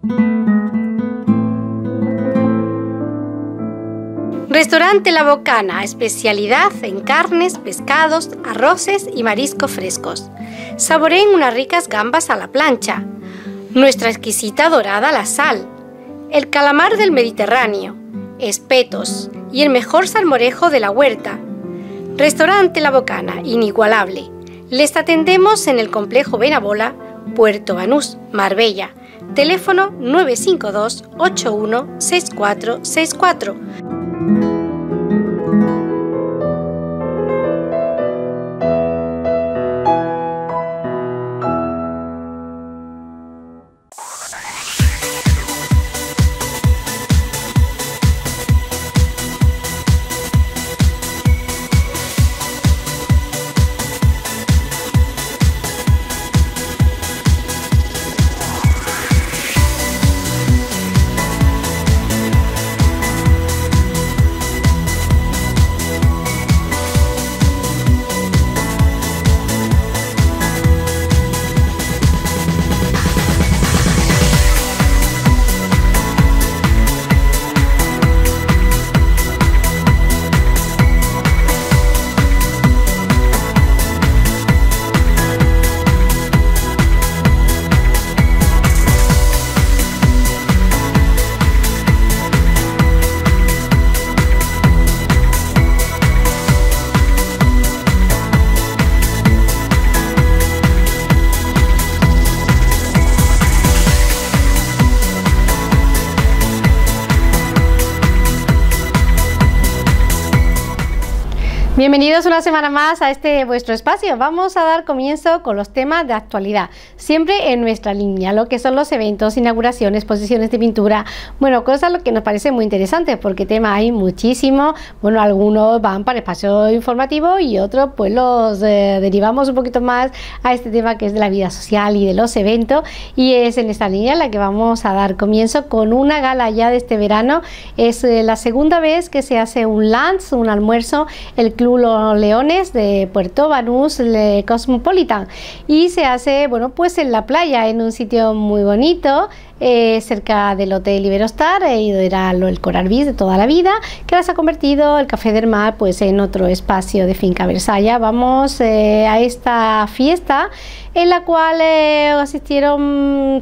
Restaurante La Bocana, especialidad en carnes, pescados, arroces y mariscos frescos. Saboreen unas ricas gambas a la plancha, nuestra exquisita dorada a la sal, el calamar del Mediterráneo, espetos y el mejor salmorejo de la huerta. Restaurante La Bocana, inigualable. Les atendemos en el complejo Benabola, Puerto Banús, Marbella. Teléfono 952 81 6464. Bienvenidos una semana más a este vuestro espacio. Vamos a dar comienzo con los temas de actualidad, siempre en nuestra línea, lo que son los eventos, inauguraciones, exposiciones de pintura, bueno, cosas lo que nos parece muy interesante, porque temas hay muchísimo. Bueno, algunos van para el espacio informativo y otros pues los derivamos un poquito más a este tema que es de la vida social y de los eventos, y es en esta línea en la que vamos a dar comienzo con una gala ya de este verano. Es la segunda vez que se hace un lunch, un almuerzo, el Club Los Leones de Puerto Banús, el Cosmopolitan, y se hace, bueno, pues en la playa, en un sitio muy bonito, cerca del Hotel Iberostar. Era el Coral Beach de toda la vida, que ahora se ha convertido el Café del Mar pues en otro espacio de Finca Versalla. Vamos a esta fiesta en la cual asistieron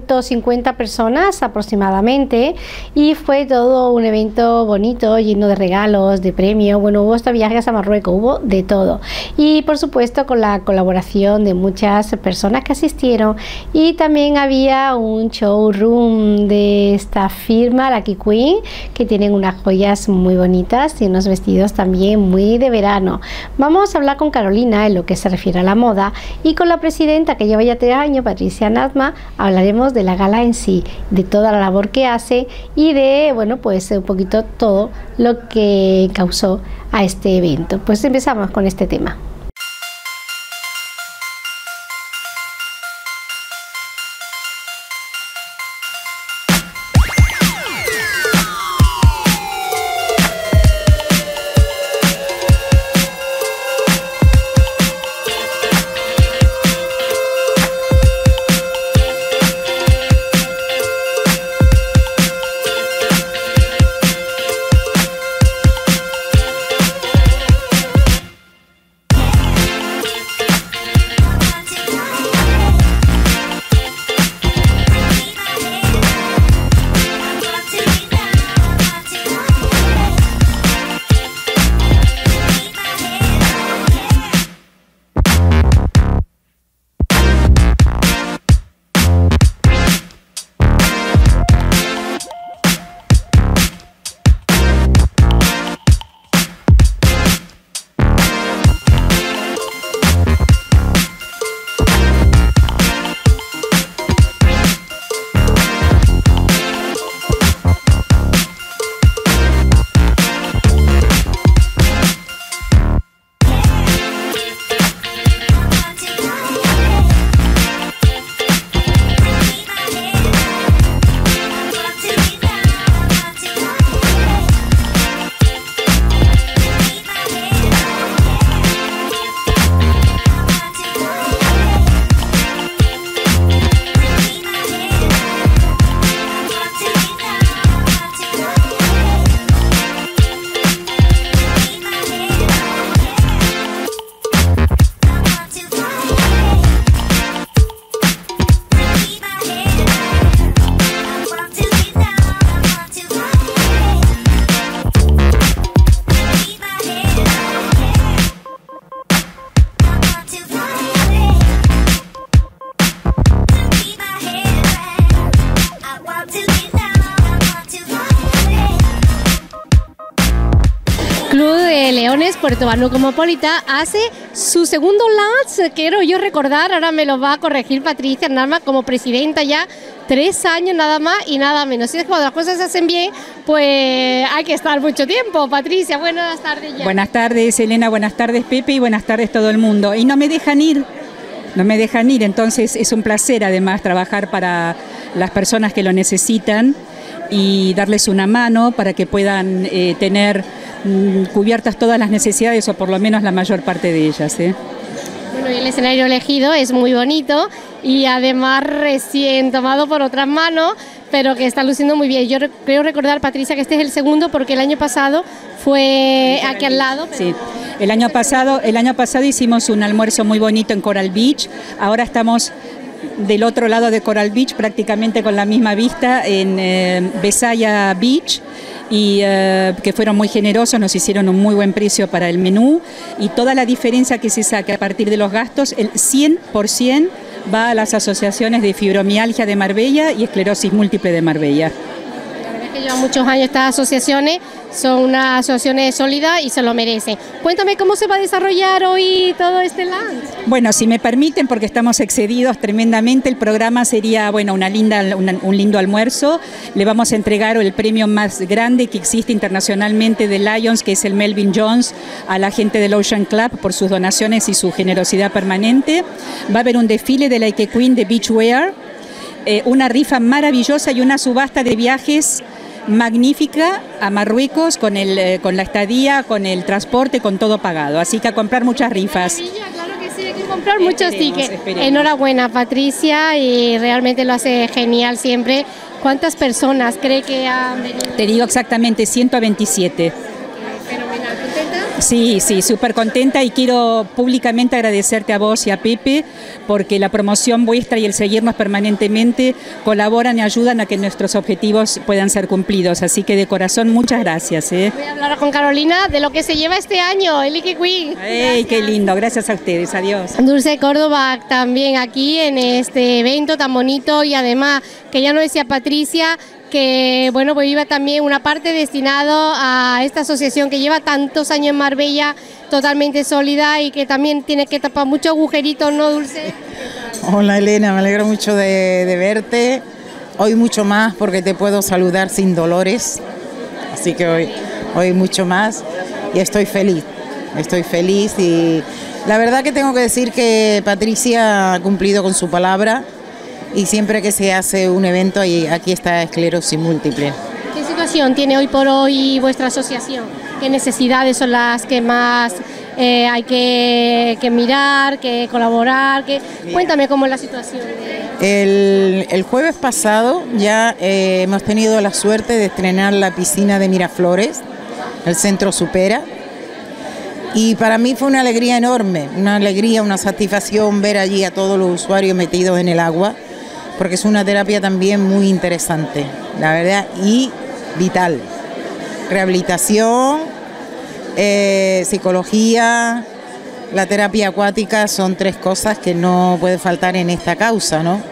150 personas aproximadamente, y fue todo un evento bonito, lleno de regalos, de premios. Bueno, hubo hasta viajes a Marruecos, hubo de todo, y por supuesto con la colaboración de muchas personas que asistieron, y también había un showroom de esta firma, Lucky Queen, que tienen unas joyas muy bonitas y unos vestidos también muy de verano. Vamos a hablar con Carolina en lo que se refiere a la moda, y con la presidenta que lleva ya 3 años, Patricia Nazma, hablaremos de la gala en sí, de toda la labor que hace y de, bueno, pues un poquito todo lo que causó a este evento. Pues empezamos con este tema. Puerto Banús Cosmopolita hace su segundo lunch, quiero yo recordar, ahora me lo va a corregir Patricia Narma, como presidenta ya 3 años nada más y nada menos. Y es que cuando las cosas se hacen bien, pues hay que estar mucho tiempo. Patricia, buenas tardes ya. Buenas tardes, Elena, buenas tardes, Pepe, y buenas tardes todo el mundo. Y no me dejan ir, entonces es un placer además trabajar para las personas que lo necesitan y darles una mano para que puedan tener cubiertas todas las necesidades o por lo menos la mayor parte de ellas. Bueno, y el escenario elegido es muy bonito y además recién tomado por otras manos, pero que está luciendo muy bien. Yo creo recordar, Patricia, que este es el segundo porque el año pasado fue aquí al lado. Pero... Sí, el año pasado hicimos un almuerzo muy bonito en Coral Beach, ahora estamos del otro lado de Coral Beach, prácticamente con la misma vista, en Besaya Beach, y que fueron muy generosos, nos hicieron un muy buen precio para el menú, y toda la diferencia que se saque a partir de los gastos, el 100% va a las asociaciones de fibromialgia de Marbella y esclerosis múltiple de Marbella. La verdad es que llevan muchos años estas asociaciones, son unas asociaciones sólidas y se lo merecen. Cuéntame cómo se va a desarrollar hoy todo este lunch. Bueno, si me permiten, porque estamos excedidos tremendamente, el programa sería, bueno, un lindo almuerzo. Le vamos a entregar el premio más grande que existe internacionalmente de Lions, que es el Melvin Jones, a la gente del Ocean Club por sus donaciones y su generosidad permanente. Va a haber un desfile de la Ike Queen de Beachwear, una rifa maravillosa y una subasta de viajes magnífica a Marruecos con la estadía, con el transporte, con todo pagado. Así que a comprar muchas rifas. Claro que sí, hay que comprar muchos tickets. Enhorabuena, Patricia, y realmente lo hace genial siempre. ¿Cuántas personas cree que han venido? Te digo exactamente, 127. Fenomenal, ¿contenta? Sí, súper contenta, y quiero públicamente agradecerte a vos y a Pepe porque la promoción vuestra y el seguirnos permanentemente colaboran y ayudan a que nuestros objetivos puedan ser cumplidos. Así que de corazón, muchas gracias. Voy a hablar con Carolina de lo que se lleva este año, el Ike Queen. ¡Ey, qué lindo! Gracias a ustedes. Adiós. Dulce Córdoba también aquí en este evento tan bonito, y además que ya nos decía Patricia que bueno, pues iba también una parte destinado a esta asociación que lleva tantos años en Marbella, totalmente sólida y que también tiene que tapar muchos agujeritos, ¿no, Dulce? Hola, Elena, me alegro mucho de verte, hoy mucho más porque te puedo saludar sin dolores, así que hoy mucho más, y estoy feliz y la verdad que tengo que decir que Patricia ha cumplido con su palabra. Y siempre que se hace un evento, aquí está esclerosis múltiple. ¿Qué situación tiene hoy por hoy vuestra asociación? ¿Qué necesidades son las que más hay que mirar, que colaborar? Cuéntame cómo es la situación. El jueves pasado ya hemos tenido la suerte de estrenar la piscina de Miraflores, el Centro Supera. Y para mí fue una alegría enorme, una satisfacción ver allí a todos los usuarios metidos en el agua, porque es una terapia también muy interesante, la verdad, y vital. Rehabilitación, psicología, la terapia acuática son 3 cosas que no puede faltar en esta causa, ¿no?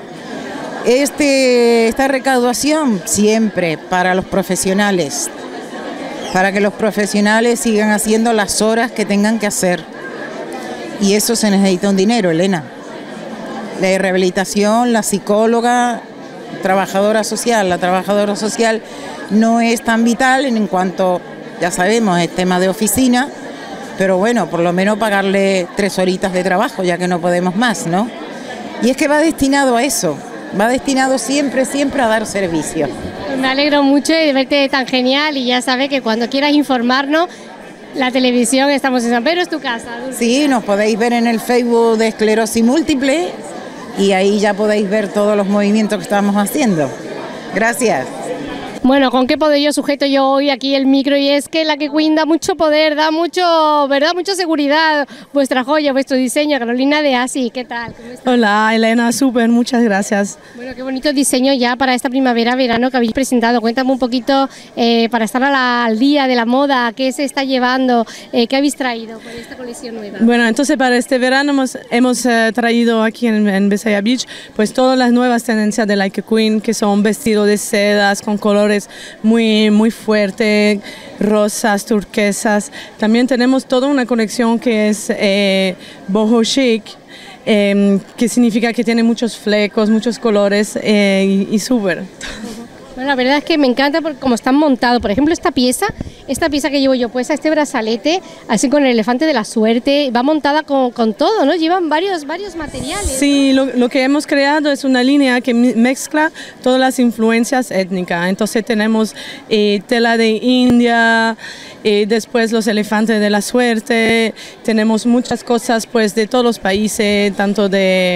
Esta recaudación siempre para los profesionales, para que los profesionales sigan haciendo las horas que tengan que hacer. Y eso se necesita un dinero, Elena. La rehabilitación, la psicóloga, la trabajadora social no es tan vital en cuanto, ya sabemos, es tema de oficina, pero bueno, por lo menos pagarle 3 horitas de trabajo, ya que no podemos más, ¿no? Y es que va destinado a eso, va destinado siempre a dar servicio. Me alegro mucho de verte tan genial, y ya sabes que cuando quieras informarnos, la televisión, estamos en San Pedro, es tu casa. Sí, nos podéis ver en el Facebook de Esclerosis Múltiple y ahí ya podéis ver todos los movimientos que estamos haciendo. Gracias. Bueno, ¿con qué poder yo sujeto yo hoy aquí el micro? Y es que la Ike Queen da mucho poder, da mucho, ¿verdad? Mucha seguridad. Vuestra joya, vuestro diseño, Carolina de Asi, ¿qué tal? ¿Cómo estás? Hola, Elena, súper, muchas gracias. Bueno, qué bonito diseño ya para esta primavera-verano que habéis presentado. Cuéntame un poquito, para estar al día de la moda, ¿qué se está llevando? ¿Qué habéis traído por esta colección nueva? Bueno, entonces para este verano hemos traído aquí en Besaya Beach pues todas las nuevas tendencias de la Ike Queen, que son vestidos de sedas con colores colores muy, muy fuertes, rosas, turquesas. También tenemos toda una colección que es boho chic, que significa que tiene muchos flecos, muchos colores y súper. Bueno, la verdad es que me encanta porque como están montados, por ejemplo, esta pieza que llevo yo puesta, este brazalete, así con el elefante de la suerte, va montada con todo, ¿no? Llevan varios materiales. Sí, lo que hemos creado es una línea que mezcla todas las influencias étnicas. Entonces tenemos tela de India, después los elefantes de la suerte, tenemos muchas cosas pues de todos los países, tanto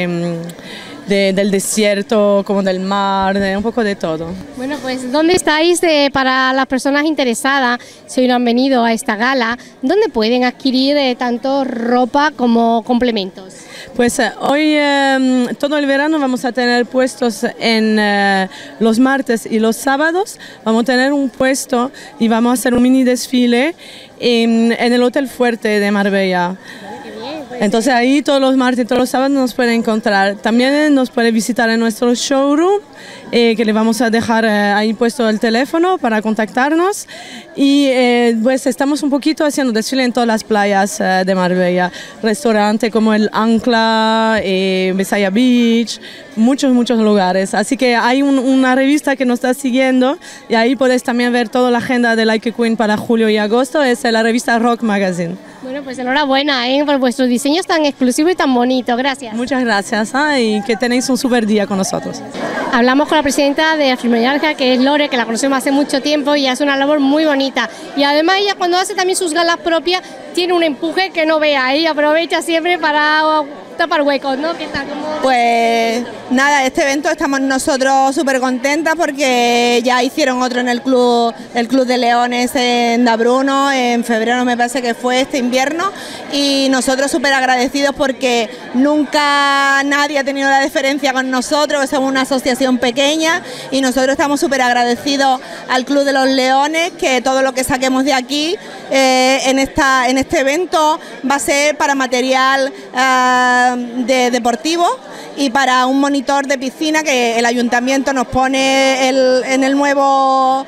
del desierto como del mar, un poco de todo. Bueno, pues ¿dónde estáis para las personas interesadas, si hoy no han venido a esta gala, dónde pueden adquirir tanto ropa como complementos? Pues hoy todo el verano vamos a tener puestos en los martes y los sábados, vamos a tener un puesto y vamos a hacer un mini desfile en el Hotel Fuerte de Marbella. Entonces ahí todos los martes y todos los sábados nos pueden encontrar. También nos puede visitar en nuestro showroom, que le vamos a dejar ahí puesto el teléfono para contactarnos. Y pues estamos un poquito haciendo desfile en todas las playas de Marbella. Restaurantes como el Ancla, Besaya Beach, muchos lugares. Así que hay una revista que nos está siguiendo y ahí podéis también ver toda la agenda de Like a Queen para julio y agosto. Es la revista Rock Magazine. Bueno, pues enhorabuena por vuestros diseños tan exclusivos y tan bonitos. Gracias. Muchas gracias y que tenéis un súper día con nosotros. Hablamos con la presidenta de la Fibromialgia, que es Lore, que la conocemos hace mucho tiempo y hace una labor muy bonita. Y además ella cuando hace también sus galas propias tiene un empuje que no vea. Ella aprovecha siempre para tapar huecos, ¿no? ¿Qué tal? Pues nada, este evento estamos nosotros súper contentas porque ya hicieron otro en el Club de Leones en Dabruno, en febrero me parece que fue este invierno, y nosotros súper agradecidos porque nunca nadie ha tenido la deferencia con nosotros, que somos una asociación pequeña, y nosotros estamos súper agradecidos al Club de los Leones, que todo lo que saquemos de aquí en este evento va a ser para material deportivo y para un monitor de piscina que el ayuntamiento nos pone en el nuevo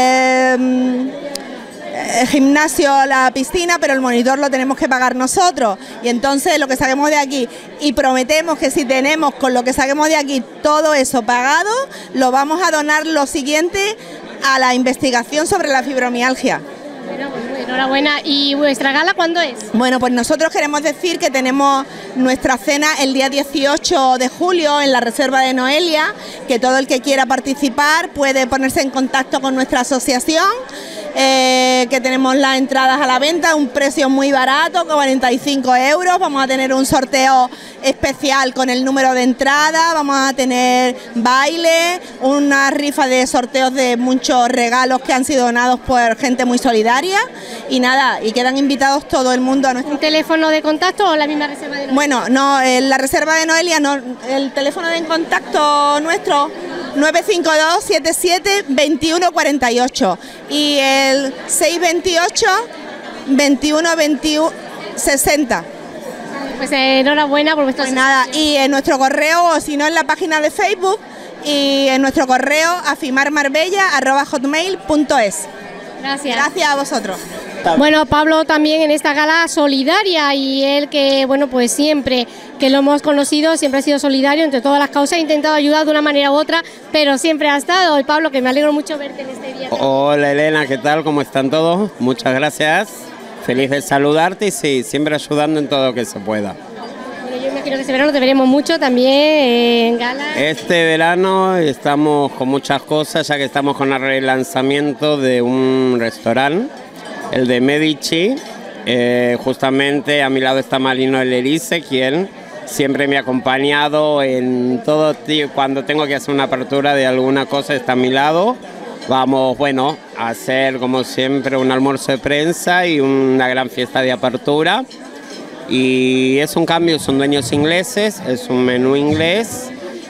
gimnasio, la piscina, pero el monitor lo tenemos que pagar nosotros, y entonces lo que saquemos de aquí, y prometemos que si tenemos con lo que saquemos de aquí todo eso pagado, lo vamos a donar lo siguiente a la investigación sobre la fibromialgia. Bueno, pues enhorabuena. ¿Y vuestra gala cuándo es? Bueno, pues nosotros queremos decir que tenemos nuestra cena el día 18 de julio en la Reserva de Noelia, que todo el que quiera participar puede ponerse en contacto con nuestra asociación, que tenemos las entradas a la venta, un precio muy barato, 45 euros, vamos a tener un sorteo especial con el número de entrada, vamos a tener baile, una rifa de sorteos de muchos regalos que han sido donados por gente muy solidaria, y nada, y quedan invitados todo el mundo a nuestro... ¿Un teléfono de contacto o la misma reserva de Noelia? Bueno, no, la Reserva de Noelia, no, el teléfono de contacto nuestro 952 77 21 48 y el 628 21 21 60. Pues enhorabuena por vuestro... Pues nada, y en nuestro correo, o si no en la página de Facebook, y en nuestro correo afimarmarbella@hotmail.es. Gracias. Gracias a vosotros. Bueno, Pablo también en esta gala solidaria, y él que, bueno, pues siempre que lo hemos conocido, siempre ha sido solidario entre todas las causas, ha intentado ayudar de una manera u otra, pero siempre ha estado. Y Pablo, que me alegro mucho verte en este día. Hola Elena, ¿qué tal? ¿Cómo están todos? Muchas gracias. Feliz de saludarte y sí, siempre ayudando en todo lo que se pueda. Bueno, yo imagino que este verano te veremos mucho también en gala. Este verano estamos con muchas cosas, ya que estamos con el relanzamiento de un restaurante, el de Medici. Justamente a mi lado está Marino Elerice, quien siempre me ha acompañado en todo, cuando tengo que hacer una apertura de alguna cosa está a mi lado. Vamos, bueno, a hacer como siempre un almuerzo de prensa y una gran fiesta de apertura. Y es un cambio, son dueños ingleses, es un menú inglés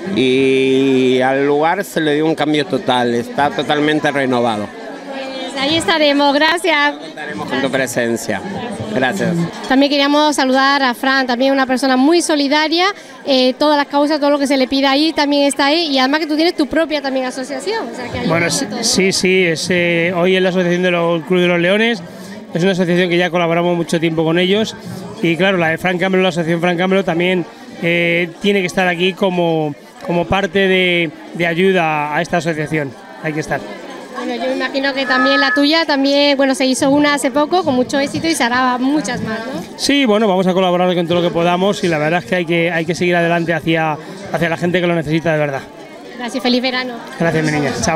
y al lugar se le dio un cambio total, está totalmente renovado. Pues ahí estaremos, gracias. Contaremos con tu presencia. Gracias. También queríamos saludar a Fran, también una persona muy solidaria, todas las causas, todo lo que se le pida ahí también está ahí, y además que tú tienes tu propia también asociación. O sea, que bueno, sí, es, hoy en la Asociación del Club de los Leones, es una asociación que ya colaboramos mucho tiempo con ellos, y claro, la de Frank Campbell, la asociación Frank Campbell también tiene que estar aquí como parte de ayuda a esta asociación, hay que estar. Bueno, yo me imagino que también la tuya, también, bueno, se hizo una hace poco con mucho éxito y se hará muchas más, ¿no? Sí, bueno, vamos a colaborar con todo lo que podamos y la verdad es que hay que seguir adelante hacia la gente que lo necesita de verdad. Gracias, feliz verano. Gracias, mi niña, chao.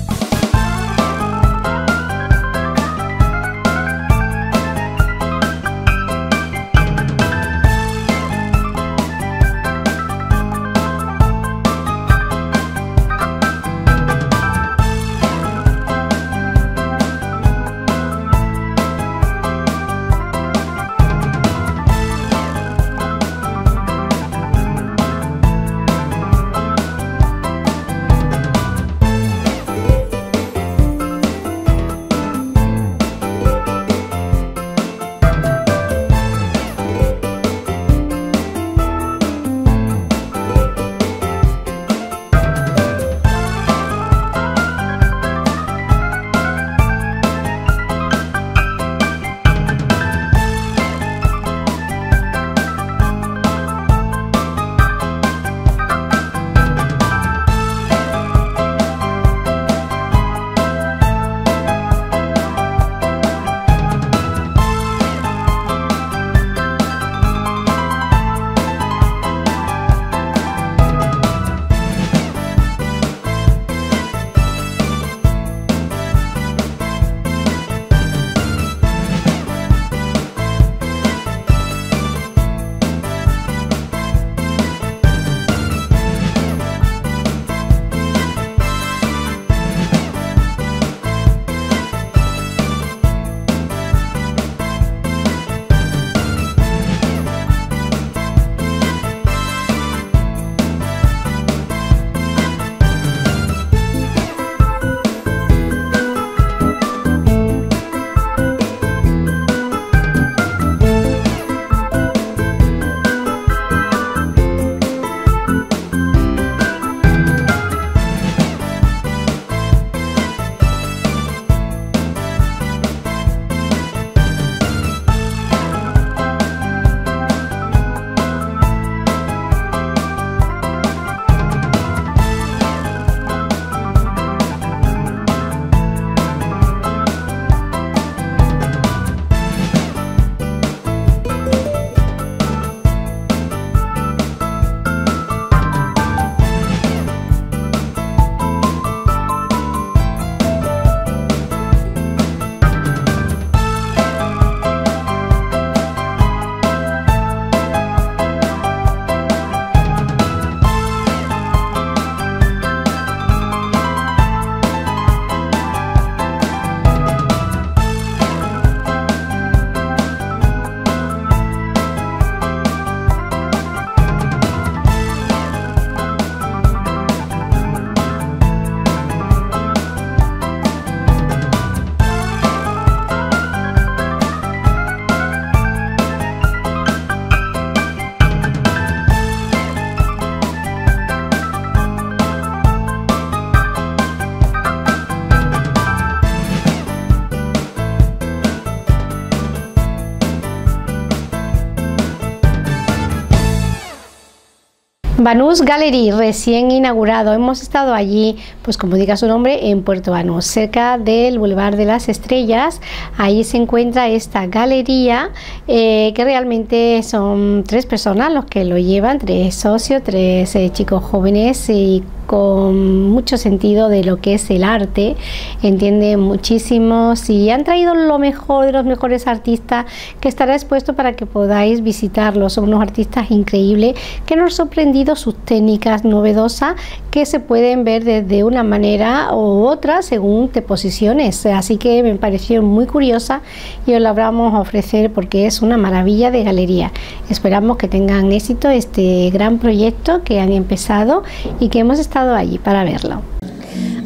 Banús Gallery, recién inaugurado. Hemos estado allí, pues como diga su nombre, en Puerto Banús, cerca del Boulevard de las Estrellas. Ahí se encuentra esta galería que realmente son 3 personas los que lo llevan, 3 socios, 3 chicos jóvenes y con mucho sentido de lo que es el arte, entienden muchísimo y han traído lo mejor de los mejores artistas que estará expuesto para que podáis visitarlos. Son unos artistas increíbles que nos han sorprendido sus técnicas novedosas que se pueden ver desde una manera u otra según te posiciones, así que me pareció muy curiosa y os la vamos a ofrecer porque es una maravilla de galería. Esperamos que tengan éxito este gran proyecto que han empezado y que hemos estado allí para verlo.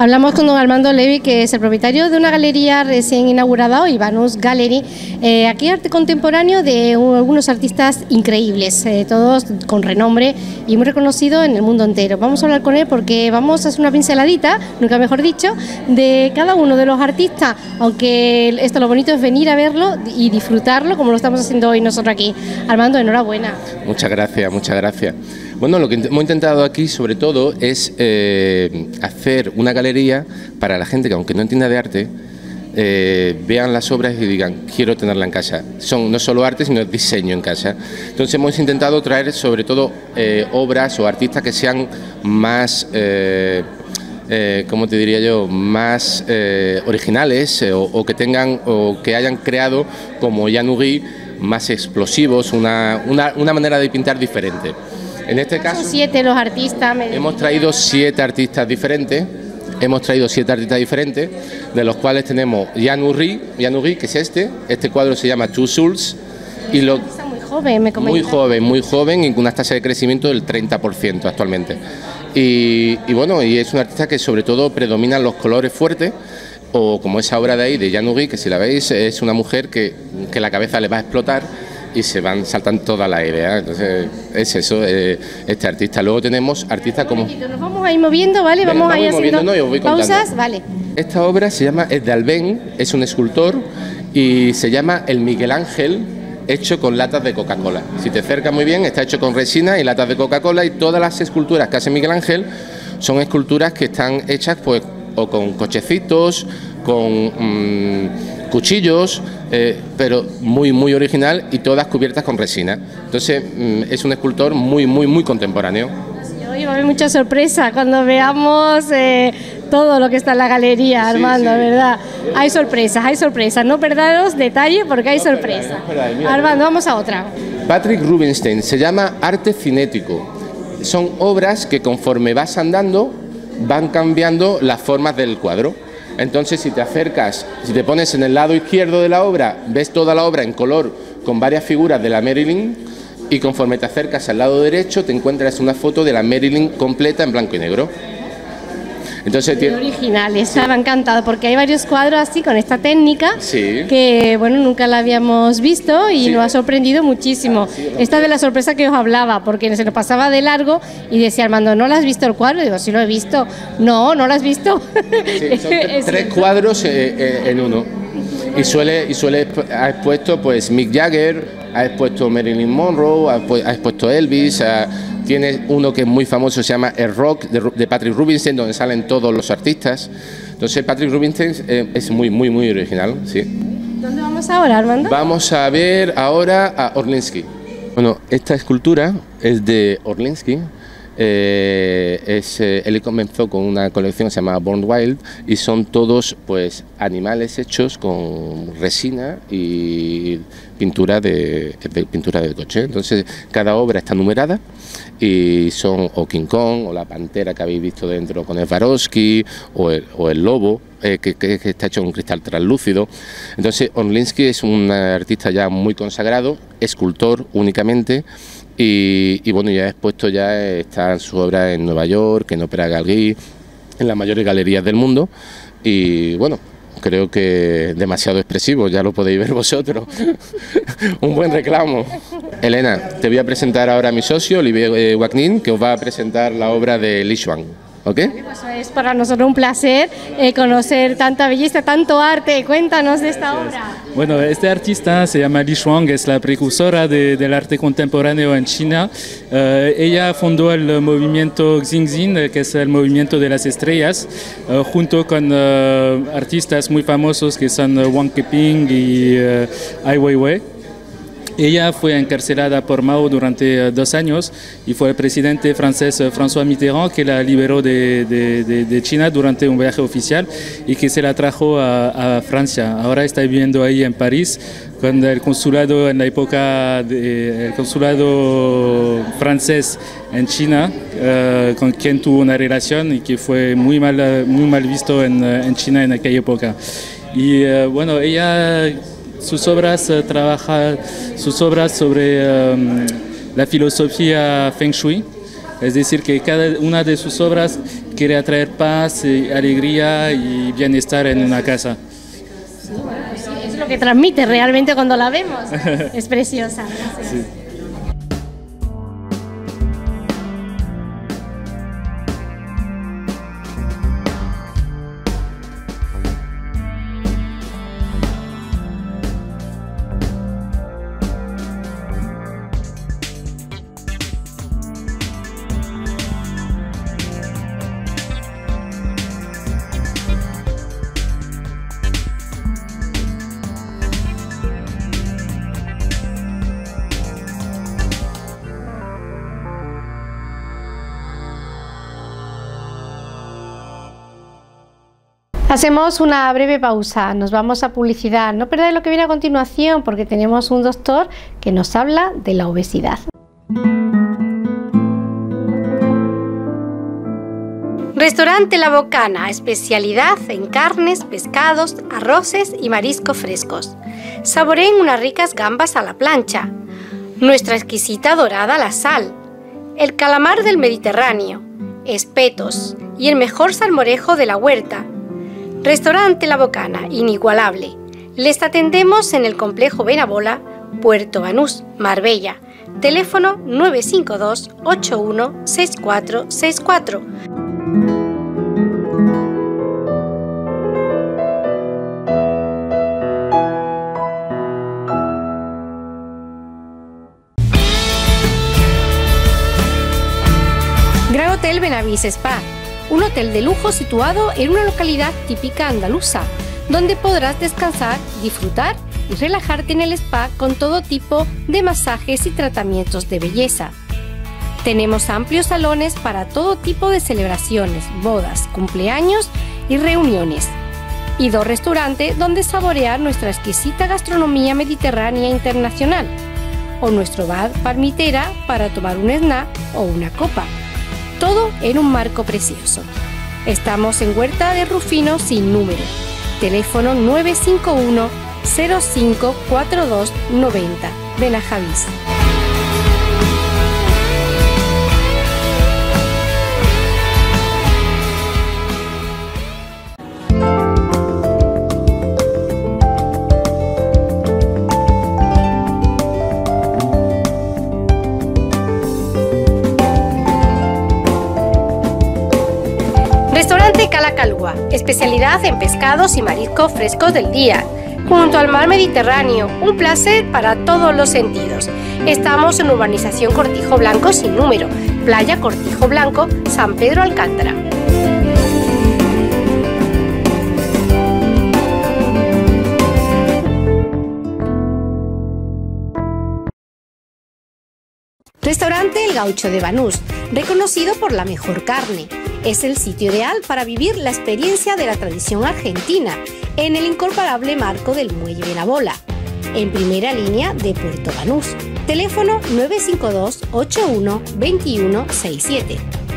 Hablamos con don Armando Levy, que es el propietario de una galería recién inaugurada hoy, Vanus Gallery. Aquí arte contemporáneo de algunos artistas increíbles, todos con renombre y muy reconocido en el mundo entero. Vamos a hablar con él porque vamos a hacer una pinceladita, nunca mejor dicho, de cada uno de los artistas, aunque esto lo bonito es venir a verlo y disfrutarlo como lo estamos haciendo hoy nosotros aquí. Armando, enhorabuena. Muchas gracias, muchas gracias. Bueno, lo que hemos intentado aquí sobre todo es hacer una galería para la gente que, aunque no entienda de arte, vean las obras y digan, quiero tenerla en casa. Son no solo arte, sino diseño en casa. Entonces hemos intentado traer sobre todo obras o artistas que sean más, ¿cómo te diría yo?, más originales o que tengan o que hayan creado, como Jan Urí, más explosivos, una manera de pintar diferente. En este caso, 7 los artistas. Hemos traído 7 artistas diferentes. De los cuales tenemos Jan Urí, que es este cuadro se llama Two Souls, y lo muy joven, me comenta. Muy joven, y con una tasa de crecimiento del 30% actualmente. Y bueno, y es un artista que sobre todo predomina los colores fuertes, o como esa obra de ahí de Jan Urí, que si la veis es una mujer que la cabeza le va a explotar y saltan toda la idea. Entonces es eso, este artista. Luego tenemos artistas como... Nos vamos a ir moviendo, ¿vale? Vamos a ir haciendo pausas, vale. Esta obra se llama, es de Albén, es un escultor y se llama El Miguel Ángel hecho con latas de Coca-Cola. Si te acercas muy bien, está hecho con resina y latas de Coca-Cola, y todas las esculturas que hace Miguel Ángel son esculturas que están hechas pues o con cochecitos, con cuchillos, pero muy original, y todas cubiertas con resina. Entonces es un escultor muy contemporáneo. Hoy va a haber mucha sorpresa cuando veamos todo lo que está en la galería, Armando, ¿verdad? Hay sorpresas, no perdáis detalles porque hay sorpresas. Armando, vamos a otra. Patrick Rubinstein, se llama arte cinético. Son obras que conforme vas andando van cambiando las formas del cuadro. Entonces, si te acercas, si te pones en el lado izquierdo de la obra, ves toda la obra en color con varias figuras de la Marilyn, y conforme te acercas al lado derecho te encuentras una foto de la Marilyn completa en blanco y negro. Entonces, muy original, estaba encantado porque hay varios cuadros así con esta técnica que bueno, nunca la habíamos visto y nos ha sorprendido muchísimo. Esta de la sorpresa que os hablaba, porque se nos pasaba de largo y decía Armando, ¿no lo has visto el cuadro? Y digo, sí lo he visto. No lo has visto. Sí, son 3 cuadros en uno. Ha expuesto pues Mick Jagger, ha expuesto Marilyn Monroe, ha expuesto Elvis, tiene uno que es muy famoso, se llama El Rock, de Patrick Rubinstein, donde salen todos los artistas. Entonces Patrick Rubinstein es muy original, sí. ¿Dónde vamos ahora, Armando? Vamos a ver ahora a Orlinsky. Bueno, esta escultura es de Orlinsky. Él comenzó con una colección que se llama Born Wild, y son todos pues animales hechos con resina y pintura de coche. Entonces cada obra está numerada y son o King Kong o la pantera que habéis visto dentro con Swarovski o el lobo que está hecho con cristal translúcido. Entonces Orlinsky es un artista ya muy consagrado, escultor únicamente. Y bueno, ya expuesto, está su obra en Nueva York, en Ópera Galerie, en las mayores galerías del mundo, y bueno, creo que demasiado expresivo, ya lo podéis ver vosotros. Un buen reclamo. Elena, te voy a presentar ahora a mi socio, Olivier Wagnin, que os va a presentar la obra de Li Xuan. ¿Okay? Pues es para nosotros un placer conocer tanta belleza, tanto arte. Cuéntanos de esta obra. Bueno, este artista se llama Li Xuan, es la precursora del arte contemporáneo en China. Ella fundó el movimiento Xingxin, que es el movimiento de las estrellas, junto con artistas muy famosos que son Wang Keping y Ai Weiwei. Ella fue encarcelada por Mao durante 2 años y fue el presidente francés François Mitterrand que la liberó de China durante un viaje oficial y que se la trajo a Francia. Ahora está viviendo ahí en París con el consulado en la época el consulado francés en China, con quien tuvo una relación y que fue muy mal visto en China en aquella época. Y bueno, ella... Sus obras trabajan sobre la filosofía Feng Shui Es decir, que cada una de sus obras quiere atraer paz, alegría y bienestar en una casa. Sí, bueno, pues sí, es lo que transmite realmente cuando la vemos. Es preciosa. Sí. Hacemos una breve pausa, nos vamos a publicidad. No perdáis lo que viene a continuación porque tenemos un doctor que nos habla de la obesidad. Restaurante La Bocana, especialidad en carnes, pescados, arroces y mariscos frescos. Saboreen unas ricas gambas a la plancha, nuestra exquisita dorada a la sal, el calamar del Mediterráneo, espetos y el mejor salmorejo de la huerta. Restaurante La Bocana, inigualable. Les atendemos en el complejo Benabola, Puerto Banús, Marbella. Teléfono 952 81 6464. Gran Hotel Benavís Spa. Un hotel de lujo situado en una localidad típica andaluza, donde podrás descansar, disfrutar y relajarte en el spa con todo tipo de masajes y tratamientos de belleza. Tenemos amplios salones para todo tipo de celebraciones, bodas, cumpleaños y reuniones. Y 2 restaurantes donde saborear nuestra exquisita gastronomía mediterránea internacional. O nuestro bar Palmitera para tomar un snack o una copa. Todo en un marco precioso. Estamos en Huerta de Rufino sin número. Teléfono 951 05 42 90. Benajavís. Restaurante Calacalúa, especialidad en pescados y mariscos frescos del día, junto al mar Mediterráneo, un placer para todos los sentidos. Estamos en urbanización Cortijo Blanco sin número, playa Cortijo Blanco, San Pedro Alcántara. Restaurante El Gaucho de Banús, reconocido por la mejor carne. Es el sitio ideal para vivir la experiencia de la tradición argentina en el incomparable marco del Muelle Benabola, en primera línea de Puerto Banús. Teléfono 952 81 21 67.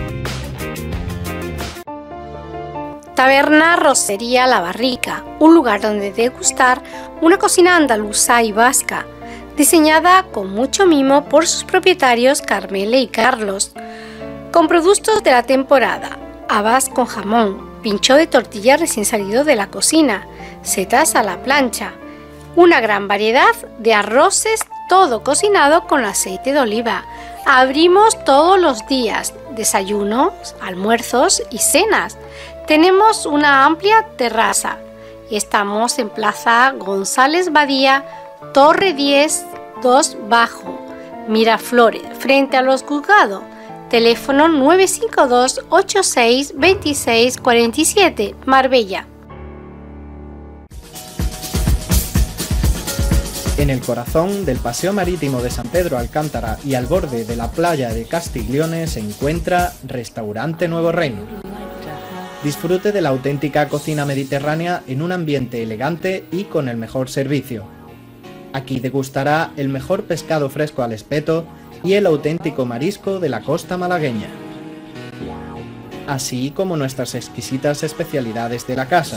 Taberna Rosería La Barrica, un lugar donde degustar una cocina andaluza y vasca, diseñada con mucho mimo por sus propietarios Carmele y Carlos, con productos de la temporada, habas con jamón, pincho de tortilla recién salido de la cocina, setas a la plancha, una gran variedad de arroces, todo cocinado con aceite de oliva. Abrimos todos los días, desayunos, almuerzos y cenas. Tenemos una amplia terraza y estamos en Plaza González Badía, Torre 10, 2 Bajo, Miraflores, frente a los juzgados. Teléfono 952 86 26 47, Marbella. En el corazón del Paseo Marítimo de San Pedro Alcántara y al borde de la playa de Castiglione se encuentra Restaurante Nuevo Reino. Disfrute de la auténtica cocina mediterránea en un ambiente elegante y con el mejor servicio. Aquí degustará el mejor pescado fresco al espeto y el auténtico marisco de la costa malagueña, así como nuestras exquisitas especialidades de la casa.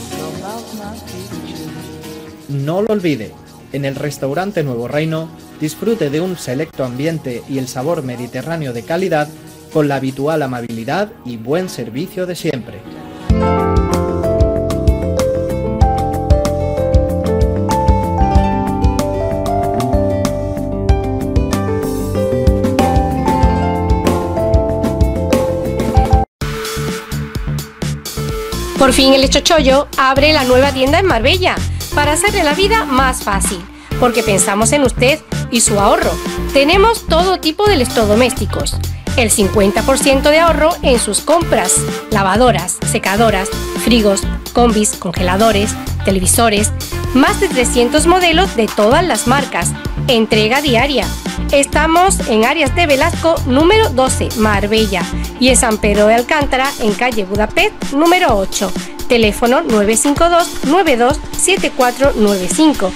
No lo olvide, en el Restaurante Nuevo Reino disfrute de un selecto ambiente y el sabor mediterráneo de calidad con la habitual amabilidad y buen servicio de siempre. Por fin el Electrochollo abre la nueva tienda en Marbella para hacerle la vida más fácil, porque pensamos en usted y su ahorro. Tenemos todo tipo de electrodomésticos, el 50% de ahorro en sus compras, lavadoras, secadoras, frigos, combis, congeladores, televisores, más de 300 modelos de todas las marcas, entrega diaria. Estamos en Arias de Velasco número 12, Marbella, y en San Pedro de Alcántara, en calle Budapest número 8, teléfono 952 92 7495.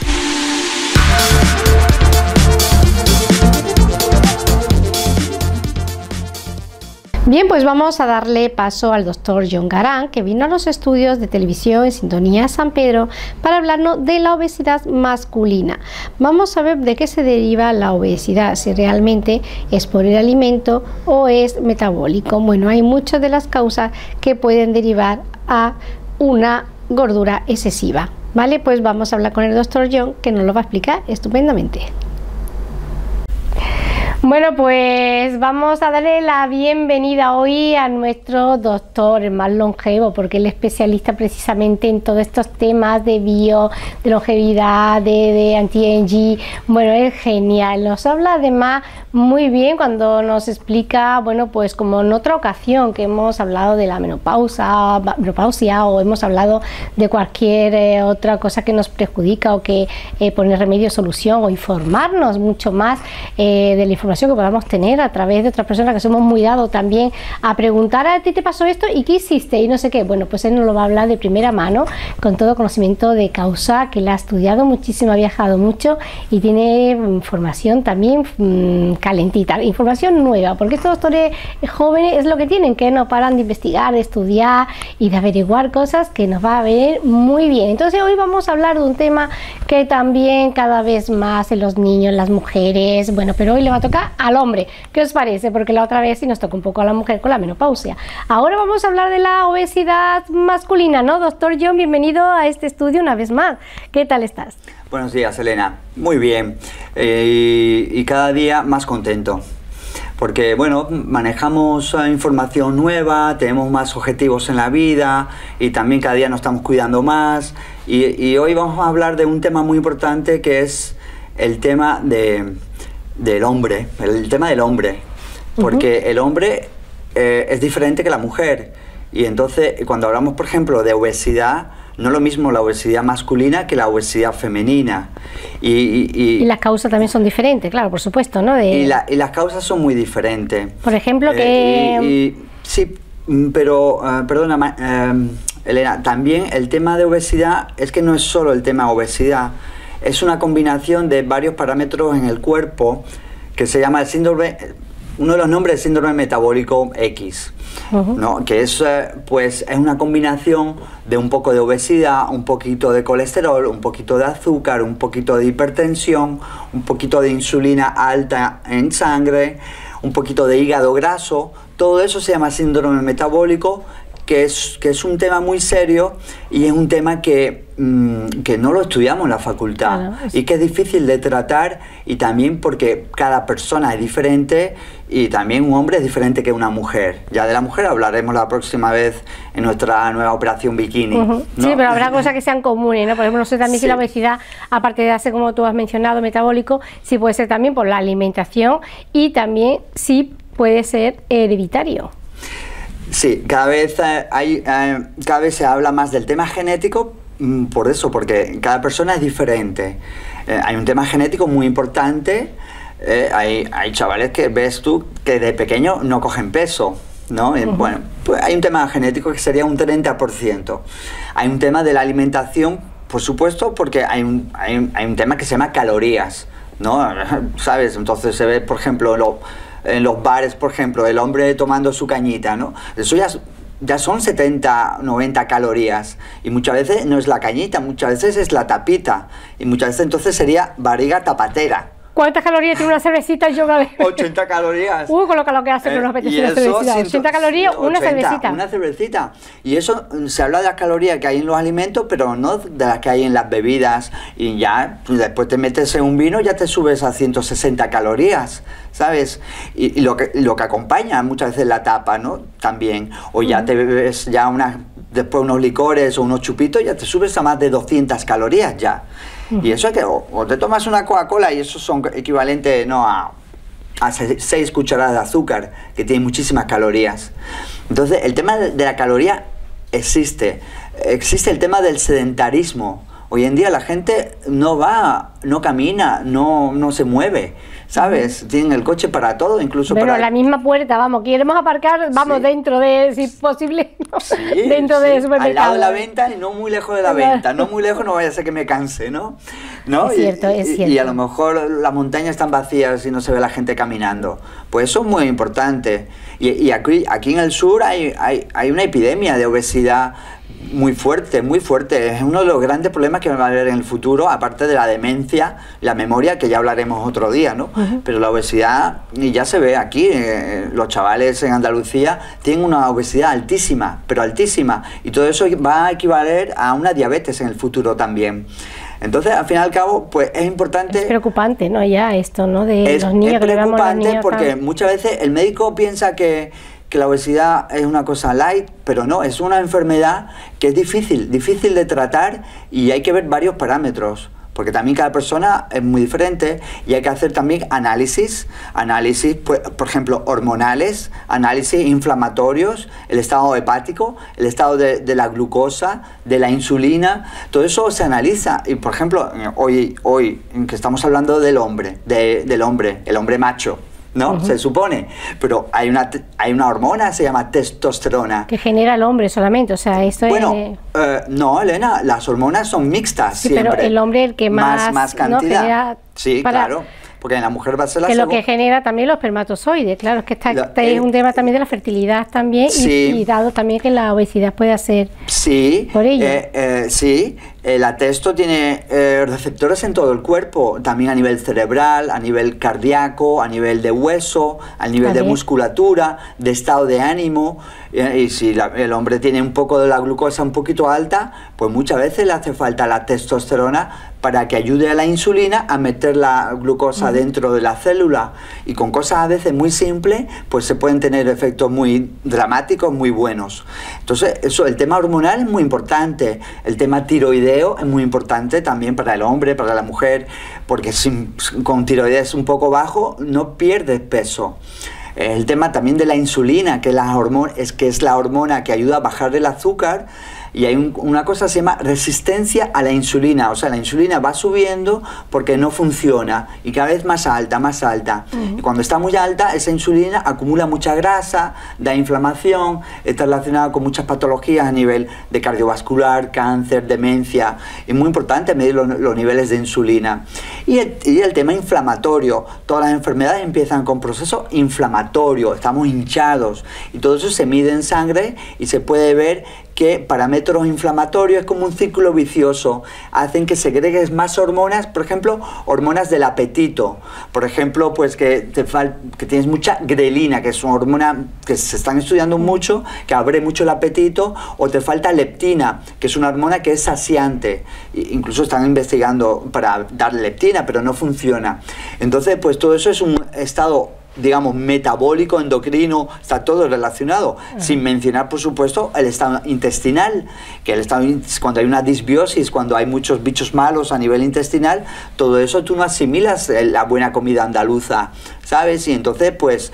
Bien, pues vamos a darle paso al doctor John Garán, que vino a los estudios de televisión en Sintonía San Pedro para hablarnos de la obesidad masculina. Vamos a ver de qué se deriva la obesidad, si realmente es por el alimento o es metabólico. Bueno, hay muchas de las causas que pueden derivar a una gordura excesiva. Vale, pues vamos a hablar con el doctor John, que nos lo va a explicar estupendamente. Bueno, pues vamos a darle la bienvenida hoy a nuestro doctor, el más longevo, porque él es especialista precisamente en todos estos temas de de longevidad, de anti-aging. Bueno, es genial, nos habla además muy bien cuando nos explica, bueno, pues como en otra ocasión que hemos hablado de la menopausia o hemos hablado de cualquier otra cosa que nos perjudica o que pone remedio, solución, o informarnos mucho más de la información que podamos tener a través de otras personas, que somos muy dados también a preguntar: a ti te pasó esto y qué hiciste y no sé qué. Bueno, pues él nos lo va a hablar de primera mano, con todo conocimiento de causa, que él ha estudiado muchísimo, ha viajado mucho y tiene información también calentita, información nueva, porque estos doctores jóvenes es lo que tienen, que no paran de investigar, de estudiar y de averiguar cosas que nos va a ver muy bien. Entonces hoy vamos a hablar de un tema que también cada vez más en los niños, en las mujeres, bueno, pero hoy le va a tocar al hombre. ¿Qué os parece? Porque la otra vez sí nos tocó un poco a la mujer con la menopausia. Ahora vamos a hablar de la obesidad masculina, ¿no? Doctor John, bienvenido a este estudio una vez más. ¿Qué tal estás? Buenos días, Elena. Muy bien. Y cada día más contento. Porque, bueno, manejamos información nueva, tenemos más objetivos en la vida y también cada día nos estamos cuidando más. Y hoy vamos a hablar de un tema muy importante, que es el tema del hombre, el tema del hombre, porque el hombre es diferente que la mujer, y entonces cuando hablamos, por ejemplo, de obesidad, no es lo mismo la obesidad masculina que la obesidad femenina. Y las causas también son diferentes, claro, por supuesto, ¿no? Y las causas son muy diferentes. Por ejemplo, que... sí, pero, perdona, Elena, también el tema de obesidad es que no es solo el tema obesidad, es una combinación de varios parámetros en el cuerpo que se llama el síndrome, uno de los nombres es síndrome metabólico X, ¿no? Que es, pues, es una combinación de un poco de obesidad, un poquito de colesterol, un poquito de azúcar, un poquito de hipertensión, un poquito de insulina alta en sangre, un poquito de hígado graso. Todo eso se llama síndrome metabólico, que es un tema muy serio y es un tema que no lo estudiamos en la facultad, claro, y que es difícil de tratar, y también porque cada persona es diferente y también un hombre es diferente que una mujer. Ya de la mujer hablaremos la próxima vez en nuestra nueva operación bikini, ¿no? Sí, pero habrá cosas que sean comunes, ¿no? Por ejemplo, no sé también si la obesidad, aparte de ser, como tú has mencionado, metabólico, sí puede ser también por la alimentación y también sí puede ser hereditario. Sí, cada vez se habla más del tema genético, por eso, porque cada persona es diferente. Hay un tema genético muy importante. Hay chavales que ves tú que de pequeño no cogen peso, ¿no? Bueno, pues hay un tema genético que sería un 30%. Hay un tema de la alimentación, por supuesto, porque hay un tema que se llama calorías, ¿no? ¿Sabes? Entonces se ve, por ejemplo, en los bares, por ejemplo, el hombre tomando su cañita, ¿no? Eso ya son 70, 90 calorías, y muchas veces no es la cañita, muchas veces es la tapita, y muchas veces entonces sería barriga tapatera, ¿Cuántas calorías tiene una cervecita? Yo cada vez... 80 calorías. Con lo que hace que nos apetece una cervecita. 80 calorías, una cervecita. Una cervecita. Y eso, se habla de las calorías que hay en los alimentos, pero no de las que hay en las bebidas. Y ya, pues después te metes en un vino, ya te subes a 160 calorías, ¿sabes? Y lo que acompaña muchas veces la tapa, ¿no? También. O ya te bebes ya después unos licores o unos chupitos, ya te subes a más de 200 calorías ya. Y eso es que o te tomas una Coca-Cola y eso son equivalentes a 6 cucharadas de azúcar, que tiene muchísimas calorías. Entonces, el tema de la caloría existe. Existe el tema del sedentarismo. Hoy en día la gente no camina, no se mueve, ¿sabes? Tienen el coche para todo, incluso para... la misma puerta, vamos, queremos aparcar, vamos, dentro de, si es posible, sí, dentro del supermercado. Al lado de la venta y no muy lejos de la venta, no muy lejos, no vaya a ser que me canse, ¿no? Es cierto, es cierto. Y a lo mejor las montañas están vacías y no se ve la gente caminando. Pues eso es muy importante. Y aquí en el sur hay una epidemia de obesidad muy fuerte, muy fuerte. Es uno de los grandes problemas que va a haber en el futuro, aparte de la demencia, la memoria, que ya hablaremos otro día, ¿no? Pero la obesidad, y ya se ve aquí, los chavales en Andalucía tienen una obesidad altísima, pero altísima, y todo eso va a equivaler a una diabetes en el futuro también. Entonces, al fin y al cabo, pues es importante... Es preocupante, ¿no? Ya esto, ¿no? De los niños, que le damos a los niños porque muchas veces el médico piensa que la obesidad es una cosa light, pero no, es una enfermedad que es difícil de tratar y hay que ver varios parámetros, porque también cada persona es muy diferente y hay que hacer también análisis, pues, por ejemplo, hormonales, análisis inflamatorios, el estado hepático, el estado de la glucosa, de la insulina, todo eso se analiza. Y, por ejemplo, hoy que estamos hablando del hombre, el hombre macho, ¿no? Se supone, pero hay una hormona, se llama testosterona. Que genera el hombre solamente, o sea, esto es... no, Elena, las hormonas son mixtas siempre. Pero el hombre el que más cantidad. ¿No? Genera claro, porque en la mujer va a ser la lo que genera también los espermatozoides, claro, es que es un tema también de la fertilidad también, y dado también que la obesidad puede hacer por ello. La testo tiene receptores en todo el cuerpo, también a nivel cerebral, a nivel cardíaco, a nivel de hueso, a nivel de musculatura, de estado de ánimo. Y si el hombre tiene un poco de la glucosa un poquito alta, pues muchas veces le hace falta la testosterona para que ayude a la insulina a meter la glucosa dentro de la célula. Y con cosas a veces muy simples, pues se pueden tener efectos muy dramáticos, muy buenos. Entonces, el tema hormonal es muy importante. El tema tiroideo es muy importante también para el hombre, para la mujer, porque con tiroides un poco bajo no pierdes peso. El tema también de la insulina, que es la hormona que ayuda a bajar el azúcar, y hay una cosa que se llama resistencia a la insulina, o sea, la insulina va subiendo porque no funciona, y cada vez más alta, más alta. Y cuando está muy alta, esa insulina acumula mucha grasa, da inflamación, está relacionada con muchas patologías a nivel de cardiovascular, cáncer, demencia. Es muy importante medir los niveles de insulina. Y el tema inflamatorio, todas las enfermedades empiezan con proceso inflamatorio, estamos hinchados, y todo eso se mide en sangre y se puede ver que parámetros inflamatorios es como un círculo vicioso, hacen que segregues más hormonas, por ejemplo, hormonas del apetito, por ejemplo, pues que tienes mucha grelina, que es una hormona que se están estudiando mucho, que abre mucho el apetito, o te falta leptina, que es una hormona que es saciante, incluso están investigando para darle leptina, pero no funciona. Entonces, pues todo eso es un estado, digamos, metabólico, endocrino, está todo relacionado, sin mencionar, por supuesto, el estado intestinal, que cuando hay una disbiosis, cuando hay muchos bichos malos a nivel intestinal, todo eso tú no asimilas la buena comida andaluza, ¿sabes? Y entonces, pues,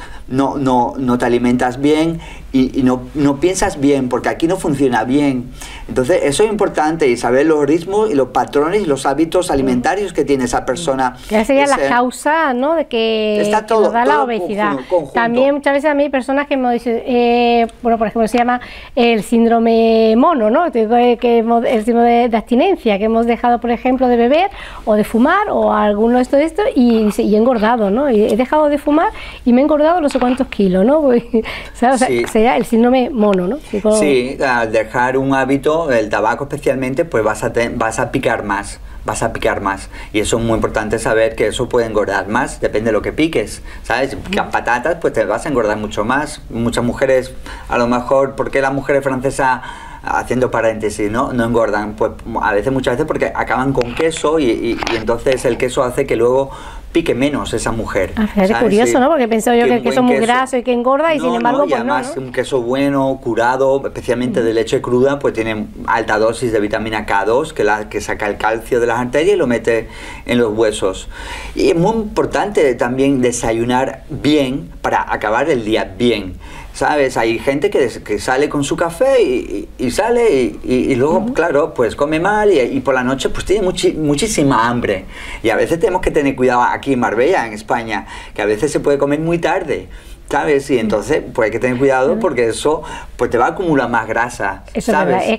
no te alimentas bien y no piensas bien, porque aquí no funciona bien. Entonces, eso es importante, y saber los ritmos y los patrones y los hábitos alimentarios que tiene esa persona. Esa sería la causa, ¿no?, de que nos da la obesidad. Conjunto. También muchas veces a mí hay personas que me dicen, bueno, por ejemplo, se llama el síndrome mono, ¿no? El síndrome de abstinencia, que hemos dejado, por ejemplo, de beber o de fumar o alguno de esto y he engordado, ¿no? Y he dejado de fumar y me he engordado no sé cuántos kilos, ¿no? ¿Sabes? O sea, sería el síndrome mono, ¿no? Sí, al dejar un hábito, el tabaco especialmente, pues vas a picar más, vas a picar más. Y eso es muy importante saber que eso puede engordar más, depende de lo que piques, ¿sabes? Si picas patatas, pues te vas a engordar mucho más. Muchas mujeres, a lo mejor, ¿por qué las mujeres francesas, haciendo paréntesis, no engordan? Pues muchas veces porque acaban con queso y entonces el queso hace que luego pique menos esa mujer. Es curioso, ¿no? Porque pensaba yo que el queso es muy graso y que engorda, y sin embargo, y además un queso bueno, curado, especialmente de leche cruda, pues tiene alta dosis de vitamina K2, que saca el calcio de las arterias y lo mete en los huesos. Y es muy importante también desayunar bien para acabar el día bien. ¿Sabes? Hay gente que sale con su café y sale y luego, claro, pues come mal y por la noche pues tiene muchísima hambre. Y a veces tenemos que tener cuidado aquí en Marbella, en España, que a veces se puede comer muy tarde, ¿sabes? Y entonces pues hay que tener cuidado porque eso pues te va a acumular más grasa. Eso es verdad. Es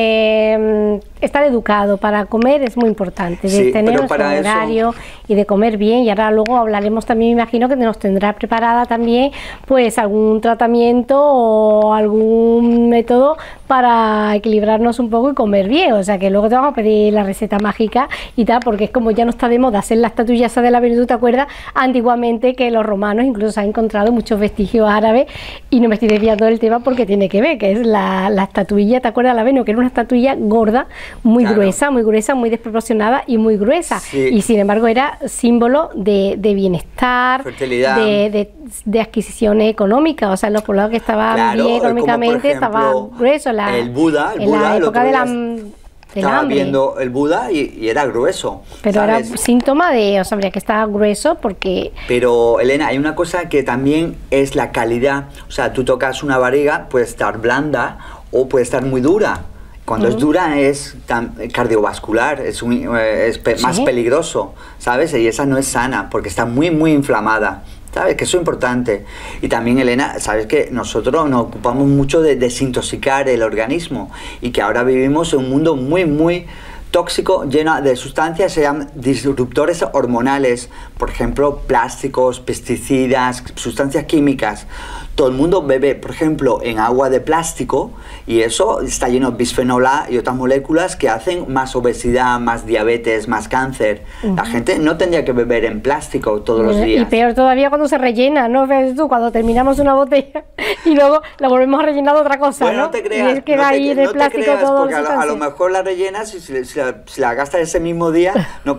que estar educado para comer es muy importante, de tener nuestro horario y de comer bien. Y ahora luego hablaremos también, me imagino que nos tendrá preparada también pues algún tratamiento o algún método para equilibrarnos un poco y comer bien. O sea que luego te vamos a pedir la receta mágica y tal, porque es como ya no está de moda hacer la estatuilla esa de la Venus. ¿Tú te acuerdas antiguamente que los romanos incluso se han encontrado muchos vestigios árabes? Y no me estoy desviando del tema porque tiene que ver, que es la estatuilla, ¿te acuerdas? La Venus, que era una estatuilla gorda, muy gruesa, muy desproporcionada y muy gruesa. Y sin embargo era símbolo de bienestar, fertilidad, de adquisición económica. O sea, los poblados que estaban bien económicamente, estaban gruesos. El Buda, en la época del estaba hambre. Viendo el Buda y era grueso. Pero ¿sabes? era síntoma de, o sea, habría que estar grueso porque... Pero, Elena, hay una cosa que también es la calidad. O sea, tú tocas una barriga, puede estar blanda o puede estar muy dura. Cuando es dura es cardiovascular, es más peligroso, ¿sabes? Y esa no es sana porque está muy inflamada. ¿Sabes? Que eso es importante. Y también, Elena, sabes que nosotros nos ocupamos mucho de desintoxicar el organismo y que ahora vivimos en un mundo muy tóxico, lleno de sustancias, se llaman disruptores hormonales, por ejemplo, plásticos, pesticidas, sustancias químicas. Todo el mundo bebe, por ejemplo, en agua de plástico y eso está lleno de bisfenol A y otras moléculas que hacen más obesidad, más diabetes, más cáncer. La gente no tendría que beber en plástico todos los días. Y peor todavía cuando se rellena, ¿no? ¿Ves tú? Cuando terminamos una botella y luluego la volvemos a rellenar de otra cosa, bueno, ¿no? no te creas, y es que va ahí en el plástico todo. Porque a lo mejor la rellenas y si la gastas ese mismo día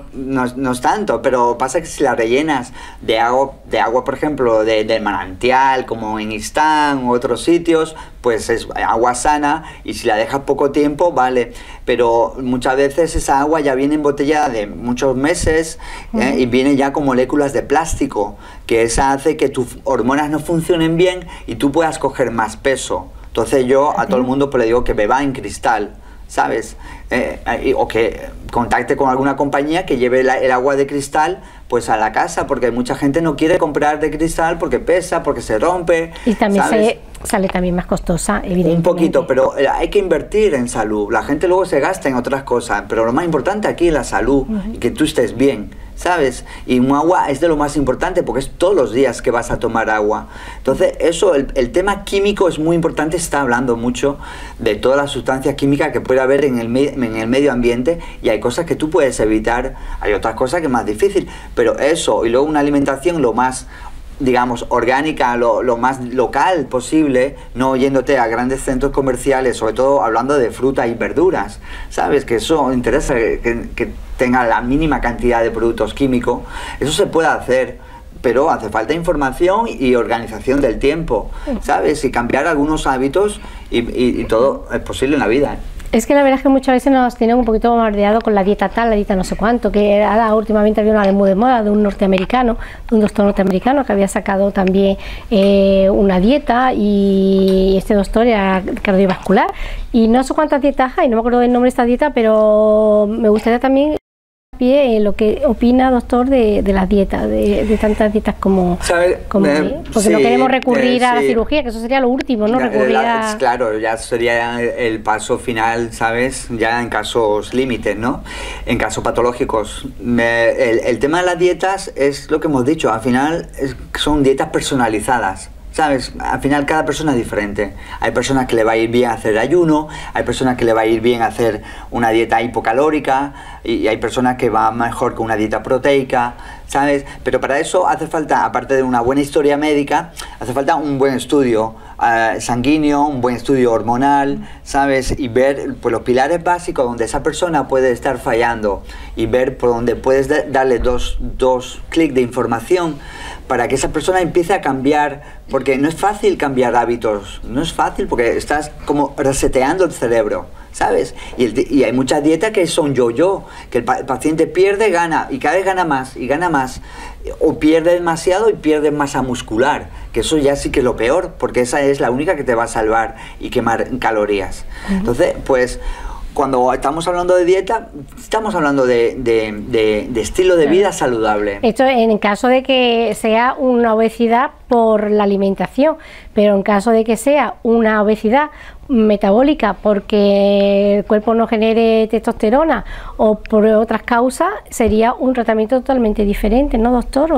no es tanto, pero pasa que si la rellenas de agua por ejemplo, del manantial, como en Istán u otros sitios, pues es agua sana y si la dejas poco tiempo, vale. Pero muchas veces esa agua ya viene embotellada de muchos meses y viene ya con moléculas de plástico, que esa hace que tus hormonas no funcionen bien y tú puedas coger más peso. Entonces yo a todo el mundo pues, le digo que beba en cristal, ¿sabes? O que contacte con alguna compañía que lleve el agua de cristal pues a la casa, porque mucha gente no quiere comprar de cristal porque pesa, porque se rompe. Y también sale también más costosa, evidentemente. Un poquito, pero hay que invertir en salud. La gente luego se gasta en otras cosas, pero lo más importante aquí es la salud y que tú estés bien, ¿sabes? Y un agua es de lo más importante porque es todos los días que vas a tomar agua. Entonces, eso, el tema químico es muy importante. Se está hablando mucho de todas las sustancias químicas que puede haber en el medio ambiente y hay cosas que tú puedes evitar, hay otras cosas que es más difícil, pero eso, y luego una alimentación lo más, digamos, orgánica, lo más local posible, no yéndote a grandes centros comerciales, sobre todo hablando de fruta y verduras, ¿sabes? Que eso interesa, que tenga la mínima cantidad de productos químicos. Eso se puede hacer, pero hace falta información y organización del tiempo, ¿sabes? Y cambiar algunos hábitos y todo es posible en la vida. Es que la verdad es que muchas veces nos tienen un poquito bombardeado con la dieta tal, la dieta no sé cuánto, que ahora últimamente había una de muy de moda de un norteamericano, de un doctor norteamericano que había sacado también una dieta y este doctor era cardiovascular y no sé cuántas dietas hay, no me acuerdo del nombre de esta dieta, pero me gustaría también lo que opina, doctor, de las dietas, de tantas dietas como porque no queremos recurrir a la cirugía, que eso sería lo último, ¿no? Claro, ya sería el paso final, ¿sabes? Ya en casos límites, ¿no? En casos patológicos. El tema de las dietas es lo que hemos dicho, al final son dietas personalizadas. ¿Sabes? Al final cada persona es diferente. Hay personas que le va a ir bien hacer ayuno, hay personas que le va a ir bien hacer una dieta hipocalórica y hay personas que va mejor con una dieta proteica, ¿sabes? Pero para eso hace falta, aparte de una buena historia médica, hace falta un buen estudio sanguíneo, un buen estudio hormonal, ¿sabes? Y ver pues, los pilares básicos donde esa persona puede estar fallando y ver por donde puedes darle dos clics de información para que esa persona empiece a cambiar, porque no es fácil cambiar hábitos, no es fácil porque estás como reseteando el cerebro, ¿sabes? Y hay muchas dietas que son yo-yo, que el paciente pierde, gana, y cada vez gana más, y gana más, o pierde demasiado y pierde masa muscular, que eso ya sí que es lo peor, porque esa es la única que te va a salvar y quemar calorías. Entonces, pues, cuando estamos hablando de dieta, estamos hablando de estilo de vida saludable. Esto en caso de que sea una obesidad por la alimentación, pero en caso de que sea una obesidad metabólica porque el cuerpo no genere testosterona o por otras causas, sería un tratamiento totalmente diferente, ¿no, doctor?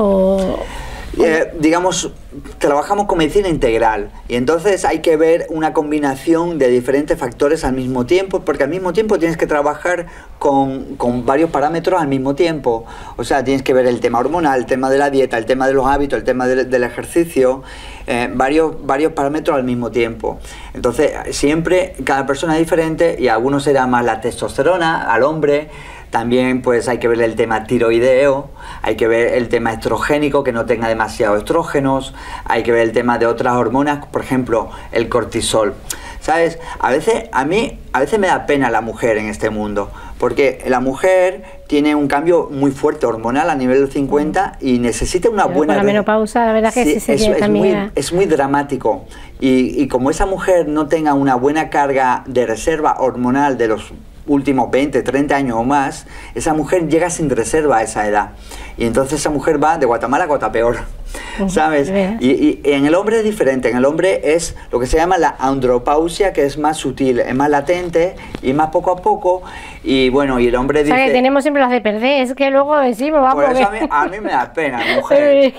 Digamos, trabajamos con medicina integral y entonces hay que ver una combinación de diferentes factores al mismo tiempo, porque al mismo tiempo tienes que trabajar con varios parámetros al mismo tiempo. O sea, tienes que ver el tema hormonal, el tema de la dieta, el tema de los hábitos, el tema del ejercicio, varios parámetros al mismo tiempo. Entonces, siempre cada persona es diferente y a algunos será más la testosterona, al hombre. También pues hay que ver el tema tiroideo, hay que ver el tema estrogénico, que no tenga demasiados estrógenos, hay que ver el tema de otras hormonas, por ejemplo, el cortisol. ¿Sabes? A veces me da pena la mujer en este mundo, porque la mujer tiene un cambio muy fuerte hormonal a nivel de 50 y necesita una buena... Con la menopausa, la verdad que sí sería también... Es muy dramático. Y como esa mujer no tenga una buena carga de reserva hormonal de los últimos 20, 30 años o más, esa mujer llega sin reserva a esa edad. Y entonces esa mujer va de Guatemala a Guatapeor, ¿sabes? Y en el hombre es diferente. En el hombre es lo que se llama la andropausia, que es más sutil, es más latente y más poco a poco. Y bueno, y el hombre dice... O sea, que tenemos siempre las de perder, es que luego decimos, vamos por eso a mí me da pena, mujer.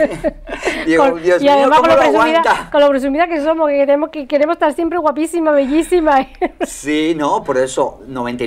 Digo, Dios mío, además ¿cómo lo aguanta? Con lo presumida que somos, que queremos estar siempre guapísima, bellísima. Sí, no, por eso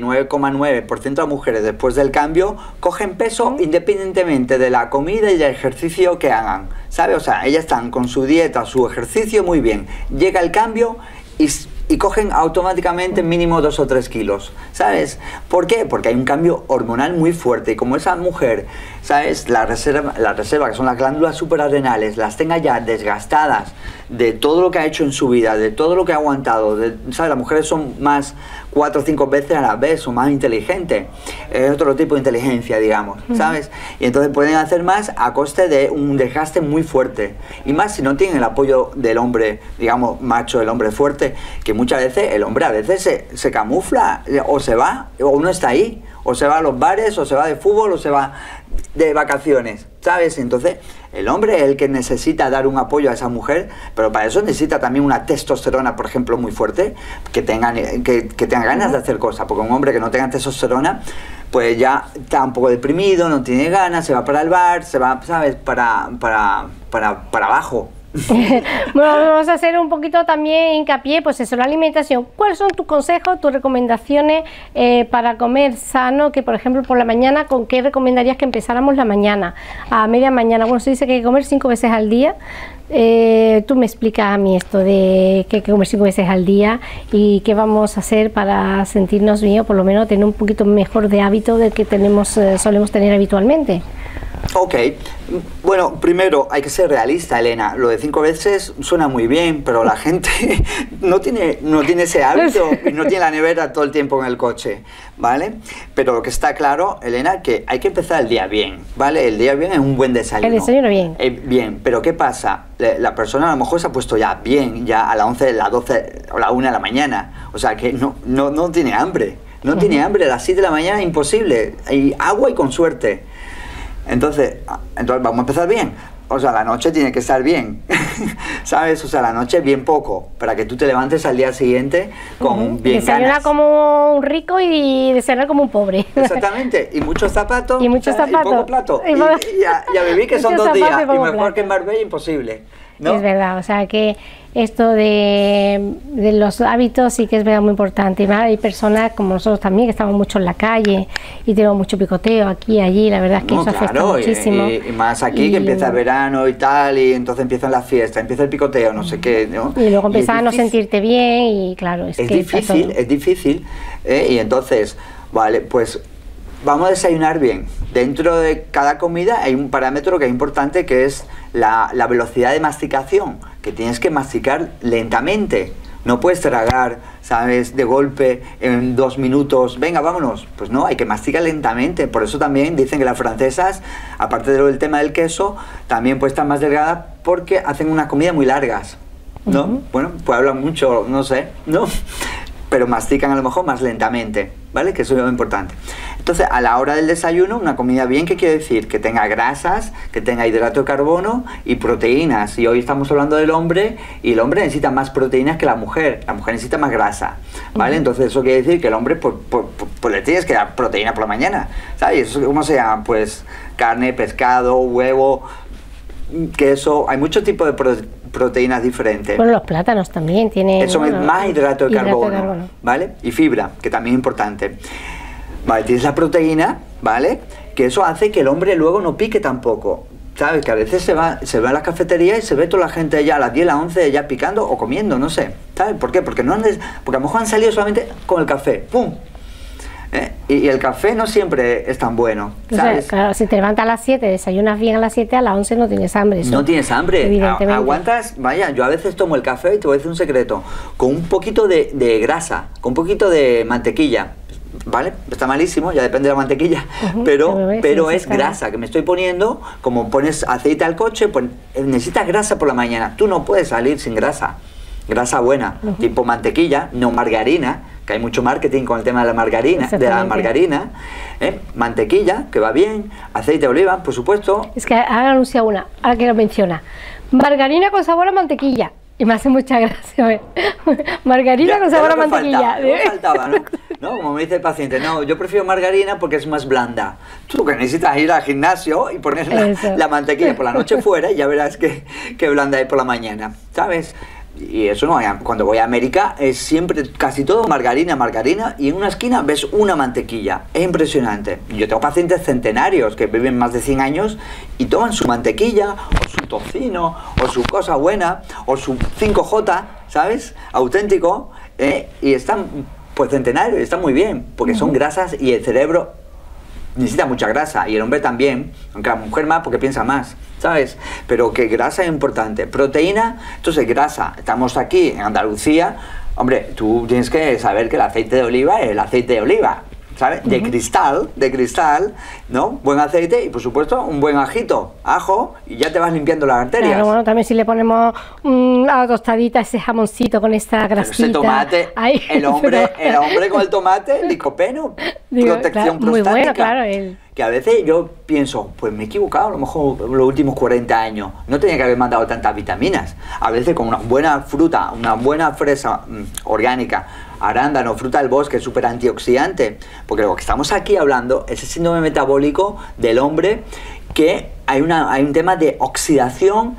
99,9% de las mujeres después del cambio cogen peso independientemente de la comida y del ejercicio que hagan, ¿sabes? O sea, ellas están con su dieta, su ejercicio muy bien. Llega el cambio y cogen automáticamente mínimo 2 o 3 kilos, ¿sabes? ¿Por qué? Porque hay un cambio hormonal muy fuerte y como esa mujer, ¿sabes? La reserva que son las glándulas suprarrenales, las tenga ya desgastadas de todo lo que ha hecho en su vida, de todo lo que ha aguantado, ¿sabes? Las mujeres son más 4 o 5 veces a la vez, son más inteligentes, es otro tipo de inteligencia, digamos, ¿sabes? Y entonces pueden hacer más a coste de un desgaste muy fuerte, y más si no tienen el apoyo del hombre, digamos, macho, el hombre fuerte, que muchas veces el hombre a veces se camufla, o se va, o no está ahí, o se va a los bares, o se va de fútbol, o se va de vacaciones, ¿sabes? Entonces el hombre es el que necesita dar un apoyo a esa mujer, pero para eso necesita también una testosterona, por ejemplo, muy fuerte, que tenga ganas de hacer cosas, porque un hombre que no tenga testosterona, pues ya está un poco deprimido, no tiene ganas, se va para el bar, se va, ¿sabes?, para abajo. Bueno, vamos a hacer un poquito también hincapié, pues eso, la alimentación. ¿Cuáles son tus consejos, tus recomendaciones para comer sano? Que por ejemplo por la mañana, ¿con qué recomendarías que empezáramos la mañana? A media mañana, bueno, se dice que hay que comer 5 veces al día. Tú me explicas a mí esto de que hay que comer 5 veces al día y qué vamos a hacer para sentirnos bien o por lo menos tener un poquito mejor de hábito del que solemos tener habitualmente. Ok, bueno, primero hay que ser realista, Elena. Lo de 5 veces suena muy bien, pero la gente no tiene ese hábito y no tiene la nevera todo el tiempo en el coche, ¿vale? Pero lo que está claro, Elena, que hay que empezar el día bien, ¿vale? El día bien es un buen desayuno. El desayuno bien. Bien, pero ¿qué pasa? La persona a lo mejor se ha puesto ya bien, ya a las 11, las 12 o la 1 de la mañana, o sea que no tiene hambre, no tiene hambre, a las 7 de la mañana es imposible, hay agua y con suerte. Entonces vamos a empezar bien. O sea, la noche tiene que estar bien, ¿sabes? O sea, la noche bien poco, para que tú te levantes al día siguiente con bien desayunar ganas. Como un rico y desayunar como un pobre. Exactamente, y muchos zapatos, y muchos zapatos, y poco plato. Y a vivir, que son 2 días, y mejor plato. que en Marbella, imposible. ¿no? Es verdad, o sea que esto de los hábitos sí que es verdad muy importante. Y hay personas como nosotros también que estamos mucho en la calle y tenemos mucho picoteo aquí y allí, la verdad es que eso afecta muchísimo. Y más aquí que empieza el verano y tal, y entonces empiezan las fiestas, empieza el picoteo, no sé qué, ¿no? Y luego empiezas a no sentirte bien y claro, es difícil, y entonces, vale, pues vamos a desayunar bien. Dentro de cada comida hay un parámetro que es importante, que es la velocidad de masticación, que tienes que masticar lentamente. No puedes tragar, ¿sabes?, de golpe en 2 minutos. Venga, vámonos. Pues no, hay que masticar lentamente. Por eso también dicen que las francesas, aparte del tema del queso, también pues están más delgadas porque hacen unas comidas muy largas, ¿no? Bueno, pues hablan mucho, no sé, ¿no? Pero mastican a lo mejor más lentamente, ¿vale? Que eso es lo importante. Entonces, a la hora del desayuno, una comida bien, ¿qué quiere decir? Que tenga grasas, que tenga hidrato de carbono y proteínas. Y hoy estamos hablando del hombre, y el hombre necesita más proteínas que la mujer necesita más grasa, ¿vale? Entonces, eso quiere decir que el hombre, pues le tienes que dar proteína por la mañana, ¿sabes? Eso, ¿cómo se llama? Pues carne, pescado, huevo, queso, hay muchos tipos de proteínas diferentes. Bueno, los plátanos también tienen... Eso es más hidrato de carbono, ¿vale? Y fibra, que también es importante. Vale, tienes la proteína, ¿vale? Que eso hace que el hombre luego no pique tampoco. ¿Sabes? Que a veces se va a las cafeterías y se ve toda la gente ya a las 10, a las 11 ya picando o comiendo, no sé. ¿Sabes? ¿Por qué? Porque a lo mejor han salido solamente con el café. ¡Pum! Y el café no siempre es tan bueno, ¿sabes? O sea, claro, si te levantas a las 7, desayunas bien a las 7, a las 11 no tienes hambre. Eso, no tienes hambre, evidentemente. Aguantas, vaya, yo a veces tomo el café, y te voy a decir un secreto, con un poquito de grasa, con un poquito de mantequilla, ¿vale? Está malísimo, ya depende de la mantequilla, pero es grasa que me estoy poniendo. Como pones aceite al coche, pues necesitas grasa por la mañana. Tú no puedes salir sin grasa buena, tipo mantequilla, no margarina, que hay mucho marketing con el tema de la margarina, mantequilla, que va bien, aceite de oliva, por supuesto. Es que ahora anuncia una, ahora que lo menciona, margarina con sabor a mantequilla. Y me hace mucha gracia, a ver. Margarina con sabor a mantequilla. Faltaba, ¿no? Como me dice el paciente, no, yo prefiero margarina porque es más blanda. Tú que necesitas ir al gimnasio y poner la mantequilla por la noche fuera y ya verás qué blanda es por la mañana, ¿sabes? Y eso no, cuando voy a América es siempre casi todo margarina, y en una esquina ves una mantequilla. Es impresionante. Yo tengo pacientes centenarios que viven más de 100 años y toman su mantequilla o su tocino o su cosa buena o su 5J, ¿sabes? Auténtico, y están pues centenarios y están muy bien porque son grasas y el cerebro necesita mucha grasa y el hombre también, aunque la mujer más porque piensa más, ¿sabes? Pero que grasa es importante. Proteína, entonces grasa. Estamos aquí en Andalucía, hombre, tú tienes que saber que el aceite de oliva es el aceite de oliva, ¿sabes? De cristal, ¿no? Buen aceite y por supuesto un buen ajo y ya te vas limpiando las arterias. Claro, bueno, también si le ponemos a la tostadita ese jamoncito con esta grasita. Ese tomate, ahí, el hombre con el tomate, licopeno, protección prostática. Muy bueno, claro. Que a veces yo pienso, pues me he equivocado, a lo mejor los últimos 40 años, no tenía que haber mandado tantas vitaminas. A veces con una buena fruta, una buena fresa orgánica, arándano, fruta del bosque, súper antioxidante, porque lo que estamos aquí hablando es el síndrome metabólico del hombre, que hay un tema de oxidación,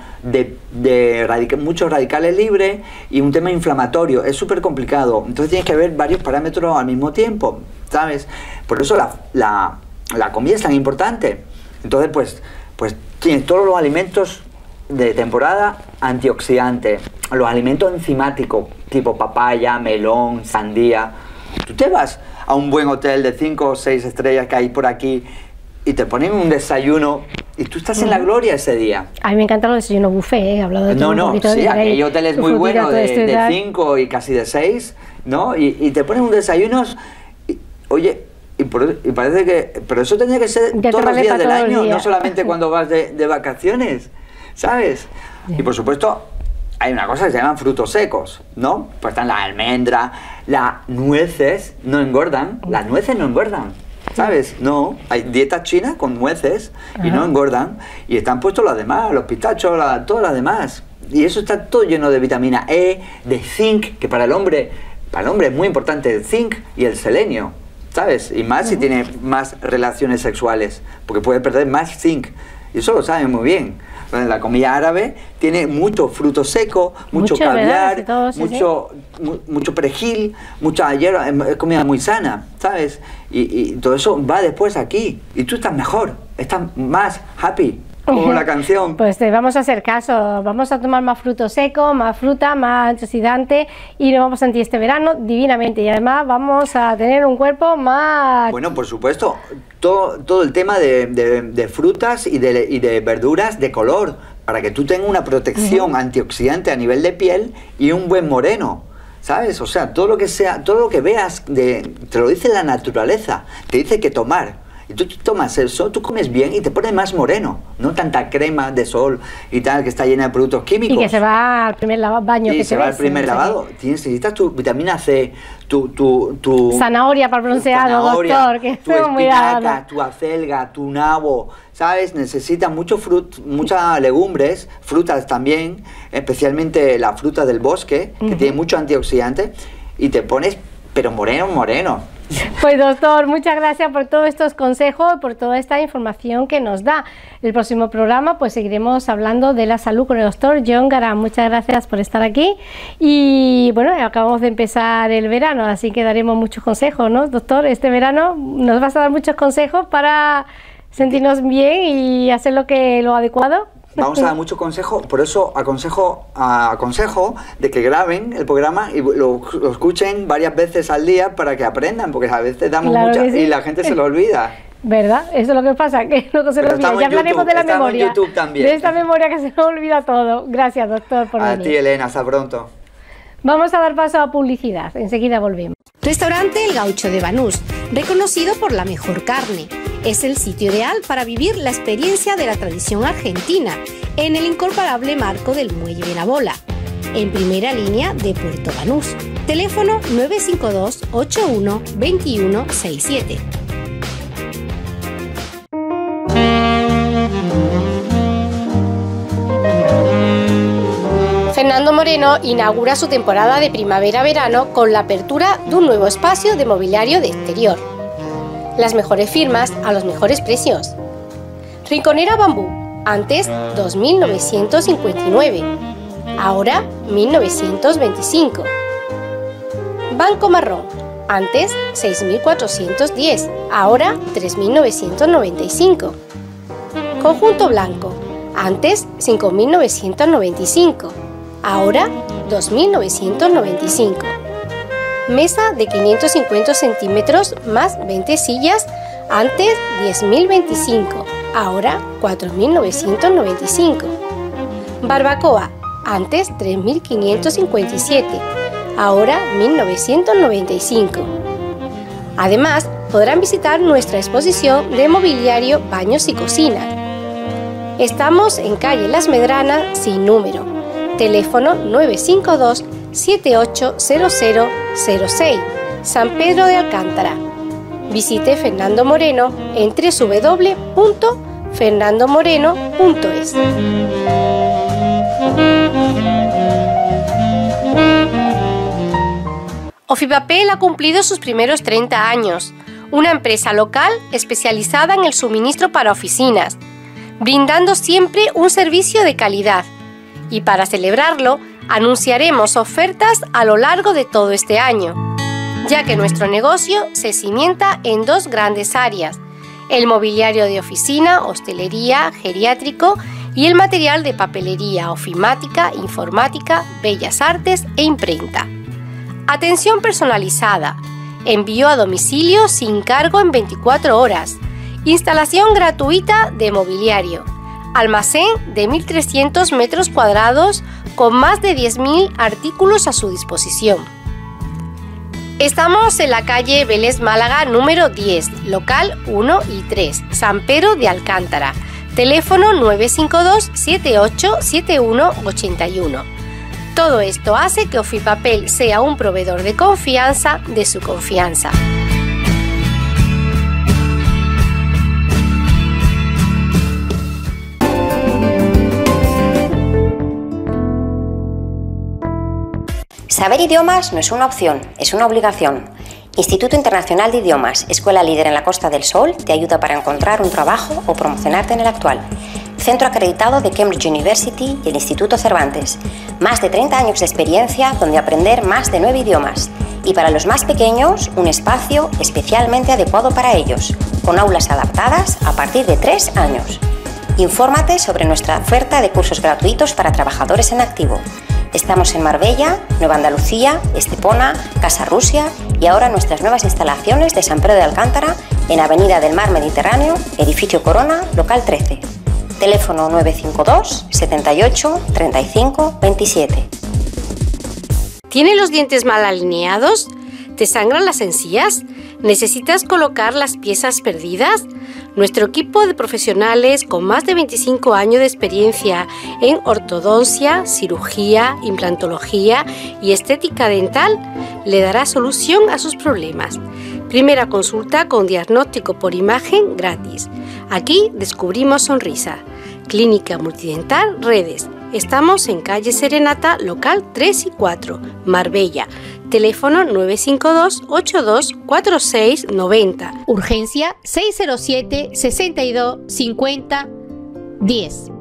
de muchos radicales libres y un tema inflamatorio, es súper complicado, entonces tienes que ver varios parámetros al mismo tiempo, ¿sabes? Por eso la comida es tan importante. Entonces pues tienes todos los alimentos de temporada antioxidantes, los alimentos enzimáticos tipo papaya, melón, sandía. Tú te vas a un buen hotel de 5 o 6 estrellas que hay por aquí y te ponen un desayuno y tú estás en la gloria ese día. A mí me encantan los desayunos buffet, he hablado de todo un poquito. Sí, aquí hay hoteles muy buenos de 5 y casi de 6, ¿no? Y te ponen un desayuno, oye, y parece que... Pero eso tenía que ser todos los días del año, no solamente cuando vas de vacaciones, ¿sabes? Y por supuesto, hay una cosa que se llaman frutos secos, ¿no? Pues están las almendras, las nueces, no engordan, las nueces no engordan, ¿sabes? No, hay dieta china con nueces y no engordan, y están puestos las demás, los pistachos, todas las demás. Y eso está todo lleno de vitamina E, de zinc, que para el hombre es muy importante el zinc y el selenio, ¿sabes? Y más si tiene más relaciones sexuales, porque puede perder más zinc, y eso lo saben muy bien. La comida árabe tiene mucho fruto seco, mucho caviar, mucho perejil, mucha hierba, es comida muy sana, ¿sabes? Y todo eso va después aquí. Y tú estás mejor, estás más happy. Como la canción. Pues te vamos a hacer caso, vamos a tomar más fruto seco, más fruta, más antioxidante y nos vamos a sentir este verano divinamente y además vamos a tener un cuerpo más... Bueno, por supuesto, todo el tema de frutas y de verduras de color, para que tú tengas una protección antioxidante a nivel de piel y un buen moreno. ¿Sabes? O sea, todo lo que veas, te lo dice la naturaleza, te dice que tomar. Y tú tomas eso, tú comes bien y te pones más moreno, no tanta crema de sol y tal que está llena de productos químicos. Y que se va al primer baño que se va al primer lavado. Necesitas tu vitamina C, tu zanahoria para el bronceado, doctor, que tu espinaca, tu acelga, tu nabo, ¿sabes? Necesitas muchas legumbres, frutas también, especialmente la fruta del bosque, que tiene mucho antioxidante, y te pones, pero moreno. Pues doctor, muchas gracias por todos estos consejos, por toda esta información que nos da. El próximo programa pues seguiremos hablando de la salud con el doctor John Garang. Muchas gracias por estar aquí y bueno, acabamos de empezar el verano, así que daremos muchos consejos, ¿no, doctor? Este verano nos vas a dar muchos consejos para sentirnos bien y hacer lo adecuado. Vamos a dar mucho consejo, por eso aconsejo de que graben el programa y lo escuchen varias veces al día para que aprendan, porque a veces damos y la gente se lo olvida. ¿Verdad? Eso es lo que pasa, que no se lo olvida. Ya hablaremos de la memoria, en YouTube también. De esta memoria que se nos olvida todo. Gracias, doctor, por venir. A ti, Elena, hasta pronto. Vamos a dar paso a publicidad, enseguida volvemos. Restaurante El Gaucho de Banús, reconocido por la mejor carne. Es el sitio ideal para vivir la experiencia de la tradición argentina en el incomparable marco del Muelle de la Bola, en primera línea de Puerto Banús. Teléfono 952 81 21 67. Fernando Moreno inaugura su temporada de primavera-verano con la apertura de un nuevo espacio de mobiliario de exterior. Las mejores firmas a los mejores precios. Rinconera Bambú, antes 2.959, ahora 1.925. Banco Marrón, antes 6.410, ahora 3.995. Conjunto Blanco, antes 5.995, ahora 2.995. Mesa de 550 centímetros más 20 sillas, antes 10.025, ahora 4.995. Barbacoa, antes 3.557, ahora 1.995. Además, podrán visitar nuestra exposición de mobiliario, baños y cocina. Estamos en calle Las Medranas sin número. Teléfono 952 780006, San Pedro de Alcántara. Visite Fernando Moreno en www.fernandomoreno.es. Ofipapel ha cumplido sus primeros 30 años, una empresa local especializada en el suministro para oficinas, brindando siempre un servicio de calidad. Y para celebrarlo, anunciaremos ofertas a lo largo de todo este año, ya que nuestro negocio se cimienta en dos grandes áreas: el mobiliario de oficina, hostelería, geriátrico y el material de papelería, ofimática, informática, bellas artes e imprenta. Atención personalizada, envío a domicilio sin cargo en 24 horas, instalación gratuita de mobiliario, almacén de 1.300 metros cuadrados con más de 10.000 artículos a su disposición. Estamos en la calle Vélez Málaga número 10, local 1 y 3, San Pedro de Alcántara. Teléfono 952 787181. Todo esto hace que Ofipapel sea un proveedor de confianza de su confianza. Saber idiomas no es una opción, es una obligación. Instituto Internacional de Idiomas, escuela líder en la Costa del Sol, te ayuda para encontrar un trabajo o promocionarte en el actual. centro acreditado de Cambridge University y el Instituto Cervantes. Más de 30 años de experiencia donde aprender más de 9 idiomas. Y para los más pequeños, un espacio especialmente adecuado para ellos, con aulas adaptadas a partir de 3 años. Infórmate sobre nuestra oferta de cursos gratuitos para trabajadores en activo. Estamos en Marbella, Nueva Andalucía, Estepona, Casa Rusia y ahora nuestras nuevas instalaciones de San Pedro de Alcántara en Avenida del Mar Mediterráneo, Edificio Corona, local 13. Teléfono 952 78 35 27. ¿Tienes los dientes mal alineados? ¿Te sangran las encías? ¿Necesitas colocar las piezas perdidas? Nuestro equipo de profesionales con más de 25 años de experiencia en ortodoncia, cirugía, implantología y estética dental le dará solución a sus problemas. Primera consulta con diagnóstico por imagen gratis. Aquí descubrimos sonrisa. Clínica Multidental Redes. Estamos en calle Serenata, local 3 y 4, Marbella. Teléfono 952 82 46 90. Urgencia 607 62 50 10.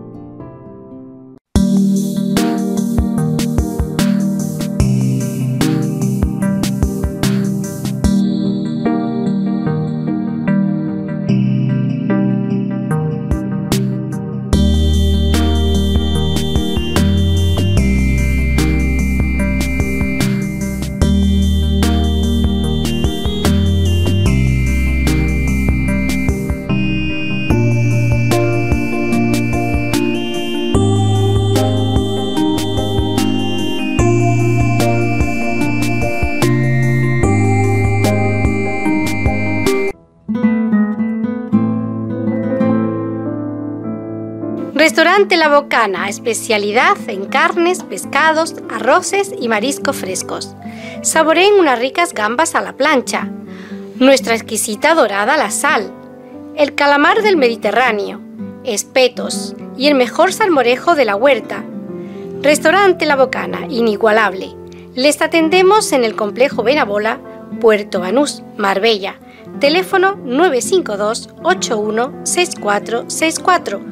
Restaurante La Bocana, especialidad en carnes, pescados, arroces y mariscos frescos. Saboreen unas ricas gambas a la plancha, nuestra exquisita dorada a la sal, el calamar del Mediterráneo, espetos y el mejor salmorejo de la huerta. Restaurante La Bocana, inigualable. Les atendemos en el complejo Benabola, Puerto Banús, Marbella. Teléfono 952 81 6464.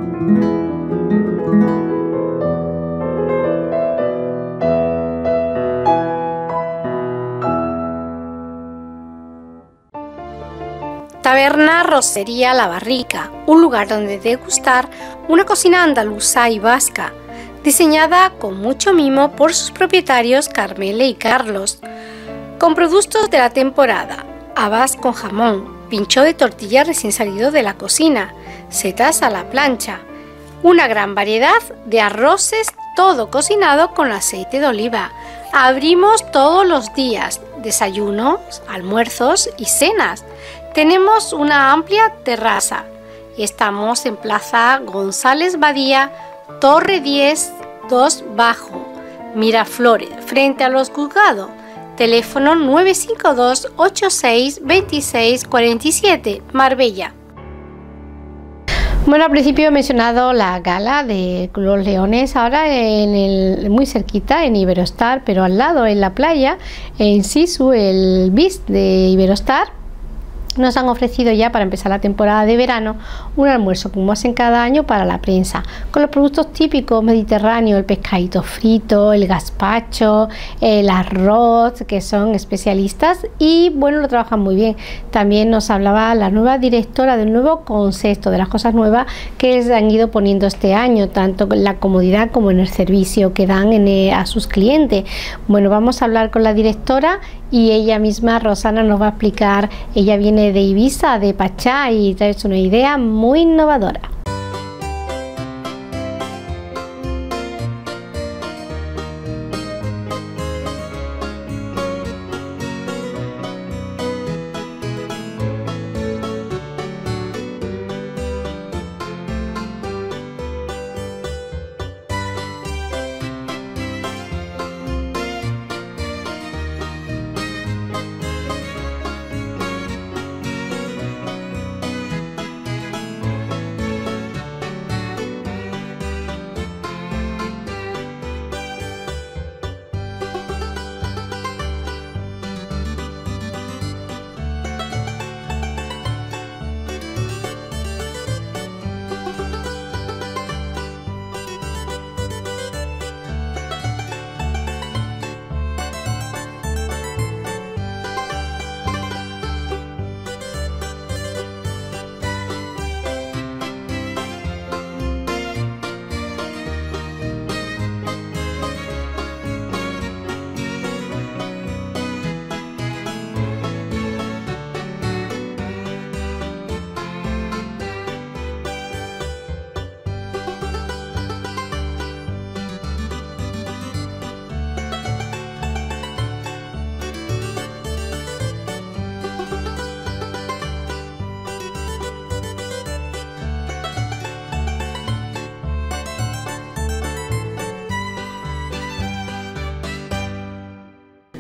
Taberna Rosería La Barrica, un lugar donde degustar una cocina andaluza y vasca, diseñada con mucho mimo por sus propietarios Carmele y Carlos, con productos de la temporada, habas con jamón, pincho de tortilla recién salido de la cocina, setas a la plancha, una gran variedad de arroces, todo cocinado con aceite de oliva. Abrimos todos los días, desayunos, almuerzos y cenas. Tenemos una amplia terraza y estamos en Plaza González Badía, Torre 10, 2 Bajo, Miraflores, frente a los juzgados. Teléfono 952 86 26 47, Marbella. Bueno, al principio he mencionado la gala de los Leones, ahora muy cerquita en Iberostar, pero al lado en la playa, en Sisu, el BIS de Iberostar. Nos han ofrecido ya para empezar la temporada de verano un almuerzo como hacen cada año para la prensa, con los productos típicos mediterráneos, el pescadito frito, el gazpacho, el arroz, que son especialistas y bueno, lo trabajan muy bien. También nos hablaba la nueva directora del nuevo concepto, de las cosas nuevas que se han ido poniendo este año, tanto en la comodidad como en el servicio que dan a sus clientes. Bueno, vamos a hablar con la directora y ella misma, Rosana, nos va a explicar. Ella viene de Ibiza, de Pachá, y trae una idea muy innovadora.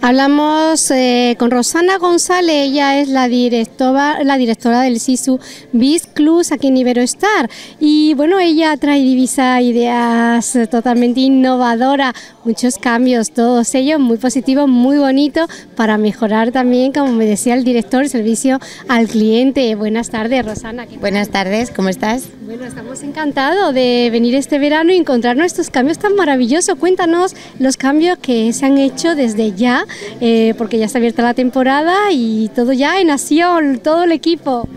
Hablamos con Rosana González, ella es la directora del Sisu Beach Club aquí en Iberoestar. Y bueno, ella trae diversas ideas totalmente innovadoras, muchos cambios, todos ellos muy positivos, muy bonitos, para mejorar también, como me decía el director, el servicio al cliente. Buenas tardes, Rosana. Buenas tardes, ¿cómo estás? Bueno, estamos encantados de venir este verano y encontrarnos estos cambios tan maravillosos. Cuéntanos los cambios que se han hecho desde ya, porque ya está abierta la temporada y todo ya en acción, todo el equipo.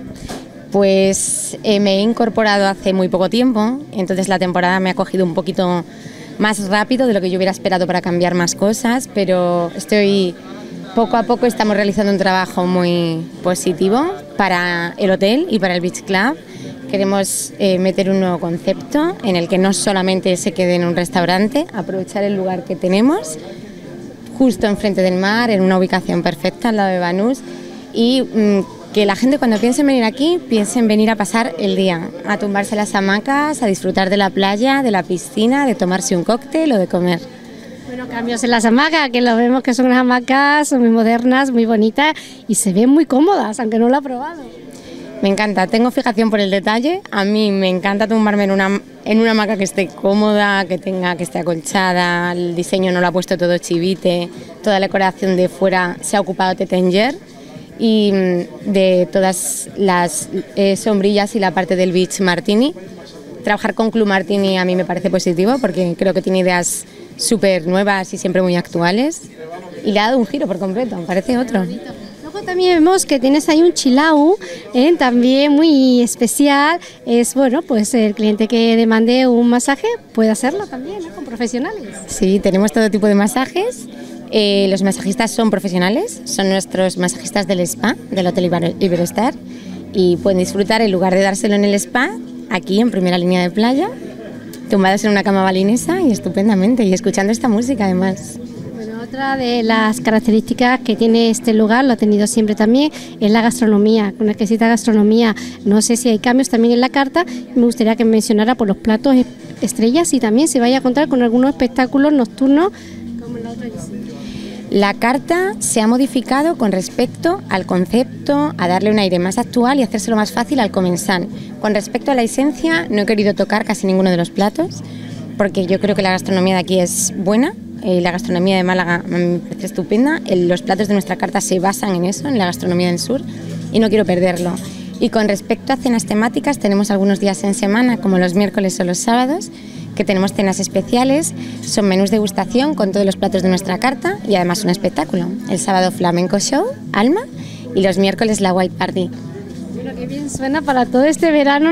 Pues me he incorporado hace muy poco tiempo, entonces la temporada me ha cogido un poquito más rápido de lo que yo hubiera esperado para cambiar más cosas, pero poco a poco estamos realizando un trabajo muy positivo para el hotel y para el Beach Club. Queremos meter un nuevo concepto en el que no solamente se quede en un restaurante, aprovechar el lugar que tenemos, justo enfrente del mar, en una ubicación perfecta al lado de Banús, y que la gente cuando piense en venir aquí, piense en venir a pasar el día, a tumbarse las hamacas, a disfrutar de la playa, de la piscina, de tomarse un cóctel o de comer. Bueno, cambios en las hamacas, que lo vemos que son unas hamacas muy modernas, muy bonitas y se ven muy cómodas, aunque no lo he probado. Me encanta, tengo fijación por el detalle, a mí me encanta tumbarme en una hamaca que esté cómoda, que esté acolchada, el diseño no lo ha puesto todo chivite, toda la decoración de fuera se ha ocupado Tettenger y de todas las sombrillas y la parte del Beach Martini. Trabajar con Club Martini a mí me parece positivo porque creo que tiene ideas súper nuevas y siempre muy actuales y le ha dado un giro por completo, me parece otro. Luego también vemos que tienes ahí un chilau, también muy especial. Es bueno, pues el cliente que demande un masaje puede hacerlo también, ¿no? Con profesionales. Sí, tenemos todo tipo de masajes. Los masajistas son profesionales, son nuestros masajistas del spa, del Hotel Iberoestar, y pueden disfrutar en lugar de dárselo en el spa, aquí en primera línea de playa, tumbados en una cama balinesa y estupendamente, y escuchando esta música además. Otra de las características que tiene este lugar, lo ha tenido siempre también, es la gastronomía, una exquisita gastronomía. No sé si hay cambios también en la carta, me gustaría que mencionara por los platos estrellas y también se vaya a contar con algunos espectáculos nocturnos como en la otra edición. La carta se ha modificado con respecto al concepto, a darle un aire más actual y hacérselo más fácil al comensal. Con respecto a la esencia, no he querido tocar casi ninguno de los platos, porque yo creo que la gastronomía de aquí es buena. La gastronomía de Málaga me parece estupenda, los platos de nuestra carta se basan en eso, en la gastronomía del sur, y no quiero perderlo. Y con respecto a cenas temáticas, tenemos algunos días en semana, como los miércoles o los sábados, que tenemos cenas especiales, son menús de degustación con todos los platos de nuestra carta y además un espectáculo. El sábado Flamenco Show, Alma, y los miércoles la White Party. Bueno, qué bien suena para todo este verano,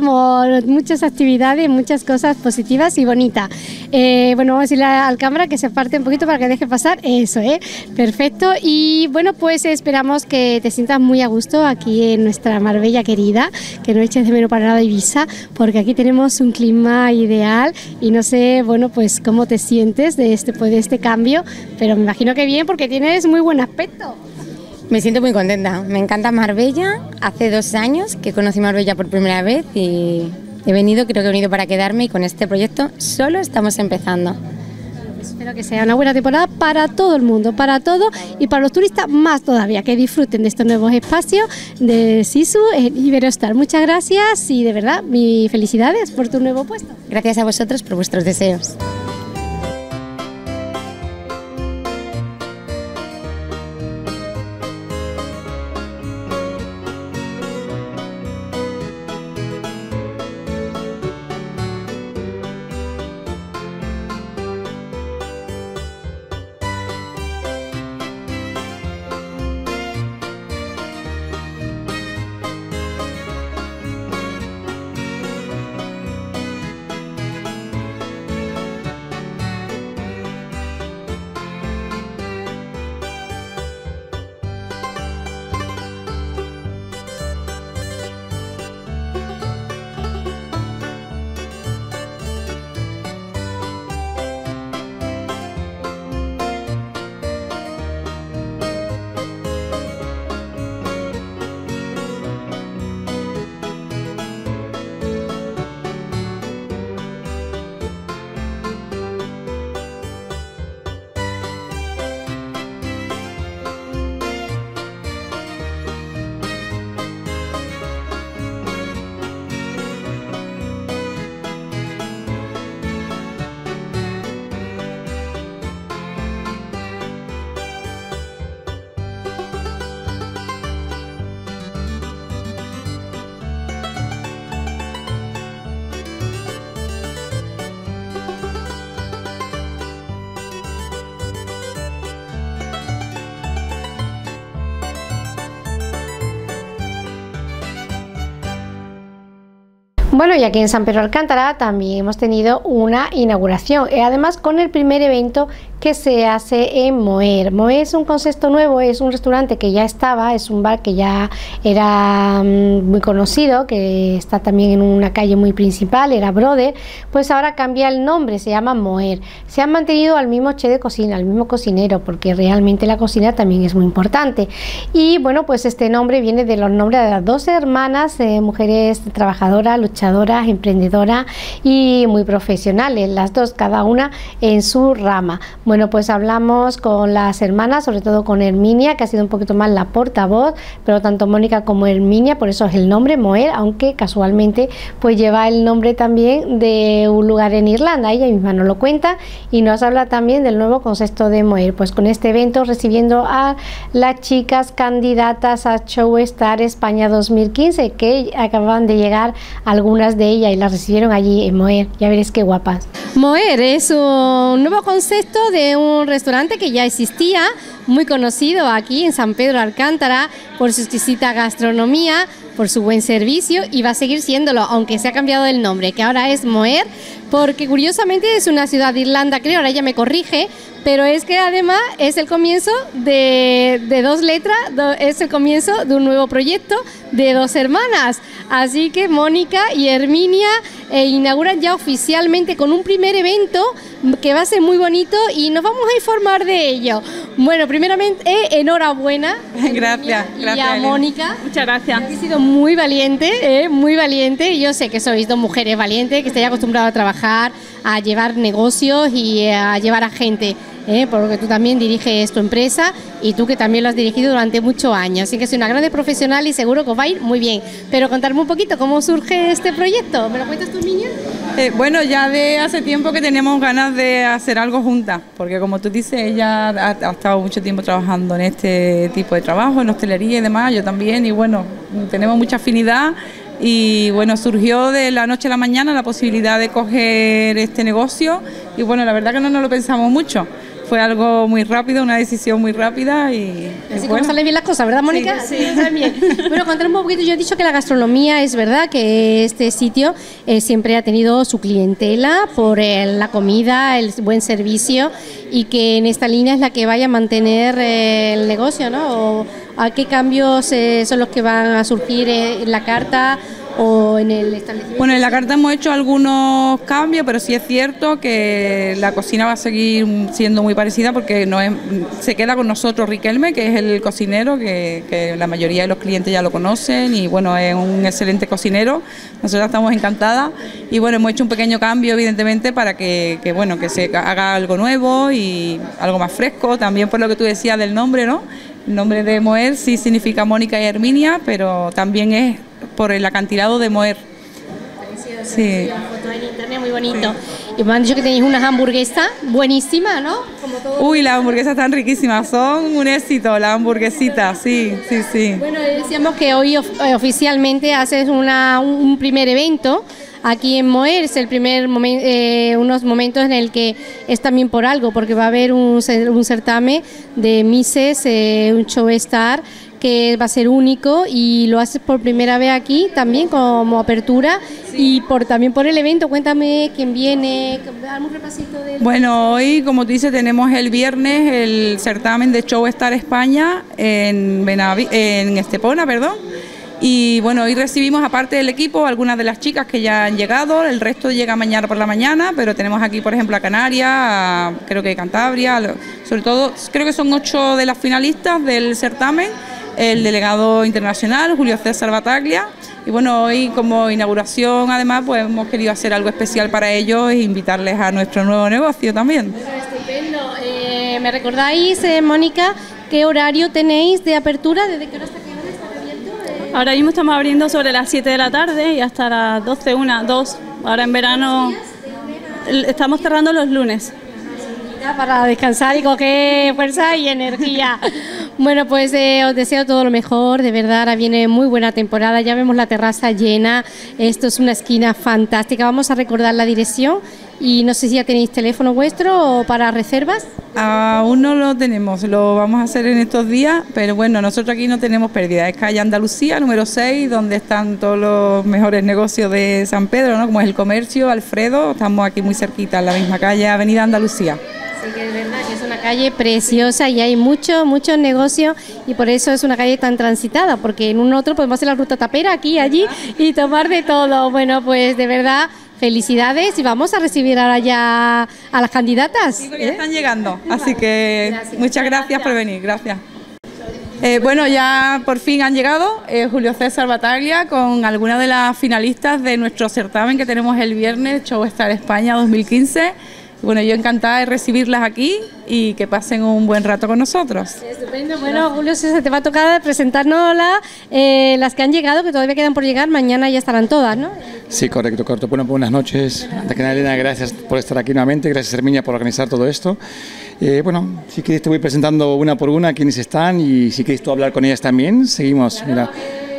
muchas actividades, muchas cosas positivas y bonitas. Bueno, vamos a decirle al cámara que se aparte un poquito para que deje pasar, eso, perfecto. Y bueno, pues esperamos que te sientas muy a gusto aquí en nuestra Marbella querida, que no eches de menos para nada Ibiza, porque aquí tenemos un clima ideal y no sé, bueno, pues cómo te sientes de este cambio, pero me imagino que bien porque tienes muy buen aspecto. Me siento muy contenta, me encanta Marbella, hace 2 años que conocí Marbella por primera vez y creo que he venido para quedarme y con este proyecto solo estamos empezando. Espero que sea una buena temporada para todo el mundo, para todo y para los turistas más todavía, que disfruten de estos nuevos espacios de Sisu en Iberoestar. Muchas gracias y de verdad, mis felicidades por tu nuevo puesto. Gracias a vosotros por vuestros deseos. Bueno, y aquí en San Pedro Alcántara también hemos tenido una inauguración, además con el primer evento que se hace en Moer. Moer es un concepto nuevo, es un restaurante que ya estaba, es un bar que ya era muy conocido, que está también en una calle muy principal, era Brother, pues ahora cambia el nombre, se llama Moer. Se han mantenido al mismo chef de cocina, al mismo cocinero, porque realmente la cocina también es muy importante. Y bueno, pues este nombre viene de los nombres de las dos hermanas, mujeres trabajadoras, luchadoras, emprendedoras y muy profesionales, las dos, cada una en su rama. Bueno, pues hablamos con las hermanas, sobre todo con Herminia, que ha sido un poquito más la portavoz, pero tanto Mónica como Herminia, por eso es el nombre Moer, aunque casualmente pues lleva el nombre también de un lugar en Irlanda. Ella misma nos lo cuenta y nos habla también del nuevo concepto de Moer, pues con este evento recibiendo a las chicas candidatas a Show Star España 2015, que acaban de llegar algunas de ellas y las recibieron allí en Moer. Ya veréis qué guapas. Moer es un nuevo concepto de un restaurante que ya existía, muy conocido aquí en San Pedro Alcántara por su exquisita gastronomía, por su buen servicio, y va a seguir siéndolo, aunque se ha cambiado el nombre, que ahora es Moer, porque curiosamente es una ciudad de Irlanda, creo, ahora ella me corrige, pero es que además es el comienzo de dos letras, es el comienzo de un nuevo proyecto de dos hermanas. Así que Mónica y Herminia inauguran ya oficialmente con un primer evento que va a ser muy bonito y nos vamos a informar de ello. Bueno, primeramente, enhorabuena. Gracias, y a Mónica. Muchas gracias. Has sido muy valiente, muy valiente. Yo sé que sois dos mujeres valientes, que estáis acostumbradas a trabajar, a llevar negocios y a llevar a gente. Porque tú también diriges tu empresa y tú que también lo has dirigido durante muchos años, así que soy una grande profesional y seguro que os va a ir muy bien. Pero contarme un poquito cómo surge este proyecto. ¿Me lo cuentas tú, niña? Bueno, ya de hace tiempo que teníamos ganas de hacer algo juntas, porque como tú dices, ella ha estado mucho tiempo trabajando en este tipo de trabajo, en hostelería y demás, yo también, y bueno, tenemos mucha afinidad. Y bueno, surgió de la noche a la mañana la posibilidad de coger este negocio y bueno, la verdad que no nos lo pensamos mucho. Fue algo muy rápido, una decisión muy rápida y así como salen bien las cosas, ¿verdad, Mónica? Sí, también. Bueno, contar un poquito, yo he dicho que la gastronomía es verdad que este sitio siempre ha tenido su clientela por la comida, el buen servicio y que en esta línea es la que vaya a mantener el negocio, ¿no? ¿O a qué cambios son los que van a surgir en la carta o en el establecimiento? Bueno, en la carta hemos hecho algunos cambios, pero sí es cierto que la cocina va a seguir siendo muy parecida porque se queda con nosotros Riquelme, que es el cocinero, que la mayoría de los clientes ya lo conocen y bueno, es un excelente cocinero. Nosotros estamos encantadas y bueno, hemos hecho un pequeño cambio evidentemente para que se haga algo nuevo y algo más fresco, también por lo que tú decías del nombre, ¿no? El nombre de Moer sí significa Mónica y Herminia, pero también es por el acantilado de Moer. Sí. La foto en internet muy bonito. Sí. Y me han dicho que tenéis unas hamburguesas buenísimas, ¿no? Como todo. Uy, las hamburguesas están riquísimas, son un éxito las hamburguesitas, sí. Bueno, decíamos que hoy oficialmente haces un primer evento aquí en Moer, es el primer unos momentos en el que es también por algo, porque va a haber un certamen de Misses, un Show Star, que va a ser único y lo haces por primera vez aquí también como apertura y también por el evento. Cuéntame quién viene, dame un repasito de... Bueno, hoy como tú dices tenemos el viernes el certamen de Show Star España en Estepona, y bueno, hoy recibimos aparte del equipo algunas de las chicas que ya han llegado, el resto llega mañana por la mañana, pero tenemos aquí por ejemplo a Canarias, creo que Cantabria, sobre todo creo que son 8 de las finalistas del certamen, el delegado internacional Julio César Bataglia, y bueno, hoy como inauguración además pues hemos querido hacer algo especial para ellos e invitarles a nuestro nuevo negocio también. Estupendo. ¿Me recordáis, Mónica, qué horario tenéis de apertura? ¿Desde qué hora hasta qué hora está abierto? Ahora mismo estamos abriendo sobre las 7 de la tarde y hasta las 12, 1, 2. Ahora en verano estamos cerrando los lunes. Para descansar y coger fuerza y energía. Bueno, pues os deseo todo lo mejor, de verdad, ahora viene muy buena temporada, ya vemos la terraza llena, esto es una esquina fantástica, vamos a recordar la dirección Y no sé si ya tenéis teléfono vuestro o para reservas. Aún no lo tenemos, lo vamos a hacer en estos días, pero bueno, nosotros aquí no tenemos pérdida. Es calle Andalucía, número 6, donde están todos los mejores negocios de San Pedro, ¿no? Como es el Comercio, Alfredo, estamos aquí muy cerquita, en la misma calle, Avenida Andalucía. Sí, que es verdad que es una calle preciosa y hay muchos negocios y por eso es una calle tan transitada, porque en un otro podemos hacer la ruta tapera aquí, allí y tomar de todo. Bueno, pues de verdad, felicidades y vamos a recibir ahora ya a las candidatas. Sí, ya están llegando, así que muchas gracias por venir, gracias. Bueno, ya por fin han llegado Julio César Bataglia con algunas de las finalistas de nuestro certamen que tenemos el viernes, Show Star España 2015. Bueno, yo encantada de recibirlas aquí y que pasen un buen rato con nosotros. Estupendo. Bueno, Julio César, te va a tocar presentarnos las que han llegado, que todavía quedan por llegar, mañana ya estarán todas, ¿no? Sí, correcto. Bueno, buenas noches. Antes que nada, Elena, gracias por estar aquí nuevamente, gracias Herminia por organizar todo esto. Bueno, si quieres te voy presentando una por una quienes están y si quieres tú hablar con ellas también, seguimos. Mira.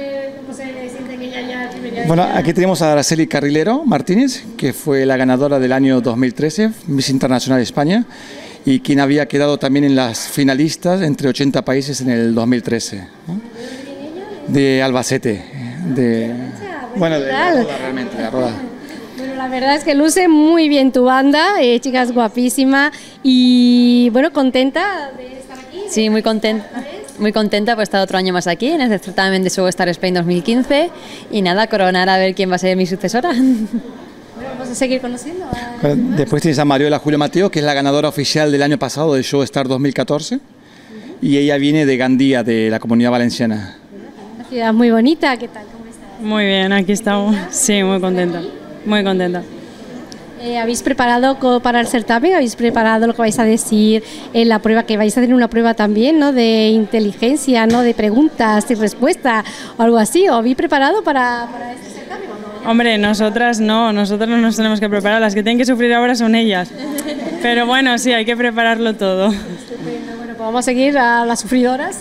Bueno, aquí tenemos a Araceli Carrilero Martínez, que fue la ganadora del año 2013, Miss Internacional de España, y quien había quedado también en las finalistas entre 80 países en el 2013, ¿no? De Albacete, de La Roda, realmente, de La Roda. Bueno, la verdad es que luce muy bien tu banda, chicas guapísimas y bueno, ¿contenta de estar aquí? Sí, muy contenta. Muy contenta por estar otro año más aquí en este certamen de Show Star Spain 2015 y nada, coronar a ver quién va a ser mi sucesora. Bueno, vamos a seguir conociendo. Después tienes a Mariola Julio Mateo, que es la ganadora oficial del año pasado de Show Star 2014 y ella viene de Gandía, de la Comunidad Valenciana. Una ciudad muy bonita, ¿qué tal? ¿Cómo estás? Muy bien, aquí estamos. Sí, muy contenta. Muy contenta. ¿Habéis preparado para el certamen? ¿Habéis preparado lo que vais a decir en la prueba? Que vais a tener una prueba también, ¿no? De inteligencia, ¿no? De preguntas y respuestas o algo así. ¿O habéis preparado para este certamen o no? Hombre, nosotras no nos tenemos que preparar. Las que tienen que sufrir ahora son ellas. Pero bueno, sí, hay que prepararlo todo. Estupendo. Bueno, pues vamos a seguir a las sufridoras.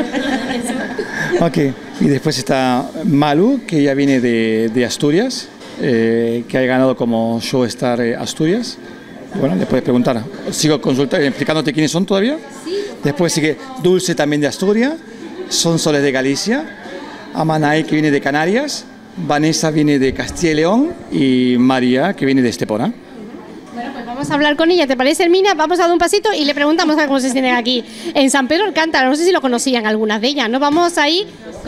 Ok, y después está Malu, que ella viene de Asturias. Que ha ganado como Show Star Asturias. Bueno, le puedes preguntar. Sigo explicándote quiénes son todavía. Sí. Después sigue Dulce, también de Asturias. Sonsoles de Galicia. Amanay, que viene de Canarias. Vanessa viene de Castilla y León. Y María, que viene de Estepona. Bueno, pues vamos a hablar con ella, ¿te parece, Herminia? Vamos a dar un pasito y le preguntamos a cómo se sienten aquí en San Pedro Alcántara. No sé si lo conocían algunas de ellas, ¿no? Vamos ahí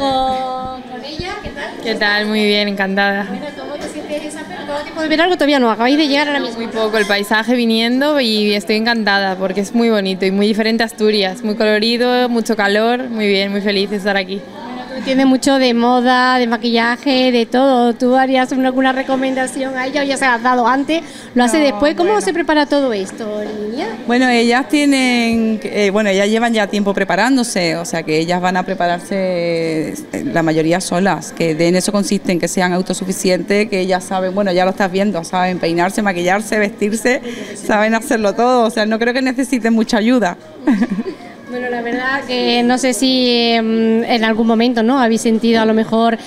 con ella. ¿Qué tal? ¿Qué tal? Muy bien, encantada. Bueno, ¿cómo te sientes en San Pedro? ¿Todo tiempo de ver algo? Todavía no, acabáis de llegar ahora mismo. Muy poco, el paisaje viniendo y estoy encantada porque es muy bonito y muy diferente a Asturias. Muy colorido, mucho calor, muy bien, muy feliz de estar aquí. Entiende mucho de moda, de maquillaje, de todo. ¿Tú harías alguna recomendación a ella o ya se la has dado antes? ¿Lo hace después? ¿Cómo se prepara todo esto, niña? Bueno, ellas tienen, ellas llevan ya tiempo preparándose, o sea que ellas van a prepararse la mayoría solas, que en eso consiste en que sean autosuficientes, que ellas saben, bueno, ya lo estás viendo, saben peinarse, maquillarse, vestirse, saben hacerlo todo, o sea, no creo que necesiten mucha ayuda. Bueno, la verdad que no sé si en algún momento, ¿no? Habéis sentido a lo mejor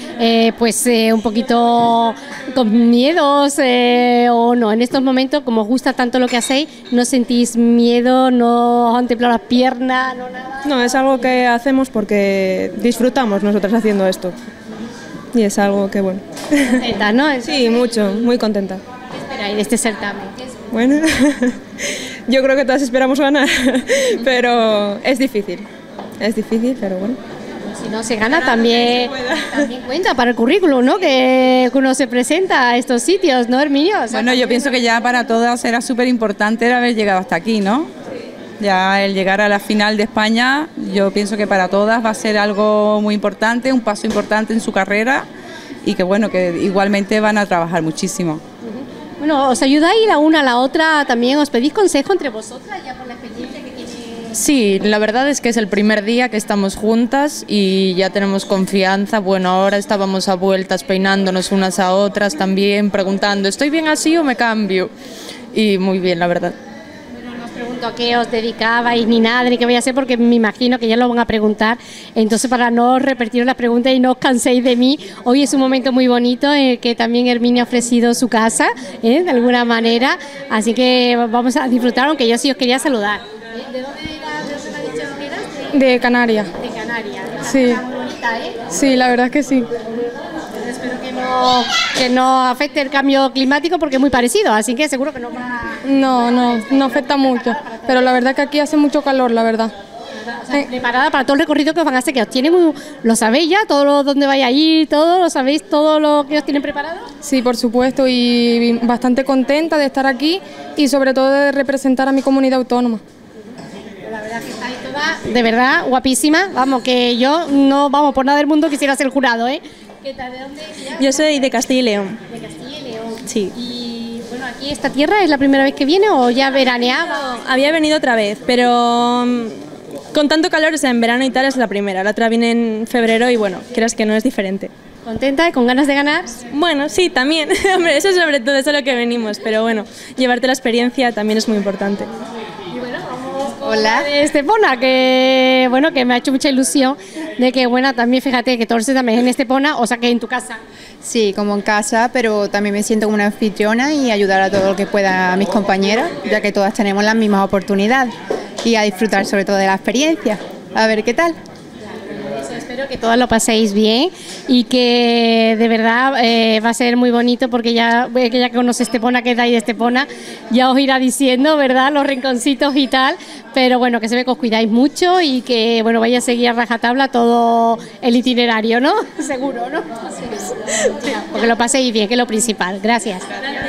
un poquito con miedos o no. En estos momentos, como os gusta tanto lo que hacéis, ¿no sentís miedo? ¿No os han temblado las piernas? ¿No nada? No, es algo que hacemos porque disfrutamos nosotras haciendo esto. Y es algo que, bueno... ¿Contenta, no? Sí, mucho, muy contenta. ¿Qué esperáis de este certamen? Bueno, yo creo que todas esperamos ganar, pero es difícil, pero bueno. Si no se gana también cuenta para el currículum, ¿no? Que uno se presenta a estos sitios, ¿no, Herminio? O sea, bueno, yo pienso que ya para todas era súper importante haber llegado hasta aquí, ¿no? Ya el llegar a la final de España, yo pienso que para todas va a ser algo muy importante, un paso importante en su carrera y que bueno, que igualmente van a trabajar muchísimo. Bueno, ¿os ayudáis la una a la otra también? ¿Os pedís consejo entre vosotras ya por la experiencia que tiene? Sí, la verdad es que es el primer día que estamos juntas y ya tenemos confianza. Bueno, ahora estábamos a vueltas peinándonos unas a otras también, preguntando, ¿estoy bien así o me cambio? Y muy bien, la verdad. Bueno, nos preguntan pregunto a qué os dedicabais ni nada, ni qué voy a hacer, porque me imagino que ya lo van a preguntar. Entonces, para no repetir las preguntas y no os canséis de mí, hoy es un momento muy bonito en el que también Herminia ha ofrecido su casa, de alguna manera. Así que vamos a disfrutar, aunque yo sí os quería saludar. ¿De dónde has dicho que eras? De Canarias. De Canarias. Sí. Muy bonita, ¿eh? Sí, la verdad es que sí. Espero que no afecte el cambio climático porque es muy parecido, así que seguro que no va... No afecta mucho, pero la verdad que aquí hace mucho calor, la verdad. O sea, preparada para todo el recorrido que os van a hacer, que os tienen, ¿lo sabéis ya? ¿Todo dónde vais a ir? ¿Todo lo sabéis? ¿Todo lo que os tienen preparado? Sí, por supuesto, y bastante contenta de estar aquí y sobre todo de representar a mi comunidad autónoma. La verdad que estáis todas, de verdad, guapísima. Vamos, que yo no, vamos, por nada del mundo quisiera ser jurado, ¿eh? ¿Qué tal? ¿De dónde? Yo soy de Castilla y León. De Castilla y León. Sí. Y bueno, aquí esta tierra es la primera vez que viene o ya veraneaba. Había venido otra vez, pero con tanto calor, o sea, en verano y tal es la primera. La otra viene en febrero y bueno, creas que no es diferente. ¿Contenta y con ganas de ganar? Bueno, sí, también. Hombre, eso sobre todo, eso es lo que venimos. Pero bueno, llevarte la experiencia también es muy importante. Hola. De Estepona, que bueno, que me ha hecho mucha ilusión de que, bueno, también fíjate que Torce también es en Estepona, o sea que en tu casa. Sí, como en casa, pero también me siento como una anfitriona y ayudar a todo lo que pueda a mis compañeras, ya que todas tenemos las mismas oportunidades y a disfrutar sobre todo de la experiencia. A ver qué tal. Espero que todas lo paséis bien y que de verdad va a ser muy bonito porque ya que conoce Estepona, que es de ahí de Estepona, ya os irá diciendo, ¿verdad?, los rinconcitos y tal, pero bueno, que se ve que os cuidáis mucho y que, bueno, vaya a seguir a rajatabla todo el itinerario, ¿no? Seguro, ¿no? Porque lo paséis bien, que es lo principal. Gracias.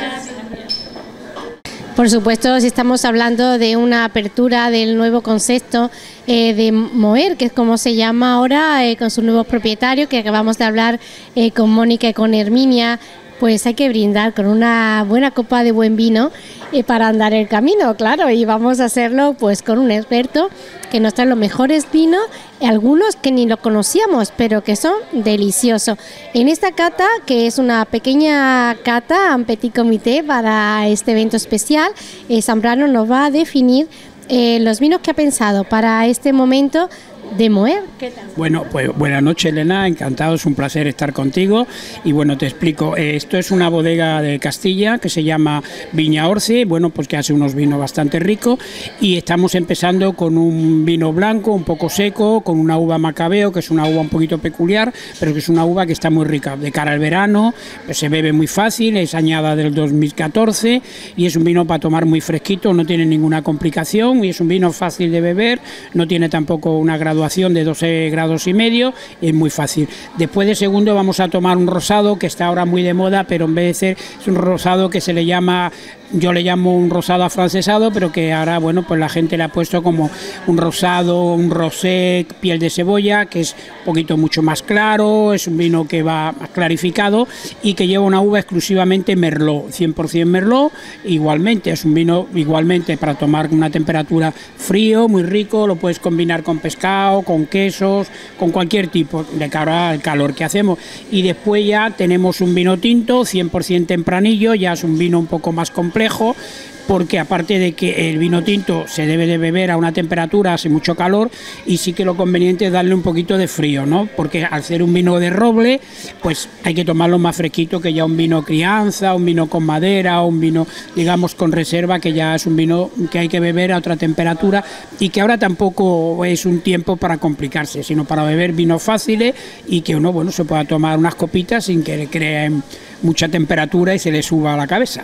Por supuesto, si estamos hablando de una apertura del nuevo concepto de Moer, que es como se llama ahora, con sus nuevos propietarios, que acabamos de hablar con Mónica y con Herminia, pues hay que brindar con una buena copa de buen vino para andar el camino, claro, y vamos a hacerlo pues con un experto que nos trae los mejores vinos, algunos que ni lo conocíamos, pero que son deliciosos. En esta cata, que es una pequeña cata, un petit comité para este evento especial, Zambrano nos va a definir los vinos que ha pensado para este momento de Moer. ¿Qué tal? Bueno, pues buenas noches, Elena, encantado, es un placer estar contigo y bueno, te explico, esto es una bodega de Castilla que se llama Viña Orce, bueno, pues que hace unos vinos bastante ricos y estamos empezando con un vino blanco un poco seco, con una uva Macabeo, que es una uva un poquito peculiar, pero que es una uva que está muy rica, de cara al verano, pues se bebe muy fácil, es añada del 2014 y es un vino para tomar muy fresquito, no tiene ninguna complicación y es un vino fácil de beber, no tiene tampoco una graduación de 12 grados y medio, es muy fácil. Después de segundo vamos a tomar un rosado que está ahora muy de moda, pero en vez de ser, es un rosado que se le llama, yo le llamo un rosado afrancesado, pero que ahora, bueno, pues la gente le ha puesto como un rosado, un rosé, piel de cebolla, que es un poquito mucho más claro, es un vino que va más clarificado y que lleva una uva exclusivamente Merlot, 100% Merlot, igualmente, es un vino igualmente para tomar con una temperatura frío, muy rico, lo puedes combinar con pescado, con quesos, con cualquier tipo, de cara al calor que hacemos. Y después ya tenemos un vino tinto, 100% tempranillo, ya es un vino un poco más complejo, porque aparte de que el vino tinto se debe de beber a una temperatura, hace mucho calor, y sí que lo conveniente es darle un poquito de frío, ¿no? Porque al ser un vino de roble, pues hay que tomarlo más fresquito que ya un vino crianza, un vino con madera, un vino, digamos, con reserva, que ya es un vino que hay que beber a otra temperatura y que ahora tampoco es un tiempo para complicarse, sino para beber vinos fáciles y que uno, bueno, se pueda tomar unas copitas sin que le creen mucha temperatura y se le suba a la cabeza.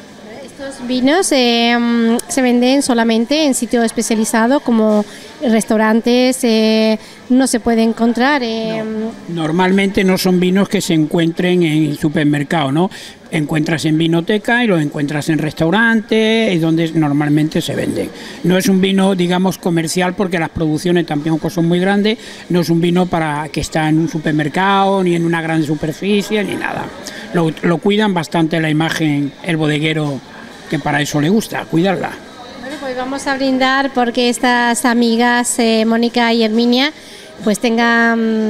Estos vinos se venden solamente en sitios especializados como restaurantes, no se puede encontrar. Normalmente no son vinos que se encuentren en supermercado, ¿no? Encuentras en vinoteca y los encuentras en restaurantes, es donde normalmente se venden. No es un vino, digamos, comercial porque las producciones tampoco son muy grandes, no es un vino para que está en un supermercado, ni en una gran superficie, ni nada. Lo cuidan bastante la imagen, el bodeguero, que para eso le gusta, cuidarla. Bueno, pues vamos a brindar porque estas amigas, Mónica y Herminia, pues tengan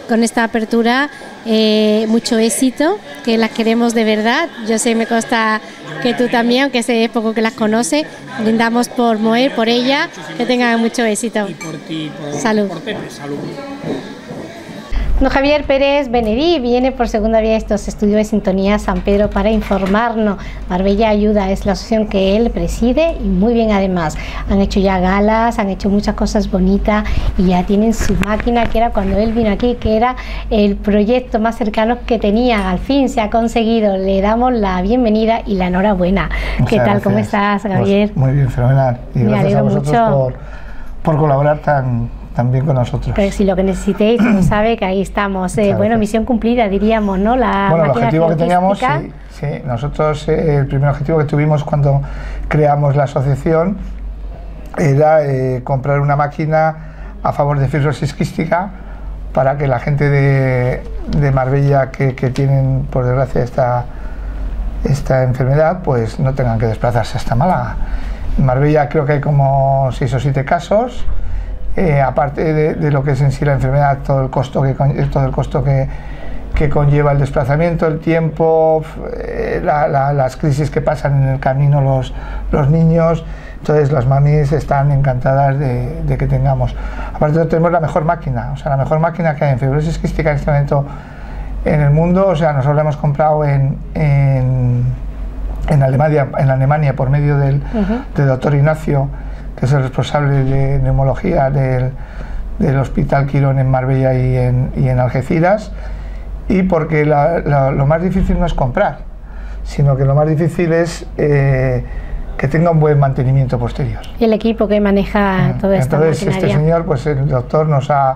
con esta apertura, mucho éxito, que las queremos de verdad. Yo sé, me consta que tú también, aunque sé poco que las conoce, brindamos por Moer, por ella, que tengan mucho éxito. Y por ti, salud. Por Pepe, salud. Don Javier Pérez Benedí viene por segunda vez a estos estudios de Sintonía San Pedro para informarnos. Marbella Ayuda es la asociación que él preside y muy bien además. Han hecho ya galas, han hecho muchas cosas bonitas y ya tienen su máquina, que era cuando él vino aquí, que era el proyecto más cercano que tenían. Al fin se ha conseguido. Le damos la bienvenida y la enhorabuena. Muchas ¿Qué tal? gracias. ¿Cómo estás, Javier? Pues muy bien, fenomenal. Y Me gracias a alegro vosotros mucho. por colaborar también con nosotros. Pero si lo que necesitéis, uno sabe que ahí estamos. Bueno, misión cumplida, diríamos, ¿no? Bueno, el objetivo que teníamos, sí, nosotros el primer objetivo que tuvimos cuando creamos la asociación era comprar una máquina a favor de fibrosis quística para que la gente de Marbella que tienen, por desgracia, esta enfermedad, pues no tengan que desplazarse hasta Málaga. En Marbella creo que hay como 6 o 7 casos. Aparte de lo que es en sí la enfermedad, todo el costo que conlleva el desplazamiento, el tiempo, las crisis que pasan en el camino los niños. Entonces las mamis están encantadas de que tengamos. Aparte tenemos la mejor máquina, o sea, la mejor máquina que hay en fibrosis quística en este momento en el mundo. O sea, nosotros la hemos comprado en Alemania por medio del doctor Ignacio, que es el responsable de neumología del Hospital Quirón en Marbella y en Algeciras, y porque lo más difícil no es comprar, sino que lo más difícil es que tenga un buen mantenimiento posterior. Y el equipo que maneja toda esta Entonces maquinaria. este señor, pues el doctor nos ha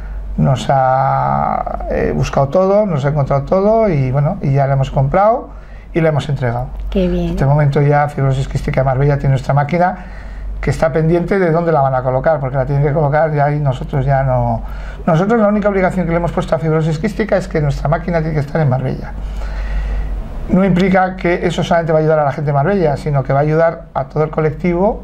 buscado todo, nos ha encontrado todo y bueno, y ya lo hemos comprado y lo hemos entregado. Qué bien. En este momento ya Fibrosis Quística de Marbella tiene nuestra máquina, que está pendiente de dónde la van a colocar, porque la tienen que colocar ya y nosotros ya no. Nosotros la única obligación que le hemos puesto a Fibrosis Quística es que nuestra máquina tiene que estar en Marbella. No implica que eso solamente va a ayudar a la gente de Marbella, sino que va a ayudar a todo el colectivo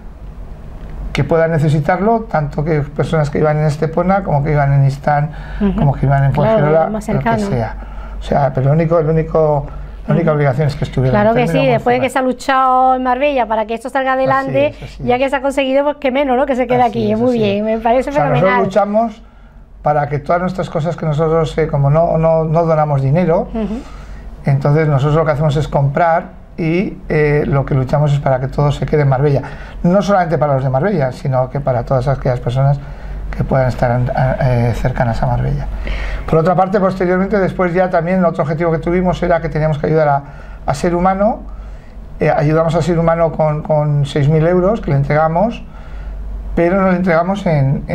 que pueda necesitarlo, tanto que personas que iban en Estepona, como que iban en Istán, como que iban en Fuengirola, lo que sea. O sea, pero la única obligación es que estuviera. Claro que sí, después de que se ha luchado en Marbella para que esto salga adelante, así es. Ya que se ha conseguido, pues que menos, ¿no? Que se quede aquí, muy bien, me parece fenomenal. Nosotros luchamos para que todas nuestras cosas que nosotros, como no donamos dinero, entonces nosotros lo que hacemos es comprar y lo que luchamos es para que todo se quede en Marbella. No solamente para los de Marbella, sino que para todas aquellas personas que puedan estar cercanas a Marbella. Por otra parte, posteriormente, después ya también otro objetivo que tuvimos era que teníamos que ayudar a Ser Humano. Ayudamos a Ser Humano con 6.000 euros que le entregamos, pero no le entregamos en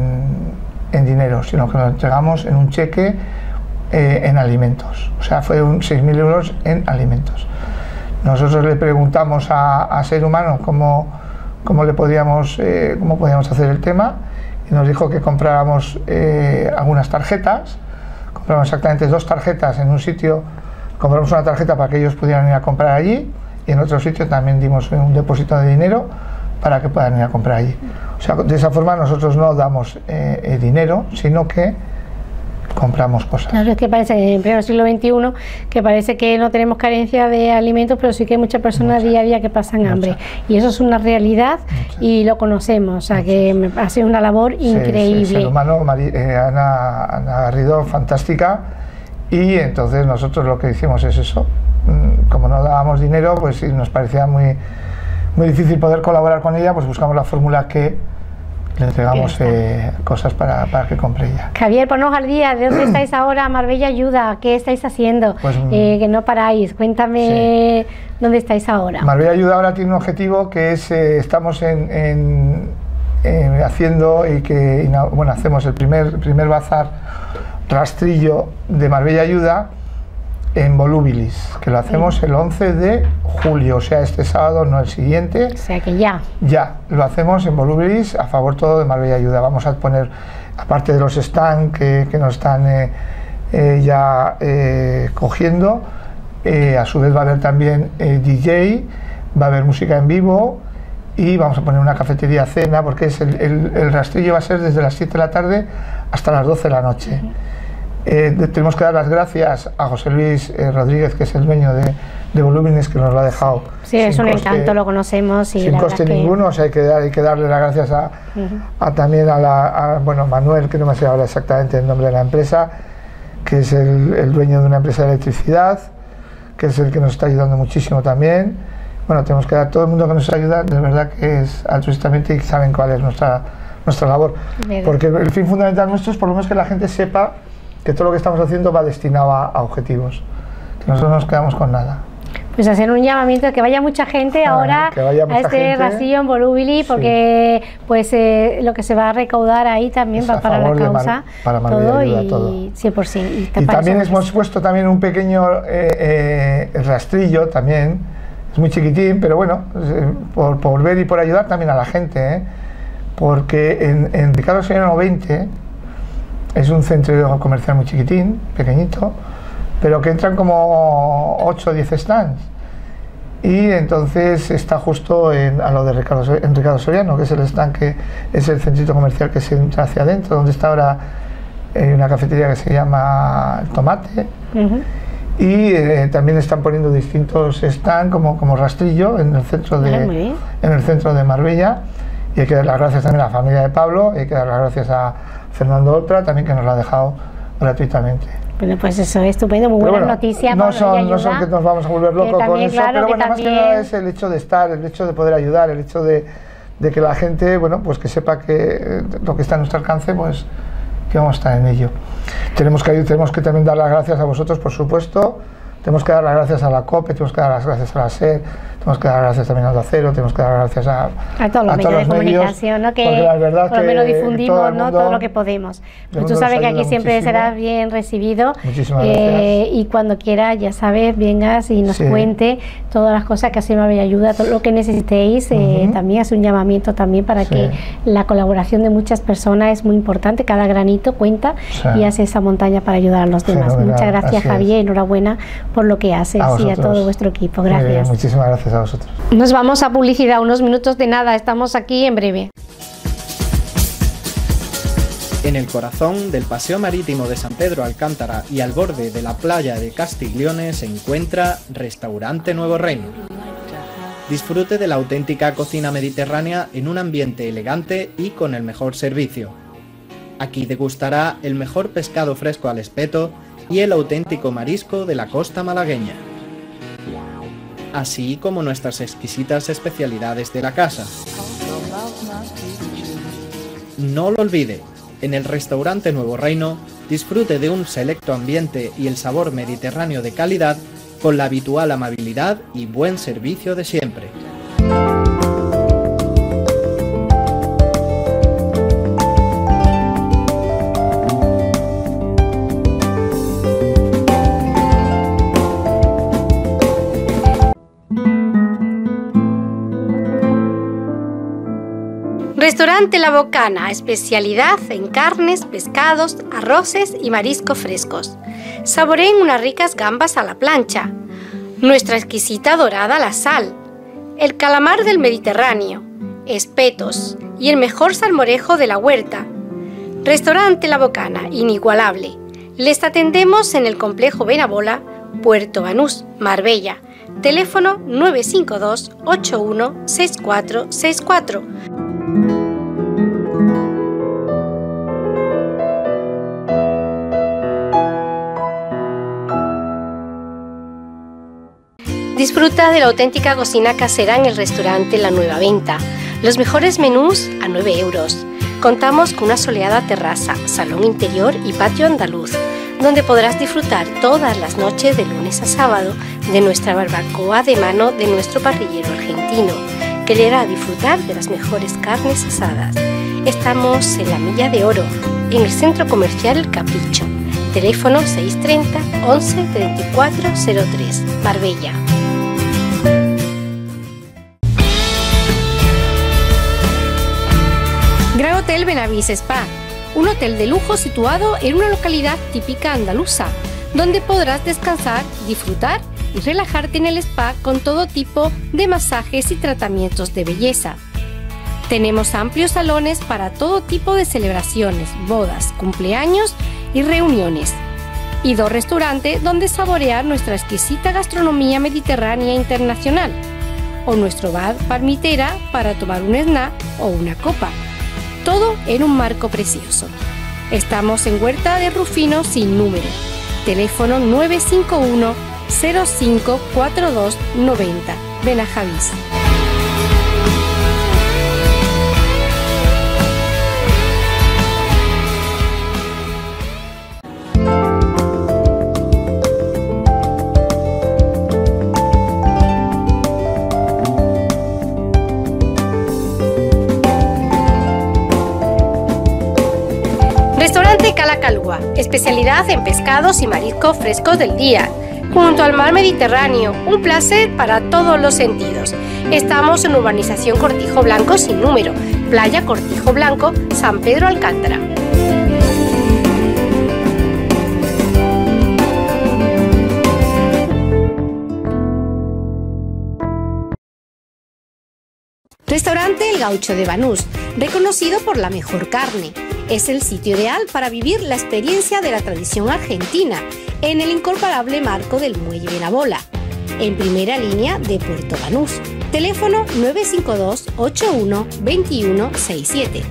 dinero, sino que lo entregamos en un cheque en alimentos. O sea, fue 6.000 euros en alimentos. Nosotros le preguntamos a Ser Humano cómo podíamos hacer el tema, y nos dijo que compráramos algunas tarjetas. Compramos exactamente 2 tarjetas en un sitio, compramos una tarjeta para que ellos pudieran ir a comprar allí, y en otro sitio también dimos un depósito de dinero para que puedan ir a comprar allí. O sea, de esa forma nosotros no damos dinero, sino que compramos cosas. Claro, es que parece que en pleno siglo XXI, que parece que no tenemos carencia de alimentos, pero sí que hay muchas personas día a día que pasan hambre. Y eso es una realidad y lo conocemos, o sea que ha sido una labor increíble. Ser Humano, Ana Garrido, fantástica, y entonces nosotros lo que hicimos es eso. Como no dábamos dinero, pues nos parecía muy difícil poder colaborar con ella, pues buscamos la fórmula que le entregamos cosas para que compre ella. Javier, ponnos al día, ¿de dónde estáis ahora? Marbella Ayuda, ¿qué estáis haciendo? Pues, que no paráis, cuéntame dónde estáis ahora. Marbella Ayuda ahora tiene un objetivo que es, estamos haciendo hacemos el primer bazar rastrillo de Marbella Ayuda en Volubilis, que lo hacemos el 11 de julio, o sea, este sábado, no el siguiente. O sea que ya. Ya, lo hacemos en Volubilis, a favor todo de Marbella Ayuda. Vamos a poner, aparte de los stands que nos están cogiendo, a su vez va a haber también DJ, va a haber música en vivo, y vamos a poner una cafetería cena, porque el rastrillo va a ser desde las 7 de la tarde hasta las 12 de la noche. Tenemos que dar las gracias a José Luis Rodríguez, que es el dueño de Volúmenes, que nos lo ha dejado. Sí, es un encanto, lo conocemos. Y sin coste ninguno, o sea, hay que darle las gracias también a Manuel, que no me sé ahora exactamente el nombre de la empresa, que es el dueño de una empresa de electricidad, que es el que nos está ayudando muchísimo también. Bueno, tenemos que dar a todo el mundo que nos ayuda, de verdad que es altruistamente y saben cuál es nuestra labor. Porque el fin fundamental nuestro es por lo menos que la gente sepa que todo lo que estamos haciendo va destinado a objetivos, que nosotros no nos quedamos con nada. Pues hacer un llamamiento, que vaya mucha gente ahora a este rastrillo en Volúbili, porque pues lo que se va a recaudar ahí también va para la causa, para todo y 100%. Y también hemos puesto también un pequeño rastrillo también, es muy chiquitín, pero bueno, por ver y por ayudar también a la gente, porque en Ricardo Soriano 20 es un centro comercial muy chiquitín, pequeñito, pero que entran como 8 o 10 stands. Y entonces está justo a lo de Ricardo Soriano, que es el stand, que es el centrito comercial que se entra hacia adentro, donde está ahora una cafetería que se llama El Tomate. Y también están poniendo distintos stands como rastrillo en el centro de Marbella. Y hay que dar las gracias también a la familia de Pablo, hay que dar las gracias a Fernando Oltra, también, que nos lo ha dejado gratuitamente. Bueno, pues eso es estupendo, muy buenas noticias. No son que nos vamos a volver locos con eso, pero bueno, más que nada es el hecho de estar, el hecho de poder ayudar, el hecho de que la gente, bueno, pues que sepa que lo que está a nuestro alcance, pues que vamos a estar en ello. Tenemos que también dar las gracias a vosotros, por supuesto. Tenemos que dar las gracias a la COPE, tenemos que dar las gracias a la SER, tenemos que dar las gracias también a Onda Cero, tenemos que dar las gracias a todos los medios de comunicación, ¿no? Que por lo menos difundimos todo lo que podemos. Pues tú sabes que aquí siempre serás bien recibido. Muchísimas gracias. Y cuando quieras, ya sabes, vengas y nos cuente todas las cosas que así me ayuda, todo lo que necesitéis. También hace un llamamiento también para que la colaboración de muchas personas es muy importante, cada granito cuenta y hace esa montaña para ayudar a los demás. Muchas gracias, Javier, enhorabuena por lo que haces y a todo vuestro equipo. Gracias. Muchísimas gracias a vosotros. Nos vamos a publicidad, unos minutos de nada, estamos aquí en breve. En el corazón del Paseo Marítimo de San Pedro Alcántara y al borde de la playa de Castiglione se encuentra Restaurante Nuevo Reino. Disfrute de la auténtica cocina mediterránea en un ambiente elegante y con el mejor servicio. Aquí degustará el mejor pescado fresco al espeto y el auténtico marisco de la costa malagueña, así como nuestras exquisitas especialidades de la casa. No lo olvide, en el Restaurante Nuevo Reino disfrute de un selecto ambiente y el sabor mediterráneo de calidad con la habitual amabilidad y buen servicio de siempre. Restaurante La Bocana, especialidad en carnes, pescados, arroces y mariscos frescos. Saboreen unas ricas gambas a la plancha, nuestra exquisita dorada a la sal, el calamar del Mediterráneo, espetos y el mejor salmorejo de la huerta. Restaurante La Bocana, inigualable. Les atendemos en el complejo Benabola, Puerto Banús, Marbella. Teléfono 952 81 6464. Disfruta de la auténtica cocina casera en el restaurante La Nueva Venta. Los mejores menús a 9 euros. Contamos con una soleada terraza, salón interior y patio andaluz, donde podrás disfrutar todas las noches de lunes a sábado de nuestra barbacoa de mano de nuestro parrillero argentino, que le hará disfrutar de las mejores carnes asadas. Estamos en la Milla de Oro, en el centro comercial El Capricho. Teléfono 630 11 34 03, Marbella. Gran Hotel Benavís Spa, un hotel de lujo situado en una localidad típica andaluza, donde podrás descansar, disfrutar y relajarte en el spa con todo tipo de masajes y tratamientos de belleza. Tenemos amplios salones para todo tipo de celebraciones, bodas, cumpleaños y reuniones. Y 2 restaurantes donde saborear nuestra exquisita gastronomía mediterránea internacional. O nuestro bar Palmitera para tomar un snack o una copa. Todo en un marco precioso. Estamos en Huerta de Rufino sin número. Teléfono 951 05 42 90. Benajavís. Restaurante Calacalúa, especialidad en pescados y mariscos frescos del día, junto al mar Mediterráneo, un placer para todos los sentidos. Estamos en urbanización Cortijo Blanco sin número, playa Cortijo Blanco, San Pedro Alcántara. Restaurante El Gaucho de Banús, reconocido por la mejor carne. Es el sitio ideal para vivir la experiencia de la tradición argentina en el incomparable marco del Muelle Benabola, en primera línea de Puerto Banús. Teléfono 952 81 21 67.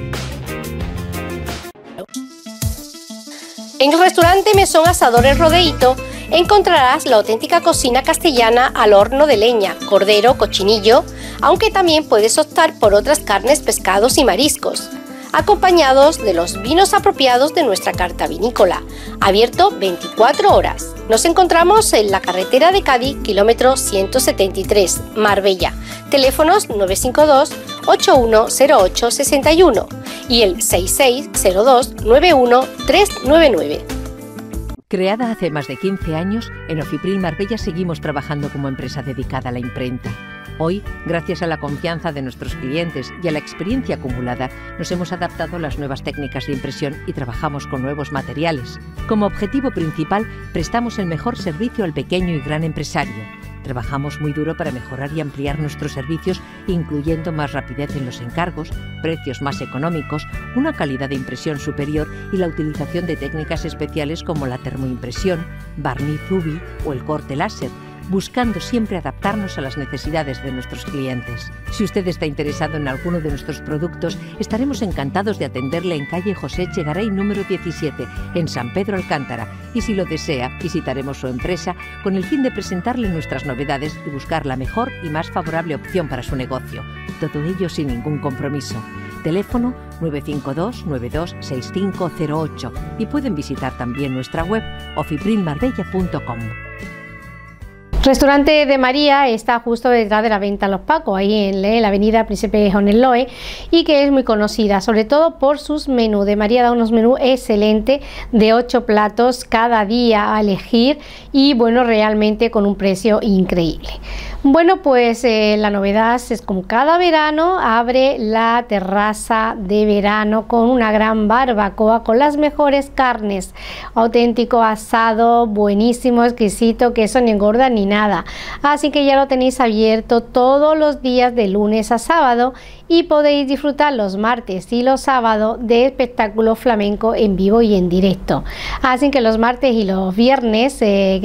En el restaurante Mesón Asadores Rodeíto encontrarás la auténtica cocina castellana al horno de leña, cordero, cochinillo, aunque también puedes optar por otras carnes, pescados y mariscos, acompañados de los vinos apropiados de nuestra carta vinícola, abierto 24 horas. Nos encontramos en la carretera de Cádiz, kilómetro 173, Marbella. Teléfonos 952 8108 61 y el 6602 91 399. Creada hace más de 15 años, en Ofipril Marbella seguimos trabajando como empresa dedicada a la imprenta. Hoy, gracias a la confianza de nuestros clientes y a la experiencia acumulada, nos hemos adaptado a las nuevas técnicas de impresión y trabajamos con nuevos materiales. Como objetivo principal, prestamos el mejor servicio al pequeño y gran empresario. Trabajamos muy duro para mejorar y ampliar nuestros servicios, incluyendo más rapidez en los encargos, precios más económicos, una calidad de impresión superior y la utilización de técnicas especiales como la termoimpresión, barniz UV o el corte láser, buscando siempre adaptarnos a las necesidades de nuestros clientes. Si usted está interesado en alguno de nuestros productos, estaremos encantados de atenderle en calle José Echegaray número 17, en San Pedro Alcántara, y si lo desea, visitaremos su empresa con el fin de presentarle nuestras novedades y buscar la mejor y más favorable opción para su negocio. Todo ello sin ningún compromiso. Teléfono 952 92 6508 y pueden visitar también nuestra web ofiprilmarbella.com. Restaurante de María está justo detrás de la Venta Los Pacos, ahí en la avenida Príncipe Joneloe, y que es muy conocida, sobre todo por sus menús. De María da unos menús excelentes de 8 platos cada día a elegir y bueno, realmente con un precio increíble. Bueno, pues la novedad es como cada verano abre la terraza de verano con una gran barbacoa con las mejores carnes, auténtico asado, buenísimo, exquisito, que eso ni engorda ni nada. Así que ya lo tenéis abierto todos los días de lunes a sábado y podéis disfrutar los martes y los sábados de espectáculo flamenco en vivo y en directo. Así que los martes y los viernes,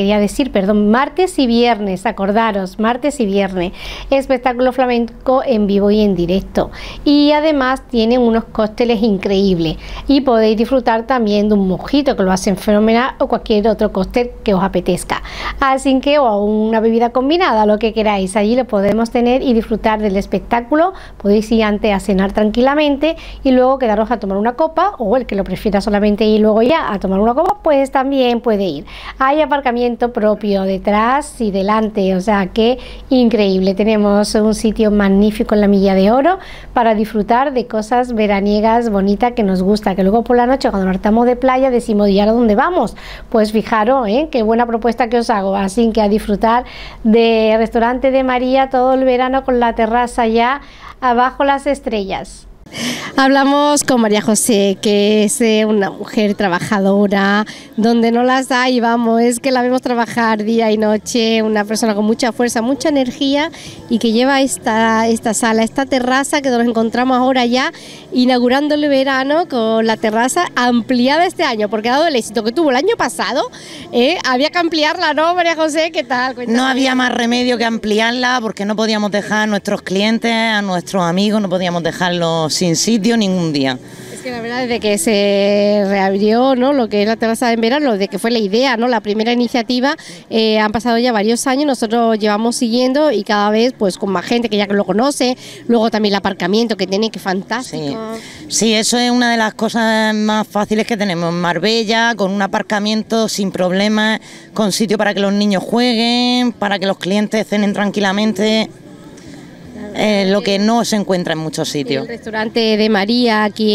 martes y viernes, acordaros, martes y viernes, espectáculo flamenco en vivo y en directo. Y además tienen unos cócteles increíbles y podéis disfrutar también de un mojito que lo hacen fenomenal o cualquier otro cóctel que os apetezca. Así que o una bebida combinada, lo que queráis, allí lo podemos tener y disfrutar del espectáculo. Podéis ir antes a cenar tranquilamente y luego quedaros a tomar una copa, o el que lo prefiera solamente ir luego ya a tomar una copa, pues también puede ir. Hay aparcamiento propio detrás y delante, o sea que increíble. Tenemos un sitio magnífico en la Milla de Oro para disfrutar de cosas veraniegas bonitas que nos gusta, que luego por la noche cuando nos hartamos de playa decimos, ¿y ahora dónde vamos? Pues fijaros, qué buena propuesta que os hago. Así que a disfrutar de Restaurante de María todo el verano con la terraza ya abajo las estrellas. Hablamos con María José, que es una mujer trabajadora, donde no las hay, vamos, es que la vemos trabajar día y noche, una persona con mucha fuerza, mucha energía y que lleva esta sala, esta terraza que nos encontramos ahora ya inaugurando el verano con la terraza ampliada este año, porque dado el éxito que tuvo el año pasado, había que ampliarla, ¿no, María José? ¿Qué tal? Cuéntame. No había más remedio que ampliarla porque no podíamos dejar a nuestros clientes, a nuestros amigos, no podíamos dejarlos sin sitio ningún día. Es que la verdad, desde que se reabrió, ¿no?, lo que es la terraza en verano, desde que fue la idea, ¿no?, la primera iniciativa, han pasado ya varios años, nosotros llevamos siguiendo y cada vez pues con más gente que ya lo conoce, luego también el aparcamiento que tiene, que fantástico. Sí, eso es una de las cosas más fáciles que tenemos en Marbella, con un aparcamiento sin problemas, con sitio para que los niños jueguen, para que los clientes cenen tranquilamente. Lo que no se encuentra en muchos sitios. El restaurante de María, aquí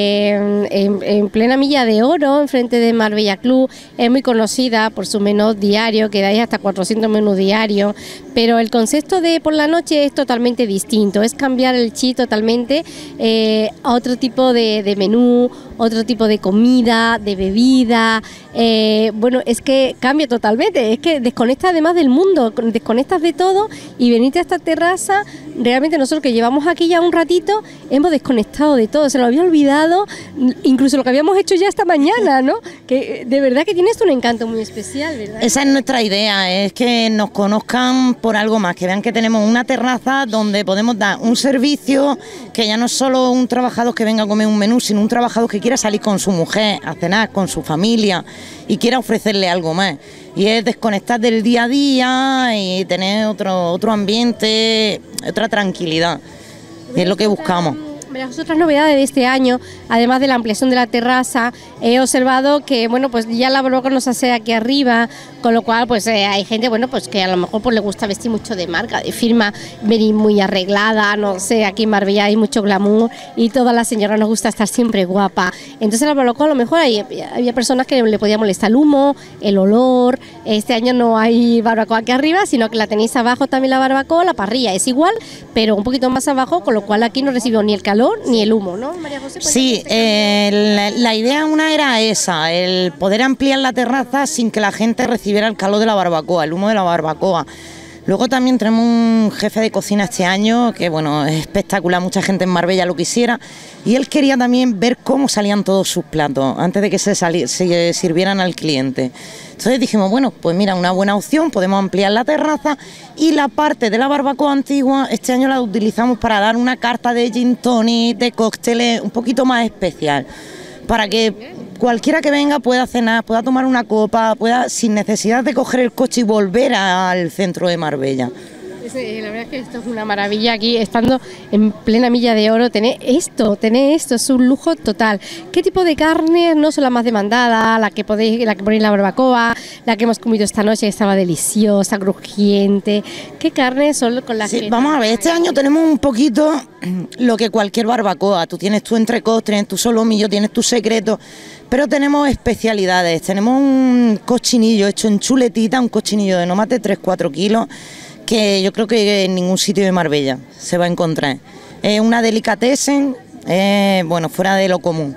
en plena Milla de Oro, enfrente de Marbella Club, es muy conocida por su menú diario, que dais hasta 400 menús diarios, pero el concepto de por la noche es totalmente distinto, es cambiar el chip totalmente a otro tipo de menú, otro tipo de comida, de bebida, bueno, es que cambia totalmente, es que desconectas además del mundo, desconectas de todo y venirte a esta terraza. Realmente nosotros que llevamos aquí ya un ratito hemos desconectado de todo, se lo había olvidado, incluso lo que habíamos hecho ya esta mañana, ¿no? Que de verdad que tiene esto un encanto muy especial, ¿verdad? Esa es nuestra idea, es que nos conozcan por algo más, que vean que tenemos una terraza donde podemos dar un servicio, que ya no es solo un trabajador que venga a comer un menú, sino un trabajador que quiera salir con su mujer a cenar, con su familia y quiera ofrecerle algo más. Y es desconectar del día a día y tener otro ambiente, otra tranquilidad. Y es lo que buscamos. Las otras novedades de este año, además de la ampliación de la terraza, he observado que bueno, pues ya la barbacoa nos hace aquí arriba, con lo cual pues hay gente bueno, pues que a lo mejor pues le gusta vestir mucho de marca, de firma, venir muy arreglada, no sé, aquí en Marbella hay mucho glamour y todas las señoras nos gusta estar siempre guapa. Entonces la barbacoa a lo mejor había personas que le podía molestar el humo, el olor. Este año no hay barbacoa aquí arriba, sino que la tenéis abajo también la barbacoa, la parrilla es igual, pero un poquito más abajo, con lo cual aquí no recibió ni el calor ni el humo, ¿no, María José? Sí, la idea una era esa, el poder ampliar la terraza sin que la gente recibiera el calor de la barbacoa, el humo de la barbacoa. Luego también tenemos un jefe de cocina este año que bueno, es espectacular, mucha gente en Marbella lo quisiera, y él quería también ver cómo salían todos sus platos antes de que se sirvieran al cliente. Entonces dijimos, bueno, pues mira, una buena opción, podemos ampliar la terraza y la parte de la barbacoa antigua este año la utilizamos para dar una carta de gin tonic, de cócteles un poquito más especial, para que cualquiera que venga pueda cenar, pueda tomar una copa, pueda sin necesidad de coger el coche y volver al centro de Marbella. La verdad es que esto es una maravilla aquí, estando en plena Milla de Oro, tener esto, es un lujo total. ¿Qué tipo de carne no son las más demandadas? La que ponéis la barbacoa, la que hemos comido esta noche que estaba deliciosa, crujiente. ¿Qué carnes son con las que...? Vamos a ver, este año tenemos un poquito lo que cualquier barbacoa. Tú tienes tu entrecot, tienes tu solomillo, tienes tu secreto, pero tenemos especialidades. Tenemos un cochinillo hecho en chuletita, un cochinillo de no más de 3-4 kilos, que yo creo que en ningún sitio de Marbella se va a encontrar. Es una delicatessen, bueno, fuera de lo común.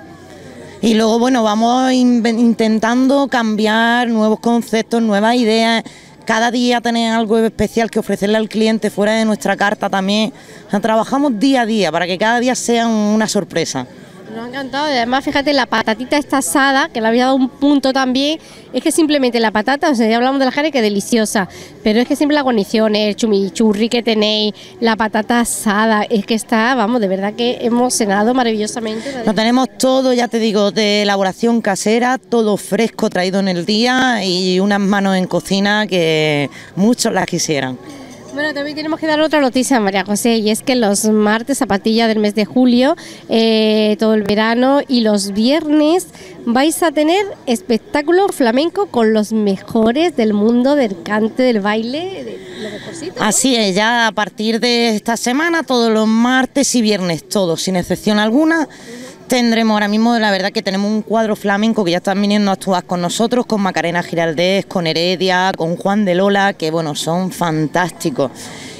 Y luego, bueno, vamos intentando cambiar nuevos conceptos, nuevas ideas. Cada día tener algo especial que ofrecerle al cliente fuera de nuestra carta también. O sea, trabajamos día a día para que cada día sea una sorpresa. Nos ha encantado, y además fíjate la patatita esta asada, que le había dado un punto también, es que simplemente la patata, o sea, ya hablamos de la carne que es deliciosa, pero es que siempre la guarnición, el chimichurri que tenéis, la patata asada, es que está, vamos, de verdad que hemos cenado maravillosamente. Lo tenemos todo, ya te digo, de elaboración casera, todo fresco traído en el día y unas manos en cocina que muchos las quisieran. Bueno, también tenemos que dar otra noticia, María José, y es que los martes, a partir del mes de julio, todo el verano, y los viernes vais a tener espectáculo flamenco con los mejores del mundo del cante, del baile, de lo mejorcito, ¿no? Así es, ya a partir de esta semana, todos los martes y viernes, todos, sin excepción alguna. Tendremos ahora mismo, la verdad que tenemos un cuadro flamenco que ya están viniendo a actuar con nosotros, con Macarena Giraldez, con Heredia, con Juan de Lola, que bueno, son fantásticos.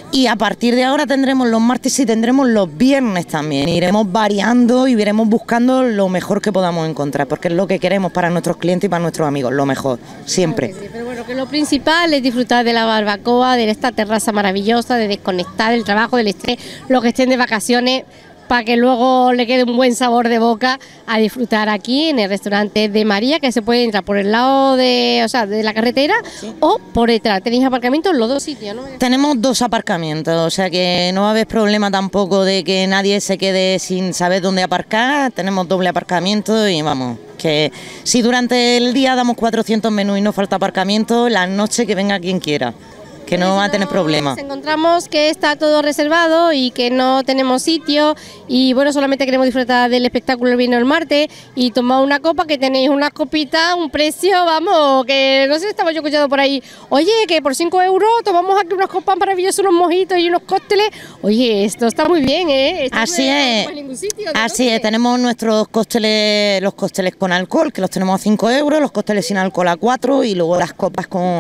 Y a partir de ahora tendremos los martes y tendremos los viernes también. Iremos variando y iremos buscando lo mejor que podamos encontrar, porque es lo que queremos para nuestros clientes y para nuestros amigos, lo mejor, siempre. Sí, pero bueno, que lo principal es disfrutar de la barbacoa, de esta terraza maravillosa, de desconectar del trabajo, del estrés, los que estén de vacaciones, para que luego le quede un buen sabor de boca a disfrutar aquí en el restaurante de María, que se puede entrar por el lado de la carretera o por detrás. ¿Tenéis aparcamientos en los dos sitios, no? Tenemos 2 aparcamientos, o sea que no va a haber problema tampoco de que nadie se quede sin saber dónde aparcar. Tenemos doble aparcamiento y vamos, que si durante el día damos 400 menús y no falta aparcamiento, la noche que venga quien quiera, que no va a tener problema. Encontramos que está todo reservado y que no tenemos sitio y bueno, solamente queremos disfrutar del espectáculo el viernes o el martes y tomar una copa, que tenéis unas copitas, un precio, vamos, que no sé, estaba yo escuchando por ahí, oye, que por 5 euros tomamos aquí unas copas maravillosas, unos mojitos y unos cócteles. Oye, esto está muy bien, ¿eh? Esto así no es, en ningún sitio, así es, tenemos nuestros cócteles, los cócteles con alcohol, que los tenemos a 5 euros, los cócteles sin alcohol a 4 y luego las copas con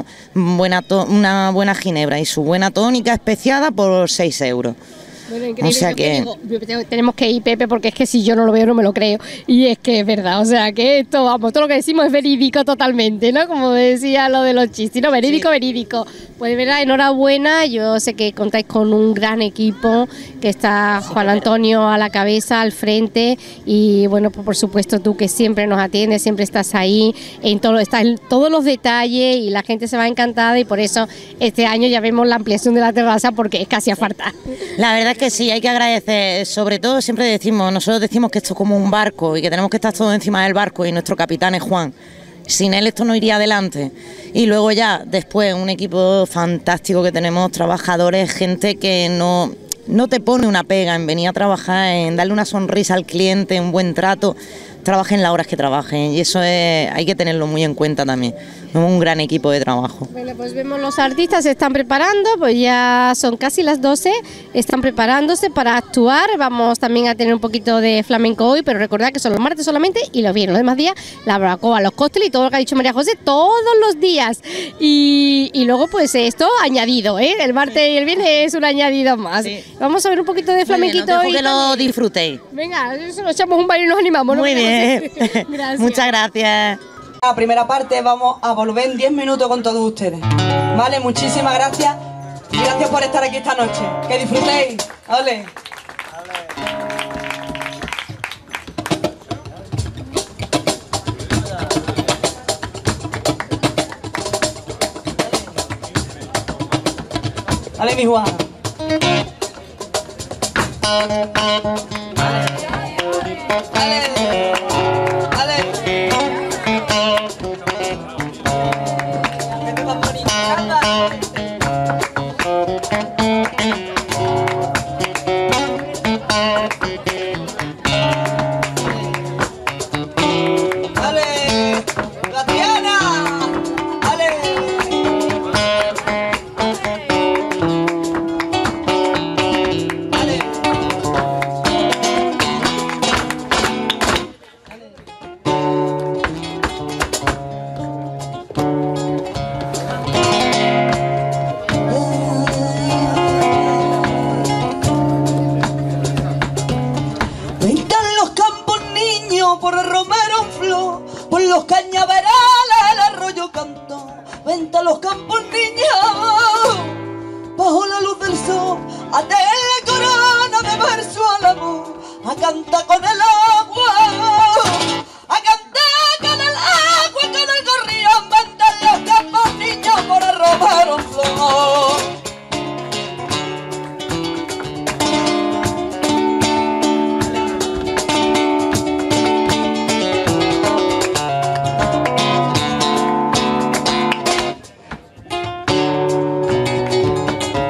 una buena ginebra y su buena tónica especiada por 6 euros. Bueno, increíble. O sea que tenemos que ir, Pepe, porque es que si yo no lo veo no me lo creo, y es que es verdad, o sea que esto, vamos, todo lo que decimos es verídico totalmente, ¿no? Como decía lo de los chistes, no, verídico, verídico. Pues de verdad, enhorabuena, yo sé que contáis con un gran equipo, que está Juan Antonio a la cabeza, al frente, y bueno, pues por supuesto tú que siempre nos atiendes, siempre estás ahí, estás en todos los detalles y la gente se va encantada, y por eso este año ya vemos la ampliación de la terraza, porque es casi a falta. La verdad es que sí, hay que agradecer, sobre todo nosotros decimos que esto es como un barco y que tenemos que estar todos encima del barco y nuestro capitán es Juan. Sin él esto no iría adelante. Y luego ya, después, un equipo fantástico que tenemos, trabajadores, gente que no te pone una pega en venir a trabajar, en darle una sonrisa al cliente, un buen trato, trabajen las horas que trabajen, y eso hay que tenerlo muy en cuenta también. Un gran equipo de trabajo. Bueno, pues vemos los artistas se están preparando, pues ya son casi las 12, están preparándose para actuar. Vamos también a tener un poquito de flamenco hoy, pero recordad que son los martes solamente y los viernes, los demás días, la barbacoa, los cócteles y todo lo que ha dicho María José todos los días. Y luego pues esto añadido, ¿eh? El martes y el viernes es un añadido más. Sí. Vamos a ver un poquito de flamenquito hoy. Que lo disfrutéis. Venga, eso nos echamos un baile y nos animamos. Muy bien. Gracias. Muchas gracias. La primera parte vamos a volver en 10 minutos con todos ustedes. Vale, muchísimas gracias y gracias por estar aquí esta noche. Que disfrutéis. Vale. Vale, mi Juan.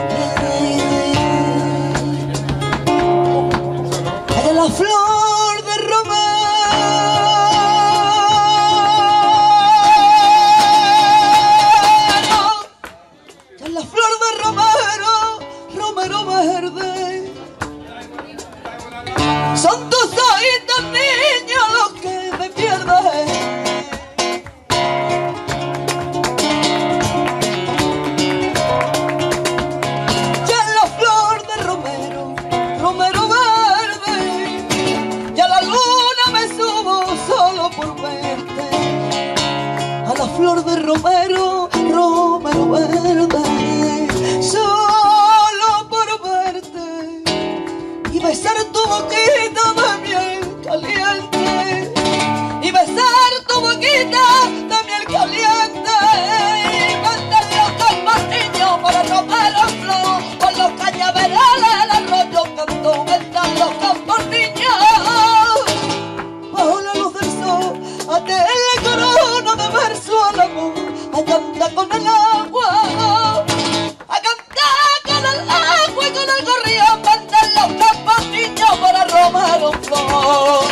La flor de flor de romero, romero verde, solo por verte y besar tu boquita de miel caliente, y besar tu boquita de miel caliente, y cantar los campasinos para romper los flores, por los cañaverales del arroyo canto, cantan los campasinos. Bajo la luz del sol, ante la corona de verso al amor, a cantar con el agua, a cantar con el agua y con el gorrión, cantan los campasinos para romper un flor.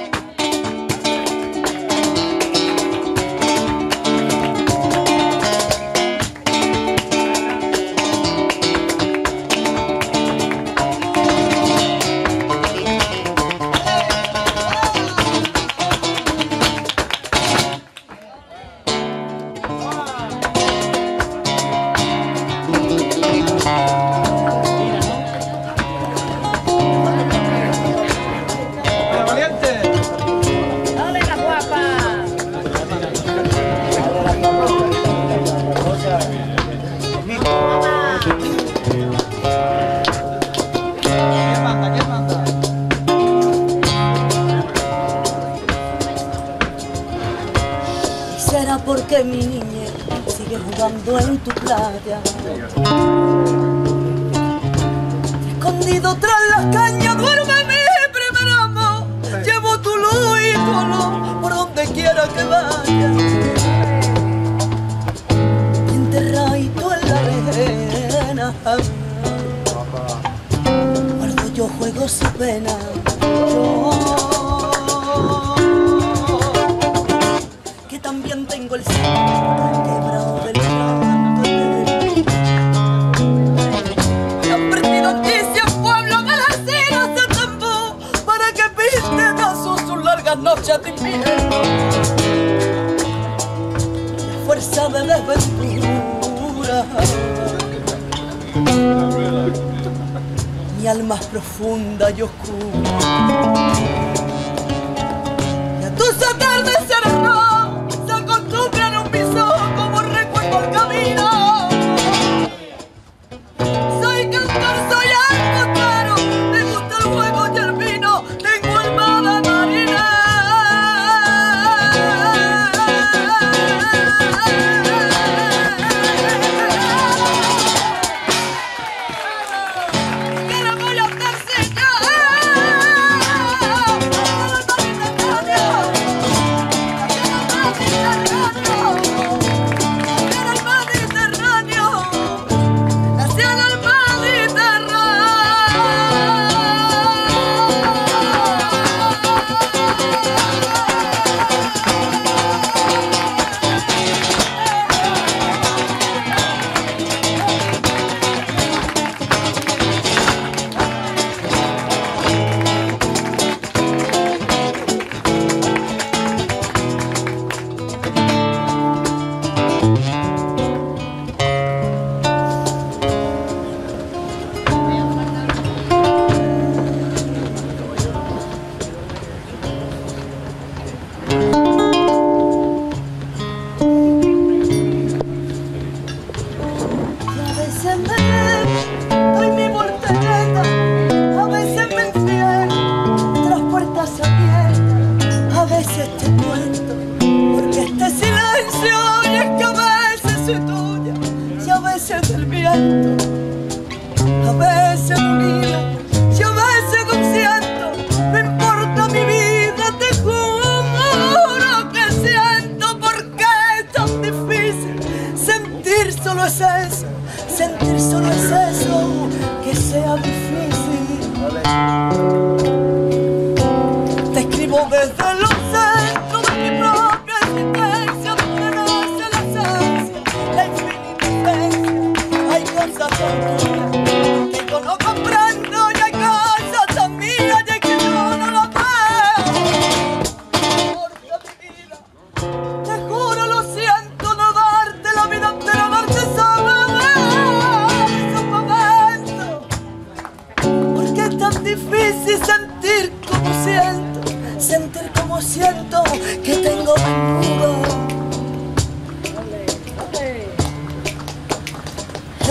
Será porque mi niña sigue jugando en tu playa, escondido tras las cañas duerme mi primer amor. Llevo tu luz y tu olor por donde quiera que vaya, enterradito en la arena, guardo yo juego su pena. Que también tengo el cielo quebrado del llanto. Han perdido noticias pueblo de las ciras de tambor para que pinten azul sus largas noches de invierno. La fuerza de desventura, mi alma es profunda y oscura. Y a tus atardeceres no se acostumbran un piso como recuerdo al camino. Soy cantor, soy arcotero, me gusta el juego y el vino, tengo alma de marina. ¿Qué le voy a hacer si yo?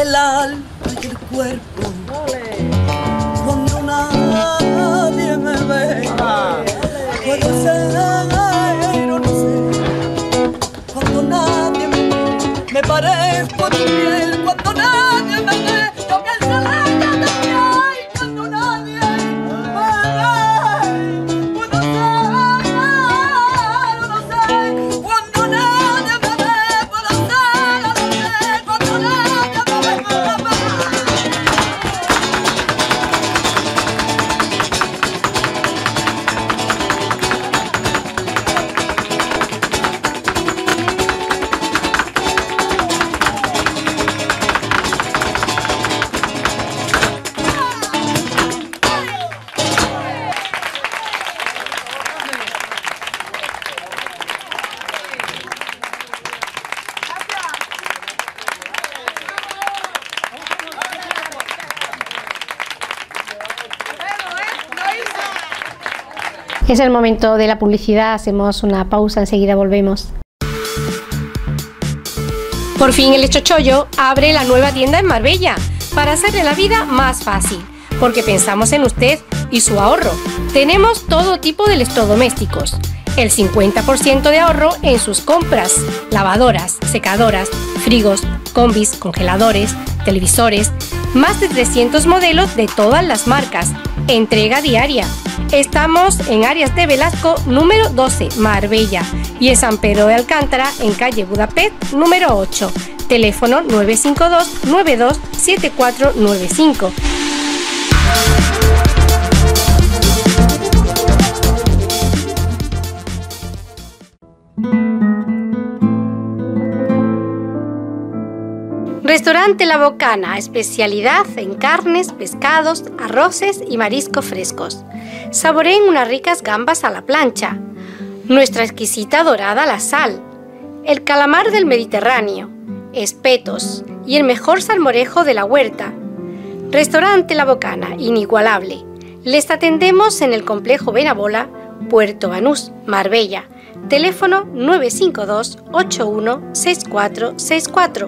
el alma y el cuerpo. Cuando nadie me ve, puedo ser, no sé. Cuando nadie me ve, me parezco a tu piel. Cuando nadie me ve, yo que el soleil de piel. Cuando nadie me ve, puedo ser, no sé. Cuando nadie me ve, puedo ser, no sé. Cuando nadie me ve, Es el momento de la publicidad, hacemos una pausa, enseguida volvemos. Por fin el Echochollo abre la nueva tienda en Marbella para hacerle la vida más fácil, porque pensamos en usted y su ahorro. Tenemos todo tipo de electrodomésticos, el 50% de ahorro en sus compras, lavadoras, secadoras, frigos, combis, congeladores, televisores, más de 300 modelos de todas las marcas, entrega diaria. Estamos en Arias de Velasco número 12, Marbella, y en San Pedro de Alcántara en calle Budapest número 8, teléfono 952 92 7495. Restaurante La Bocana, especialidad en carnes, pescados, arroces y mariscos frescos. Saboreen unas ricas gambas a la plancha, nuestra exquisita dorada a la sal, el calamar del Mediterráneo, espetos y el mejor salmorejo de la huerta. Restaurante La Bocana, inigualable. Les atendemos en el complejo Benabola, Puerto Banús, Marbella. Teléfono 952 81 6464.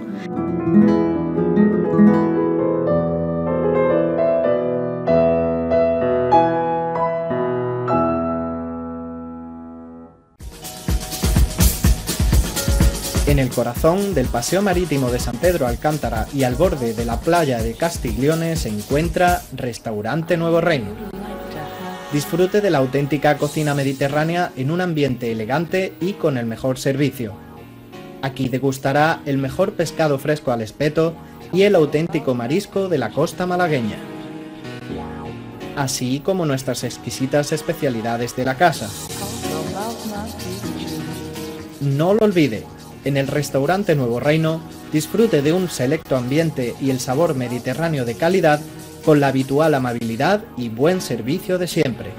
En el corazón del Paseo Marítimo de San Pedro Alcántara y al borde de la playa de Castiglione se encuentra Restaurante Nuevo Reino. Disfrute de la auténtica cocina mediterránea en un ambiente elegante y con el mejor servicio. Aquí degustará el mejor pescado fresco al espeto y el auténtico marisco de la costa malagueña, así como nuestras exquisitas especialidades de la casa. No lo olvide, en el Restaurante Nuevo Reino disfrute de un selecto ambiente y el sabor mediterráneo de calidad con la habitual amabilidad y buen servicio de siempre.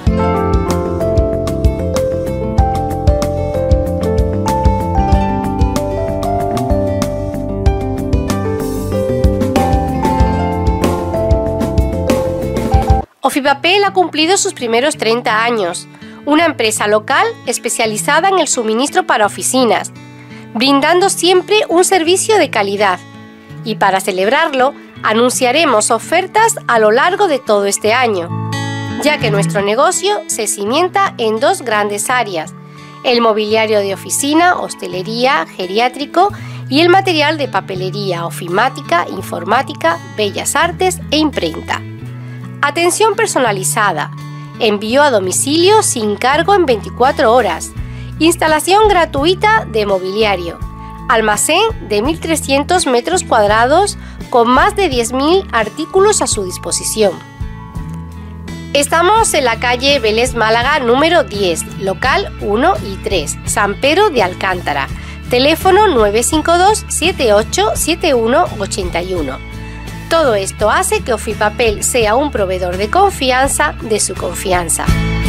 Ofipapel ha cumplido sus primeros 30 años, una empresa local especializada en el suministro para oficinas, brindando siempre un servicio de calidad. Y para celebrarlo, anunciaremos ofertas a lo largo de todo este año, ya que nuestro negocio se cimienta en dos grandes áreas: el mobiliario de oficina, hostelería, geriátrico y el material de papelería, ofimática, informática, bellas artes e imprenta. Atención personalizada, envío a domicilio sin cargo en 24 horas, instalación gratuita de mobiliario, almacén de 1.300 metros cuadrados con más de 10.000 artículos a su disposición. Estamos en la calle Vélez Málaga número 10, local 1 y 3, San Pedro de Alcántara, teléfono 952 78 71 81. Todo esto hace que Ofipapel sea un proveedor de confianza de su confianza.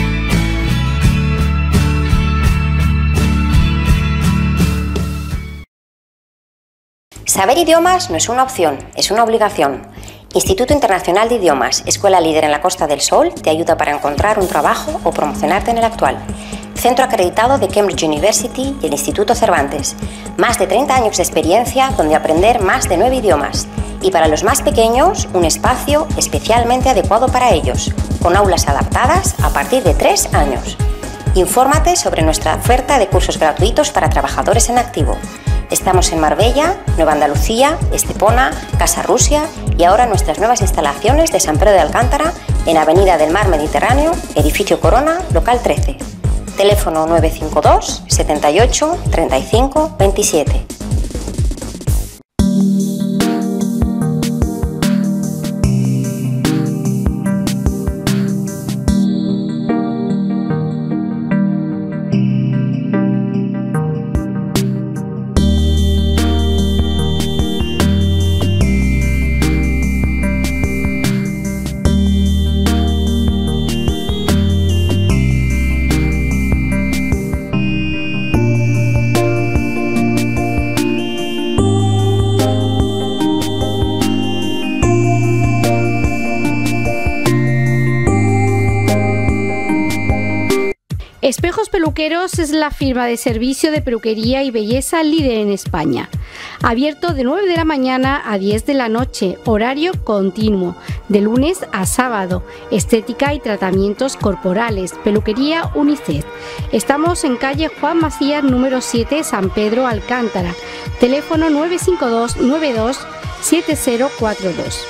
Saber idiomas no es una opción, es una obligación. Instituto Internacional de Idiomas, escuela líder en la Costa del Sol, te ayuda para encontrar un trabajo o promocionarte en el actual. Centro acreditado de Cambridge University y el Instituto Cervantes. Más de 30 años de experiencia donde aprender más de 9 idiomas. Y para los más pequeños, un espacio especialmente adecuado para ellos, con aulas adaptadas a partir de 3 años. Infórmate sobre nuestra oferta de cursos gratuitos para trabajadores en activo. Estamos en Marbella, Nueva Andalucía, Estepona, Casa Rusia y ahora nuestras nuevas instalaciones de San Pedro de Alcántara en Avenida del Mar Mediterráneo, Edificio Corona, local 13. Teléfono 952 78 35 27. Espejos Peluqueros es la firma de servicio de peluquería y belleza líder en España. Abierto de 9 de la mañana a 10 de la noche, horario continuo, de lunes a sábado, estética y tratamientos corporales, peluquería unisex. Estamos en calle Juan Macías número 7, San Pedro Alcántara. Teléfono 952 92 7042.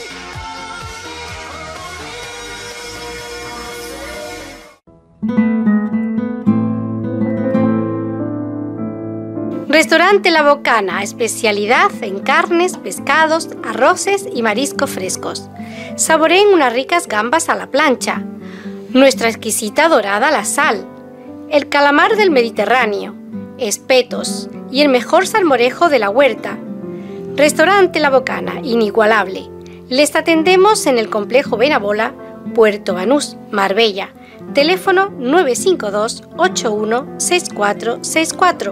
Restaurante La Bocana, especialidad en carnes, pescados, arroces y mariscos frescos. Saboreen unas ricas gambas a la plancha, nuestra exquisita dorada a la sal, el calamar del Mediterráneo, espetos y el mejor salmorejo de la huerta. Restaurante La Bocana, inigualable. Les atendemos en el complejo Benabola, Puerto Banús, Marbella. Teléfono 952 81 6464.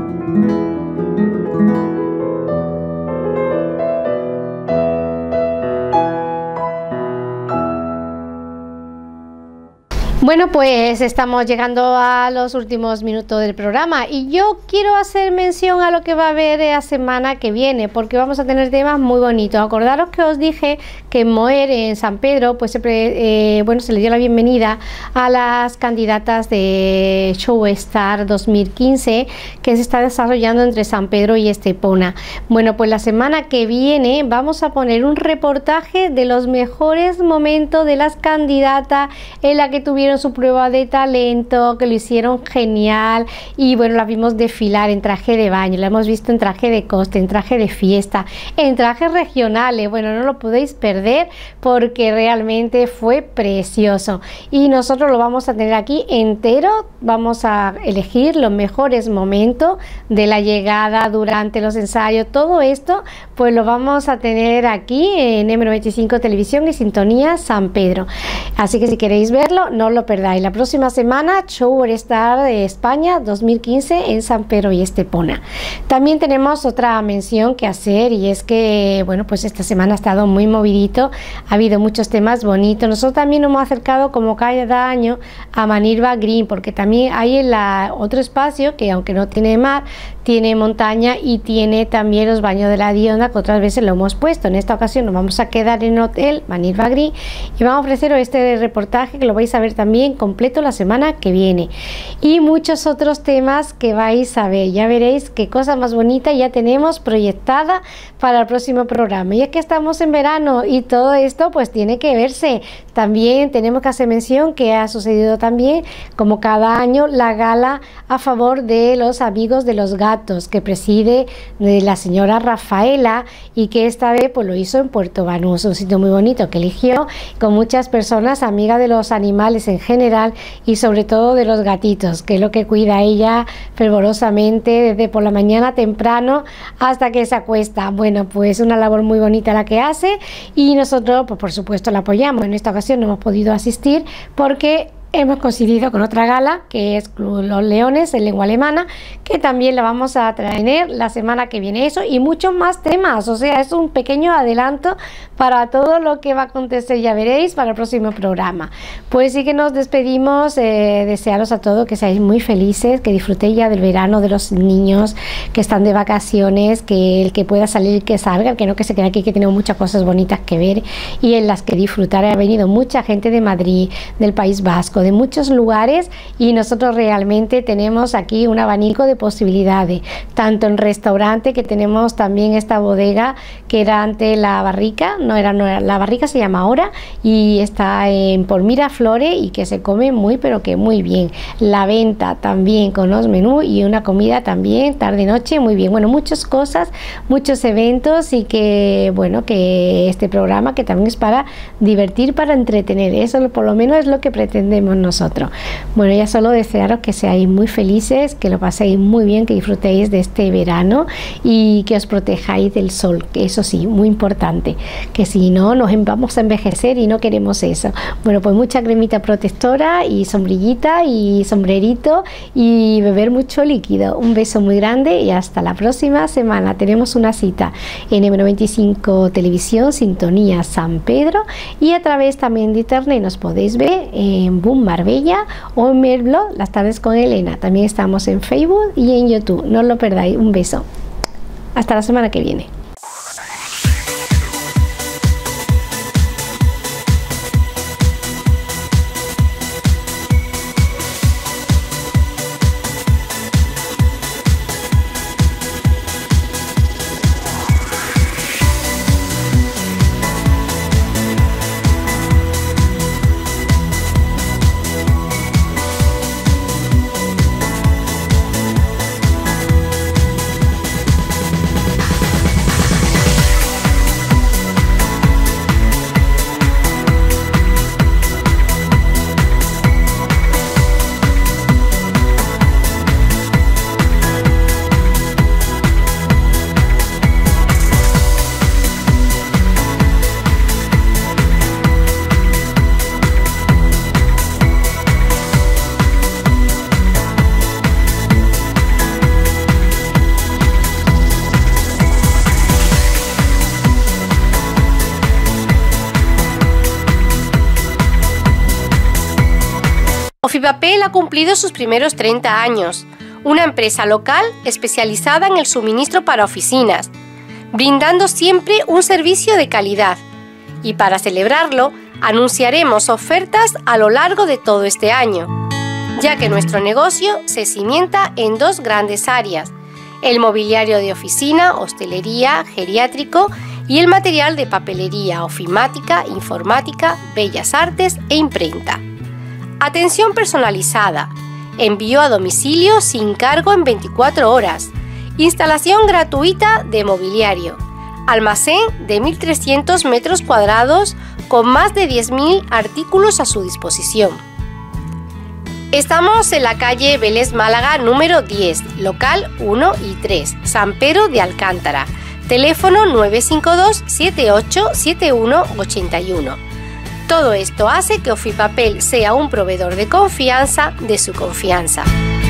Bueno, pues estamos llegando a los últimos minutos del programa y yo quiero hacer mención a lo que va a haber la semana que viene, porque vamos a tener temas muy bonitos. Acordaros que os dije que en Moer, en San Pedro, pues siempre, se le dio la bienvenida a las candidatas de Show Star 2015 que se está desarrollando entre San Pedro y Estepona. Bueno, pues la semana que viene vamos a poner un reportaje de los mejores momentos de las candidatas en la que tuvieron su prueba de talento, que lo hicieron genial y bueno, la vimos desfilar en traje de baño, la hemos visto en traje de coste, en traje de fiesta, en trajes regionales. Bueno, no lo podéis perder porque realmente fue precioso y nosotros lo vamos a tener aquí entero. Vamos a elegir los mejores momentos de la llegada, durante los ensayos, todo esto pues lo vamos a tener aquí en M95 Televisión y Sintonía San Pedro, así que si queréis verlo no lo perdáis. La próxima semana Show Star de España 2015 en San Pedro y Estepona. También tenemos otra mención que hacer y es que bueno, pues esta semana ha estado muy movidito, ha habido muchos temas bonitos. Nosotros también nos hemos acercado como cada año a Manilva Green, porque también hay en otro espacio que aunque no tiene mar, tiene montaña y tiene también los baños de la Dionda, que otras veces lo hemos puesto. En esta ocasión nos vamos a quedar en el hotel Manilva Green y vamos a ofreceros este reportaje que lo vais a ver también completo la semana que viene y muchos otros temas que vais a ver. Ya veréis qué cosa más bonita ya tenemos proyectada para el próximo programa. Y es que estamos en verano y todo esto pues tiene que verse. También tenemos que hacer mención que ha sucedido también, como cada año, la gala a favor de los amigos de los gatos que preside la señora Rafaela y que esta vez pues lo hizo en Puerto Banús, un sitio muy bonito que eligió, con muchas personas amigas de los animales en general y sobre todo de los gatitos, que es lo que cuida ella fervorosamente desde por la mañana temprano hasta que se acuesta. Bueno, pues una labor muy bonita la que hace y nosotros pues por supuesto la apoyamos. En esta ocasión no hemos podido asistir porque hemos coincidido con otra gala que es Club Los Leones en lengua alemana, que también la vamos a traer la semana que viene. Eso y muchos más temas, o sea, es un pequeño adelanto para todo lo que va a acontecer, ya veréis, para el próximo programa. Pues sí que nos despedimos, desearos a todos que seáis muy felices, que disfrutéis ya del verano, de los niños que están de vacaciones, que el que pueda salir, que salga, el que no, que se quede aquí, que tenemos muchas cosas bonitas que ver y en las que disfrutar. Ha venido mucha gente de Madrid, del País Vasco, de muchos lugares, y nosotros realmente tenemos aquí un abanico de posibilidades, tanto en restaurante, que tenemos también esta bodega que era ante La Barrica, no era La Barrica, se llama ahora, y está por Miraflores, y que se come muy pero que muy bien. La Venta también con los menús y una comida también tarde noche muy bien. Bueno, muchas cosas, muchos eventos, y que bueno, que este programa que también es para divertir, para entretener, eso por lo menos es lo que pretendemos nosotros. Bueno, ya solo desearos que seáis muy felices, que lo paséis muy bien, que disfrutéis de este verano y que os protejáis del sol, que eso sí, muy importante, que si no nos vamos a envejecer y no queremos eso. Bueno, pues mucha cremita protectora y sombrillita y sombrerito y beber mucho líquido. Un beso muy grande y hasta la próxima semana. Tenemos una cita en M95 Televisión, Sintonía San Pedro, y a través también de internet nos podéis ver en Boom Marbella o en el blog Las Tardes con Elena. También estamos en Facebook y en YouTube. No os lo perdáis. Un beso. Hasta la semana que viene. Ofipapel ha cumplido sus primeros 30 años, una empresa local especializada en el suministro para oficinas, brindando siempre un servicio de calidad. Y para celebrarlo, anunciaremos ofertas a lo largo de todo este año, ya que nuestro negocio se cimienta en dos grandes áreas: el mobiliario de oficina, hostelería, geriátrico y el material de papelería, ofimática, informática, bellas artes e imprenta. Atención personalizada, envío a domicilio sin cargo en 24 horas, instalación gratuita de mobiliario, almacén de 1.300 metros cuadrados con más de 10.000 artículos a su disposición. Estamos en la calle Vélez Málaga número 10, local 1 y 3, San Pedro de Alcántara, teléfono 952 78 71 81. Todo esto hace que Ofipapel sea un proveedor de confianza de su confianza.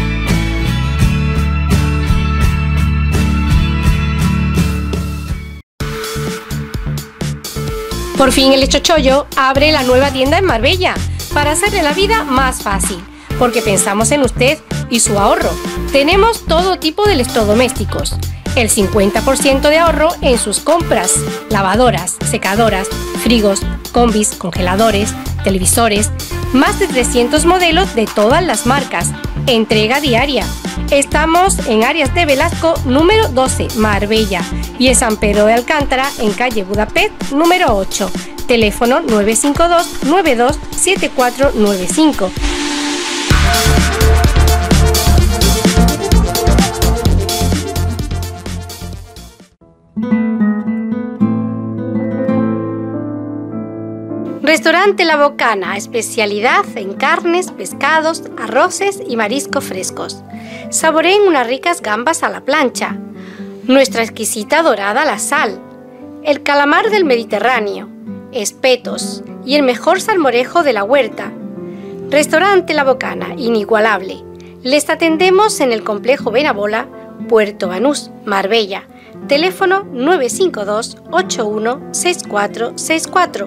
Por fin el Chochollo abre la nueva tienda en Marbella para hacerle la vida más fácil, porque pensamos en usted y su ahorro. Tenemos todo tipo de electrodomésticos, el 50% de ahorro en sus compras: lavadoras, secadoras, frigos, combis, congeladores, televisores, más de 300 modelos de todas las marcas, entrega diaria. Estamos en Arias de Velasco número 12, Marbella, y en San Pedro de Alcántara en calle Budapest número 8, teléfono 952 92 7495. Restaurante La Bocana, especialidad en carnes, pescados, arroces y mariscos frescos. Saboreen unas ricas gambas a la plancha, nuestra exquisita dorada a la sal, el calamar del Mediterráneo, espetos y el mejor salmorejo de la huerta. Restaurante La Bocana, inigualable. Les atendemos en el complejo Benabola, Puerto Banús, Marbella. Teléfono 952 81 6464.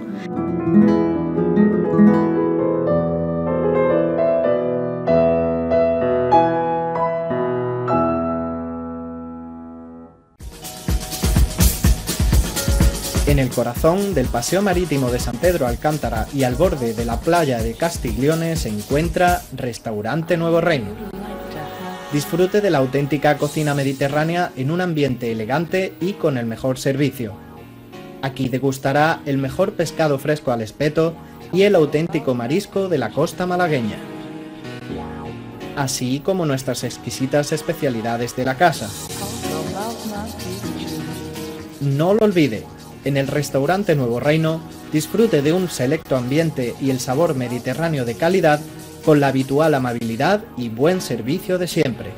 En el corazón del Paseo Marítimo de San Pedro Alcántara y al borde de la playa de Castiglione se encuentra Restaurante Nuevo Reino. Disfrute de la auténtica cocina mediterránea en un ambiente elegante y con el mejor servicio. Aquí degustará el mejor pescado fresco al espeto y el auténtico marisco de la costa malagueña, así como nuestras exquisitas especialidades de la casa. No lo olvide, en el Restaurante Nuevo Reino disfrute de un selecto ambiente y el sabor mediterráneo de calidad con la habitual amabilidad y buen servicio de siempre.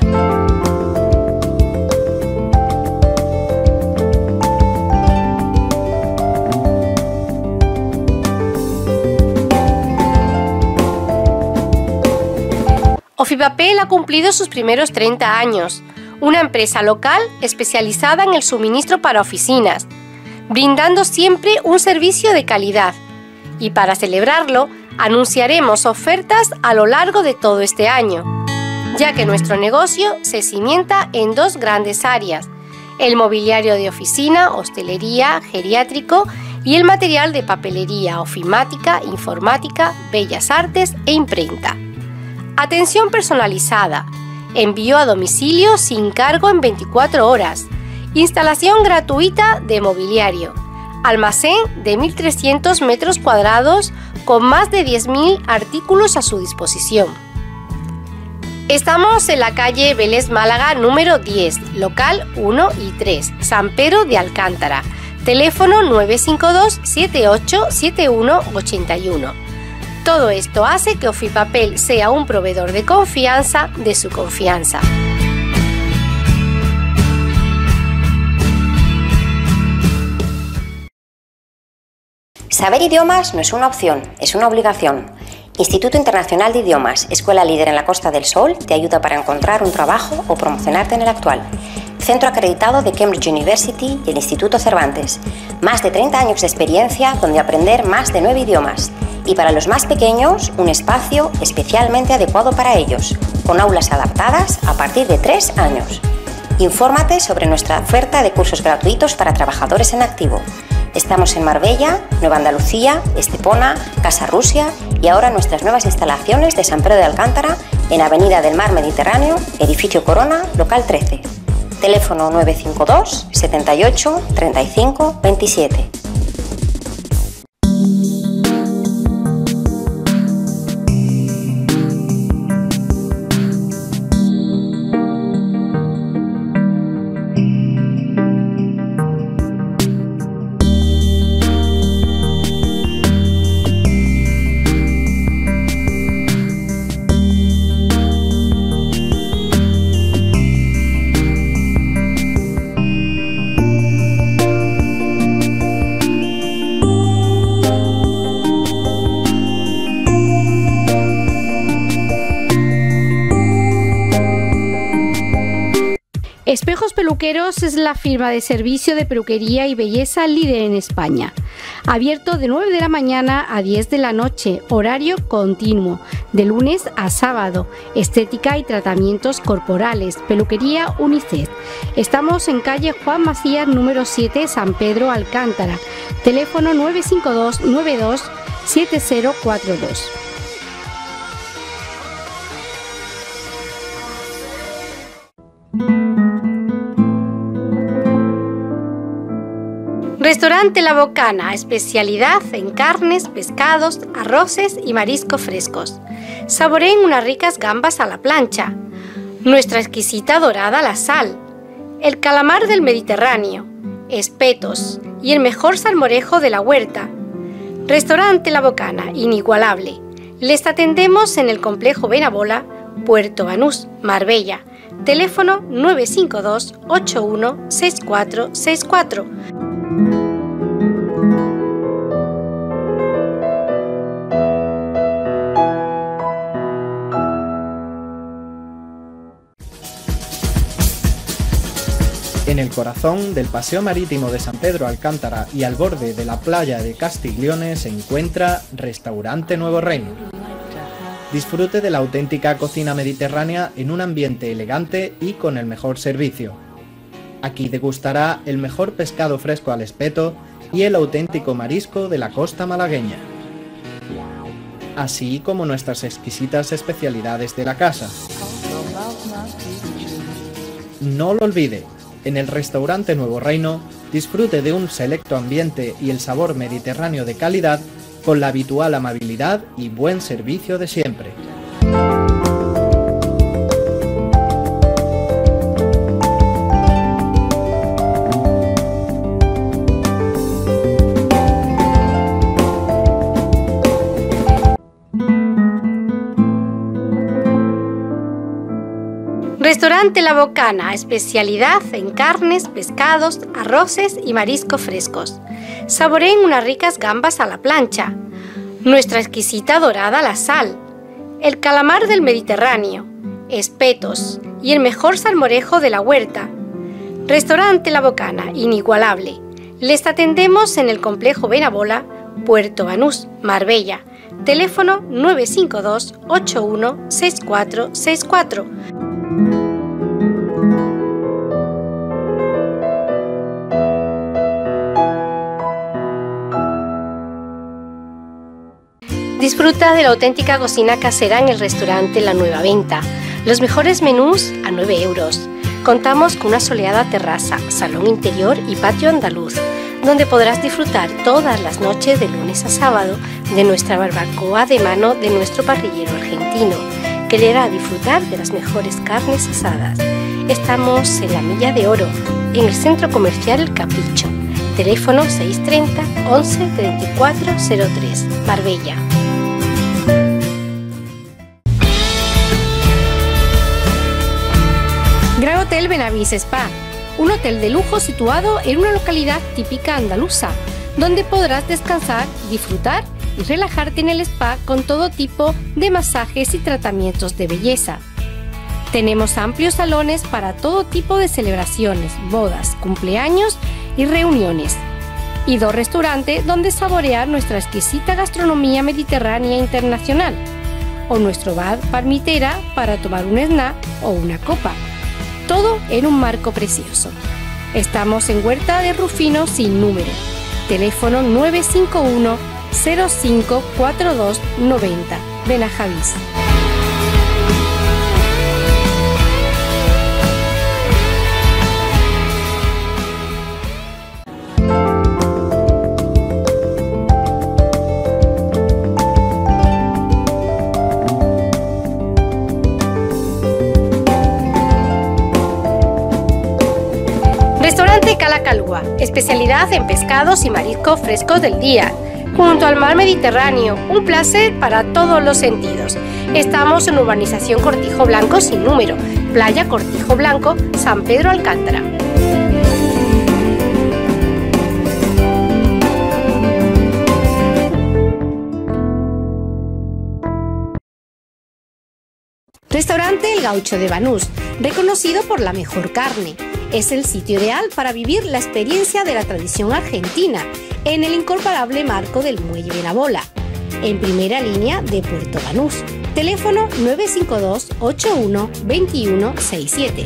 Ofipapel ha cumplido sus primeros 30 años, una empresa local especializada en el suministro para oficinas, brindando siempre un servicio de calidad. Y para celebrarlo, anunciaremos ofertas a lo largo de todo este año, ya que nuestro negocio se cimienta en dos grandes áreas: el mobiliario de oficina, hostelería, geriátrico y el material de papelería, ofimática, informática, bellas artes e imprenta. Atención personalizada, envío a domicilio sin cargo en 24 horas, instalación gratuita de mobiliario, almacén de 1.300 metros cuadrados con más de 10.000 artículos a su disposición. Estamos en la calle Vélez Málaga número 10, local 1 y 3, San Pedro de Alcántara. Teléfono 952 78 71 81. Todo esto hace que Ofipapel sea un proveedor de confianza de su confianza. Saber idiomas no es una opción, es una obligación. Instituto Internacional de Idiomas, escuela líder en la Costa del Sol, te ayuda para encontrar un trabajo o promocionarte en el actual. Centro acreditado de Cambridge University y el Instituto Cervantes. Más de 30 años de experiencia donde aprender más de 9 idiomas. Y para los más pequeños, un espacio especialmente adecuado para ellos, con aulas adaptadas a partir de 3 años. Infórmate sobre nuestra oferta de cursos gratuitos para trabajadores en activo. Estamos en Marbella, Nueva Andalucía, Estepona, Casa Rusia y ahora nuestras nuevas instalaciones de San Pedro de Alcántara en Avenida del Mar Mediterráneo, Edificio Corona, local 13. Teléfono 952 78 35 27. Espejos Peluqueros es la firma de servicio de peluquería y belleza líder en España. Abierto de 9 de la mañana a 10 de la noche, horario continuo, de lunes a sábado, estética y tratamientos corporales, peluquería unisex. Estamos en calle Juan Macías número 7, San Pedro Alcántara. Teléfono 952 92 7042. Restaurante La Bocana, especialidad en carnes, pescados, arroces y mariscos frescos. Saboreen unas ricas gambas a la plancha, nuestra exquisita dorada a la sal, el calamar del Mediterráneo, espetos y el mejor salmorejo de la huerta. Restaurante La Bocana, inigualable. Les atendemos en el complejo Benabola, Puerto Banús, Marbella. Teléfono 952 81 6464. En el corazón del Paseo Marítimo de San Pedro Alcántara y al borde de la playa de Castiglione se encuentra Restaurante Nuevo Reino. Disfrute de la auténtica cocina mediterránea en un ambiente elegante y con el mejor servicio. Aquí degustará el mejor pescado fresco al espeto y el auténtico marisco de la costa malagueña, así como nuestras exquisitas especialidades de la casa. No lo olvide, en el Restaurante Nuevo Reino disfrute de un selecto ambiente y el sabor mediterráneo de calidad con la habitual amabilidad y buen servicio de siempre. Restaurante La Bocana, especialidad en carnes, pescados, arroces y mariscos frescos. Saboreen unas ricas gambas a la plancha, nuestra exquisita dorada a la sal, el calamar del Mediterráneo, espetos y el mejor salmorejo de la huerta. Restaurante La Bocana, inigualable. Les atendemos en el complejo Benabola, Puerto Banús, Marbella. Teléfono 952 81 6464. Disfruta de la auténtica cocina casera en el restaurante La Nueva Venta. Los mejores menús a 9 euros. Contamos con una soleada terraza, salón interior y patio andaluz, donde podrás disfrutar todas las noches de lunes a sábado de nuestra barbacoa de mano de nuestro parrillero argentino, que le hará disfrutar de las mejores carnes asadas. Estamos en la Milla de Oro, en el Centro Comercial El Capricho. Teléfono 630 11 34 03, Marbella. Gran Hotel Benavís Spa, un hotel de lujo situado en una localidad típica andaluza, donde podrás descansar, disfrutar y relajarte en el spa con todo tipo de masajes y tratamientos de belleza. Tenemos amplios salones para todo tipo de celebraciones, bodas, cumpleaños y reuniones. Y 2 restaurantes donde saborear nuestra exquisita gastronomía mediterránea internacional. O nuestro bar Palmitera para tomar un snack o una copa. Todo en un marco precioso. Estamos en Huerta de Rufino sin número. Teléfono 951 05 42 90. Benajavís. Restaurante Cala Calúa, especialidad en pescados y mariscos frescos del día, junto al mar Mediterráneo, un placer para todos los sentidos. Estamos en urbanización Cortijo Blanco sin número, playa Cortijo Blanco, San Pedro Alcántara. Restaurante El Gaucho de Banús, reconocido por la mejor carne. Es el sitio ideal para vivir la experiencia de la tradición argentina en el incomparable marco del Muelle Benabola, en primera línea de Puerto Banús. Teléfono 952 81 21 67.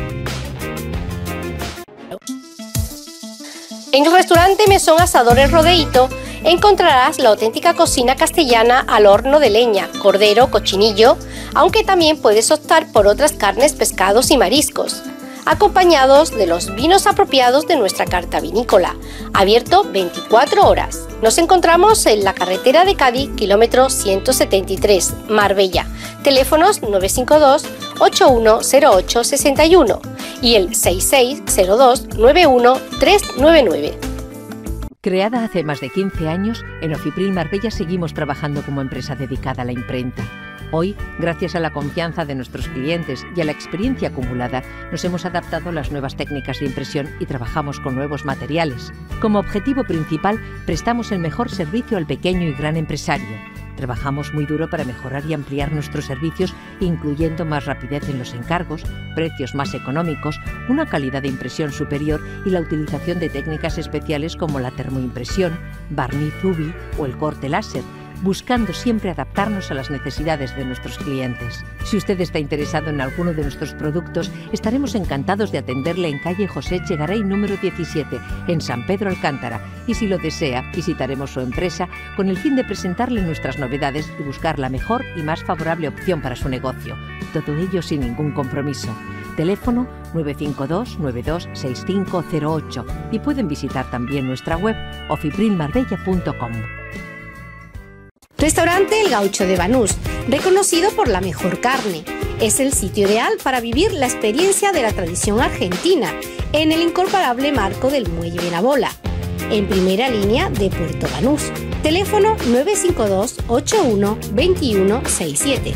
En el restaurante Mesón Asadores Rodeíto encontrarás la auténtica cocina castellana al horno de leña, cordero, cochinillo, aunque también puedes optar por otras carnes, pescados y mariscos, acompañados de los vinos apropiados de nuestra carta vinícola, abierto 24 horas. Nos encontramos en la carretera de Cádiz, kilómetro 173, Marbella. Teléfonos 952 8108 61 y el 6602 91 399. Creada hace más de 15 años, en Ofipril Marbella seguimos trabajando como empresa dedicada a la imprenta. Hoy, gracias a la confianza de nuestros clientes y a la experiencia acumulada, nos hemos adaptado a las nuevas técnicas de impresión y trabajamos con nuevos materiales. Como objetivo principal, prestamos el mejor servicio al pequeño y gran empresario. Trabajamos muy duro para mejorar y ampliar nuestros servicios, incluyendo más rapidez en los encargos, precios más económicos, una calidad de impresión superior y la utilización de técnicas especiales como la termoimpresión, barniz UV o el corte láser, buscando siempre adaptarnos a las necesidades de nuestros clientes. Si usted está interesado en alguno de nuestros productos, estaremos encantados de atenderle en calle José Echegaray número 17, en San Pedro Alcántara, y si lo desea, visitaremos su empresa con el fin de presentarle nuestras novedades y buscar la mejor y más favorable opción para su negocio. Todo ello sin ningún compromiso. Teléfono 952-926508 y pueden visitar también nuestra web ofiprilmarbella.com. Restaurante El Gaucho de Banús, reconocido por la mejor carne. Es el sitio ideal para vivir la experiencia de la tradición argentina en el incomparable marco del Muelle Benabola, en primera línea de Puerto Banús. Teléfono 952-81-2167.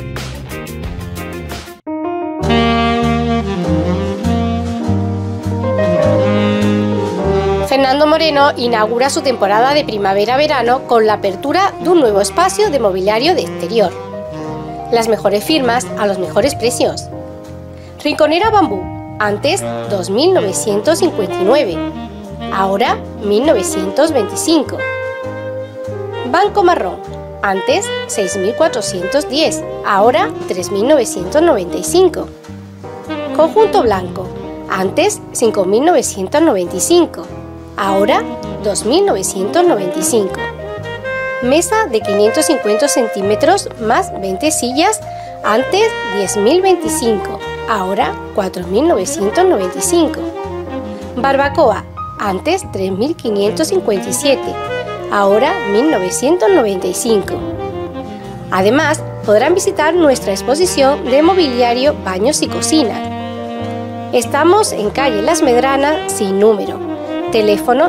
Fernando Moreno inaugura su temporada de primavera-verano con la apertura de un nuevo espacio de mobiliario de exterior. Las mejores firmas a los mejores precios. Rinconera Bambú, antes 2.959, ahora 1.925. Banco Marrón, antes 6.410, ahora 3.995. Conjunto Blanco, antes 5.995. Ahora 2.995. Mesa de 550 centímetros más 20 sillas, antes 10.025, ahora 4.995. Barbacoa, antes 3.557, ahora 1.995. Además, podrán visitar nuestra exposición de mobiliario, baños y cocina. Estamos en calle Las Medranas sin número. Teléfono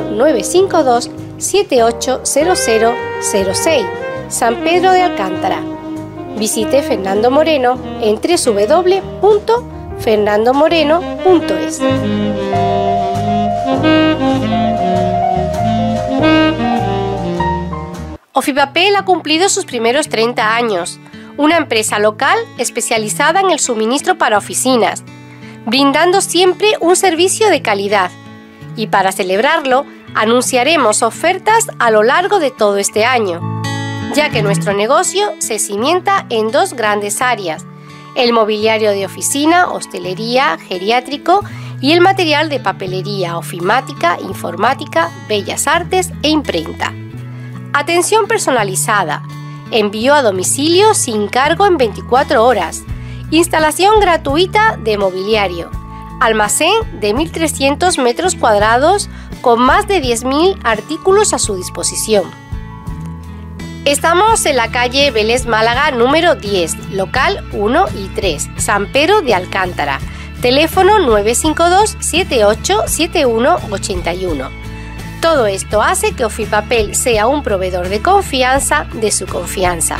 952-780006, San Pedro de Alcántara. Visite Fernando Moreno en www.fernandomoreno.es. Ofipapel ha cumplido sus primeros 30 años, una empresa local especializada en el suministro para oficinas, brindando siempre un servicio de calidad. Y para celebrarlo, anunciaremos ofertas a lo largo de todo este año, ya que nuestro negocio se cimienta en dos grandes áreas: el mobiliario de oficina, hostelería, geriátrico y el material de papelería, ofimática, informática, bellas artes e imprenta. Atención personalizada, envío a domicilio sin cargo en 24 horas, instalación gratuita de mobiliario, almacén de 1.300 metros cuadrados con más de 10.000 artículos a su disposición. Estamos en la calle Vélez Málaga número 10, local 1 y 3, San Pedro de Alcántara. Teléfono 952-787181. Todo esto hace que Ofipapel sea un proveedor de confianza de su confianza.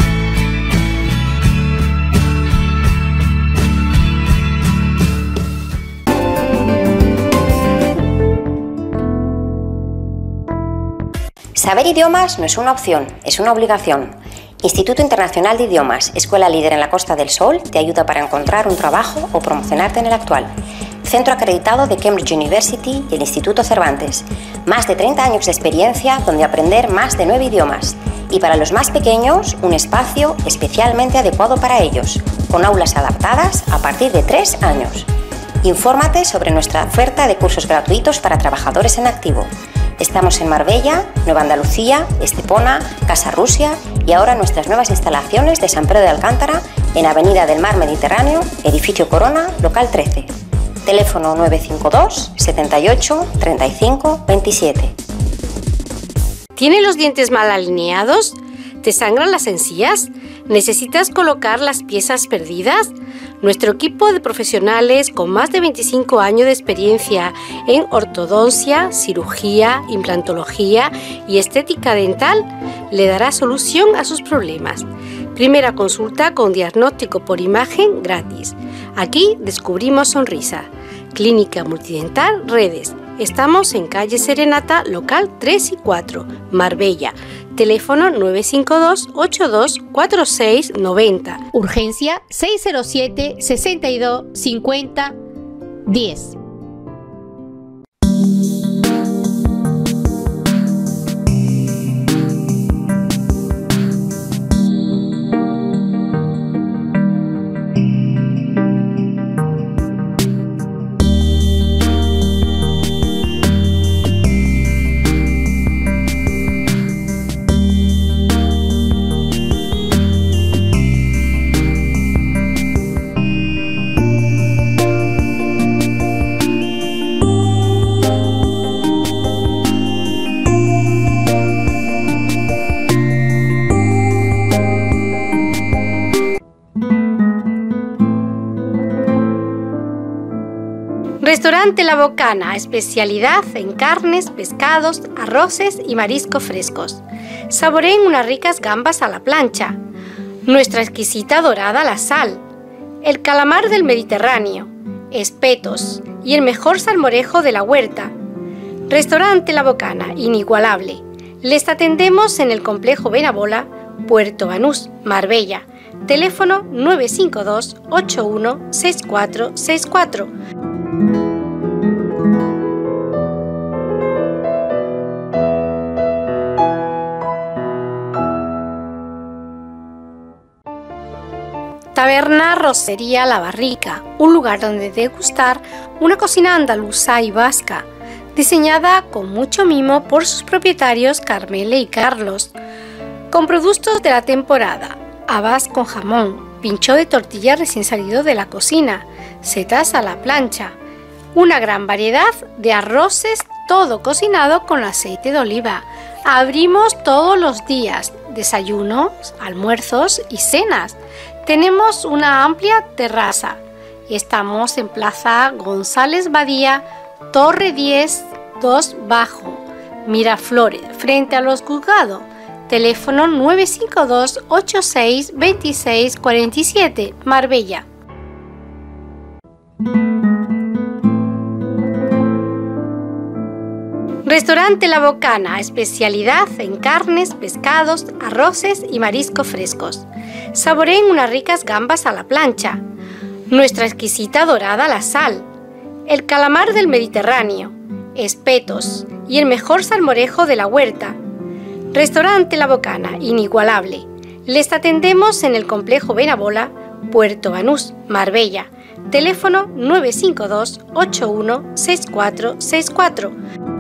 Saber idiomas no es una opción, es una obligación. Instituto Internacional de Idiomas, escuela líder en la Costa del Sol, te ayuda para encontrar un trabajo o promocionarte en el actual. Centro acreditado de Cambridge University y el Instituto Cervantes. Más de 30 años de experiencia donde aprender más de 9 idiomas. Y para los más pequeños, un espacio especialmente adecuado para ellos, con aulas adaptadas a partir de 3 años. Infórmate sobre nuestra oferta de cursos gratuitos para trabajadores en activo. Estamos en Marbella, Nueva Andalucía, Estepona, Casa Rusia y ahora nuestras nuevas instalaciones de San Pedro de Alcántara en Avenida del Mar Mediterráneo, Edificio Corona, local 13. Teléfono 952 78 35 27. ¿Tienes los dientes mal alineados? ¿Te sangran las encías? ¿Necesitas colocar las piezas perdidas? Nuestro equipo de profesionales con más de 25 años de experiencia en ortodoncia, cirugía, implantología y estética dental le dará solución a sus problemas. Primera consulta con diagnóstico por imagen gratis. Aquí descubrimos sonrisa. Clínica Multidental Redes. Estamos en calle Serenata, local 3 y 4, Marbella. Teléfono 952 82 46 90. Urgencia 607 62 50 10. Restaurante La Bocana, especialidad en carnes, pescados, arroces y mariscos frescos. Saboreen unas ricas gambas a la plancha, nuestra exquisita dorada a la sal, el calamar del Mediterráneo, espetos y el mejor salmorejo de la huerta. Restaurante La Bocana, inigualable. Les atendemos en el complejo Benabola, Puerto Banús, Marbella. Teléfono 952 81 6464. Taberna Rosería La Barrica, un lugar donde degustar una cocina andaluza y vasca, diseñada con mucho mimo por sus propietarios Carmele y Carlos, con productos de la temporada, habas con jamón, pincho de tortilla recién salido de la cocina, setas a la plancha, una gran variedad de arroces, todo cocinado con aceite de oliva. Abrimos todos los días, desayunos, almuerzos y cenas. Tenemos una amplia terraza y estamos en Plaza González Badía, Torre 10, 2 Bajo, Miraflores, frente a los Juzgados. Teléfono 952 86 26 47, Marbella. Restaurante La Bocana, especialidad en carnes, pescados, arroces y mariscos frescos. Saboreen unas ricas gambas a la plancha, nuestra exquisita dorada a la sal, el calamar del Mediterráneo, espetos y el mejor salmorejo de la huerta. Restaurante La Bocana, inigualable. Les atendemos en el complejo Benabola, Puerto Banús, Marbella. Teléfono 952 81 6464.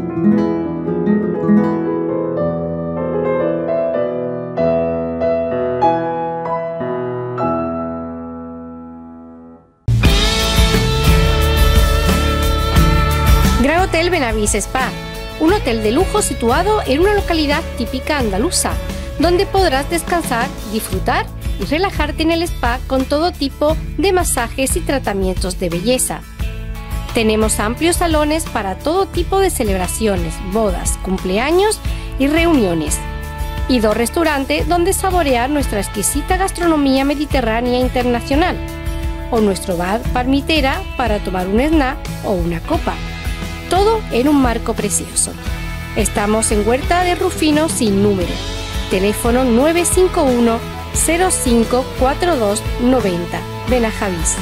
Gran Hotel Benavís Spa, un hotel de lujo situado en una localidad típica andaluza, donde podrás descansar, disfrutar y relajarte en el spa con todo tipo de masajes y tratamientos de belleza. Tenemos amplios salones para todo tipo de celebraciones, bodas, cumpleaños y reuniones. Y 2 restaurantes donde saborear nuestra exquisita gastronomía mediterránea internacional. O nuestro bar Palmitera para tomar un snack o una copa. Todo en un marco precioso. Estamos en Huerta de Rufino sin número. Teléfono 951 05 42 90. Benajavís.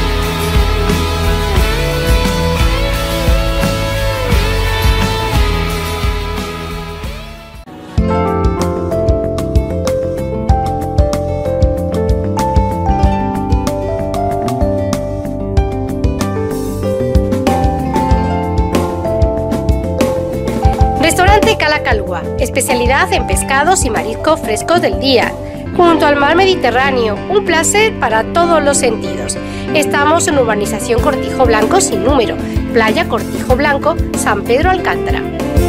Restaurante Cala Calúa, especialidad en pescados y mariscos frescos del día, junto al mar Mediterráneo, un placer para todos los sentidos. Estamos en urbanización Cortijo Blanco sin número, playa Cortijo Blanco, San Pedro Alcántara.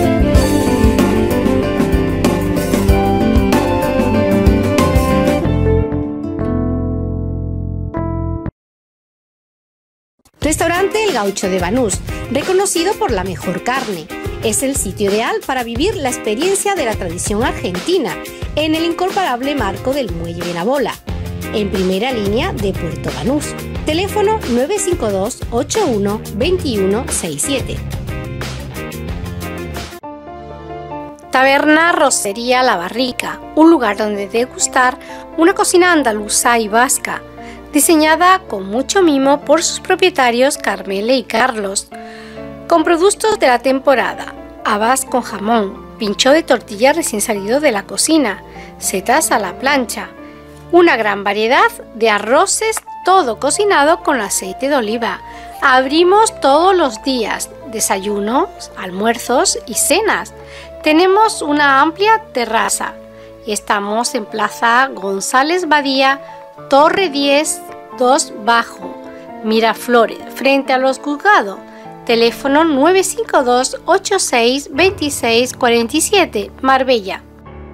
Restaurante El Gaucho de Banús, reconocido por la mejor carne. Es el sitio ideal para vivir la experiencia de la tradición argentina en el incomparable marco del Muelle Benabola, en primera línea de Puerto Banús. Teléfono 952 81 21 67. Taberna Rosería La Barrica, un lugar donde degustar una cocina andaluza y vasca, diseñada con mucho mimo por sus propietarios Carmele y Carlos, con productos de la temporada, habas con jamón, pincho de tortilla recién salido de la cocina, setas a la plancha, una gran variedad de arroces, todo cocinado con aceite de oliva. Abrimos todos los días, desayunos, almuerzos y cenas. Tenemos una amplia terraza y estamos en Plaza González Badía, Torre 10, 2 Bajo, Miraflores, frente a los juzgados. Teléfono 952 86 26 47, Marbella.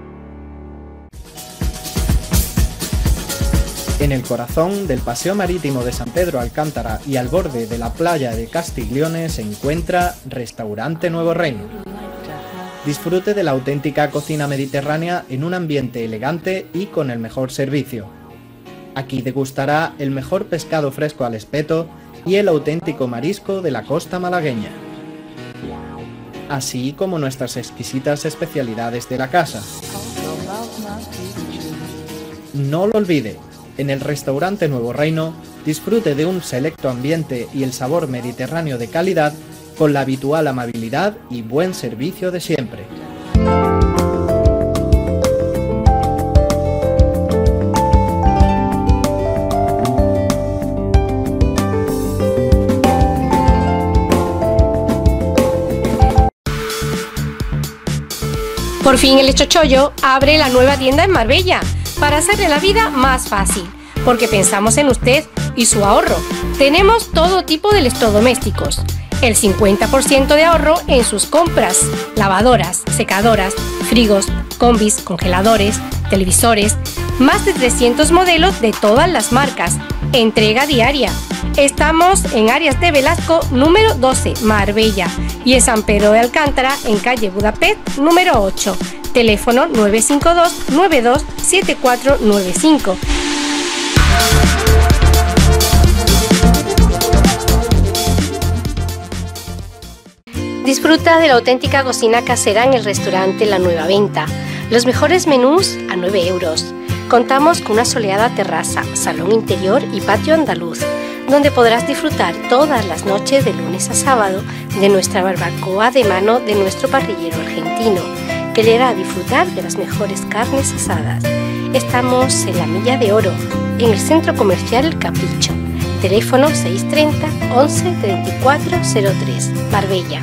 En el corazón del Paseo Marítimo de San Pedro Alcántara y al borde de la playa de Castiglione se encuentra Restaurante Nuevo Reino. Disfrute de la auténtica cocina mediterránea en un ambiente elegante y con el mejor servicio. Aquí degustará el mejor pescado fresco al espeto y el auténtico marisco de la costa malagueña, así como nuestras exquisitas especialidades de la casa. No lo olvide, en el Restaurante Nuevo Reino disfrute de un selecto ambiente y el sabor mediterráneo de calidad con la habitual amabilidad y buen servicio de siempre. Por fin el Chochollo abre la nueva tienda en Marbella para hacerle la vida más fácil, porque pensamos en usted y su ahorro. Tenemos todo tipo de electrodomésticos, el 50% de ahorro en sus compras, lavadoras, secadoras, frigos, combis, congeladores, televisores, más de 300 modelos de todas las marcas, entrega diaria. Estamos en Arias de Velasco número 12, Marbella, y en San Pedro de Alcántara en calle Budapest número 8, teléfono 952 92 7495. Disfruta de la auténtica cocina casera en el restaurante La Nueva Venta. Los mejores menús a 9 euros. Contamos con una soleada terraza, salón interior y patio andaluz, donde podrás disfrutar todas las noches de lunes a sábado de nuestra barbacoa de mano de nuestro parrillero argentino, que le hará disfrutar de las mejores carnes asadas. Estamos en la Milla de Oro, en el centro comercial El Capricho. Teléfono 630 11 34 03, Marbella.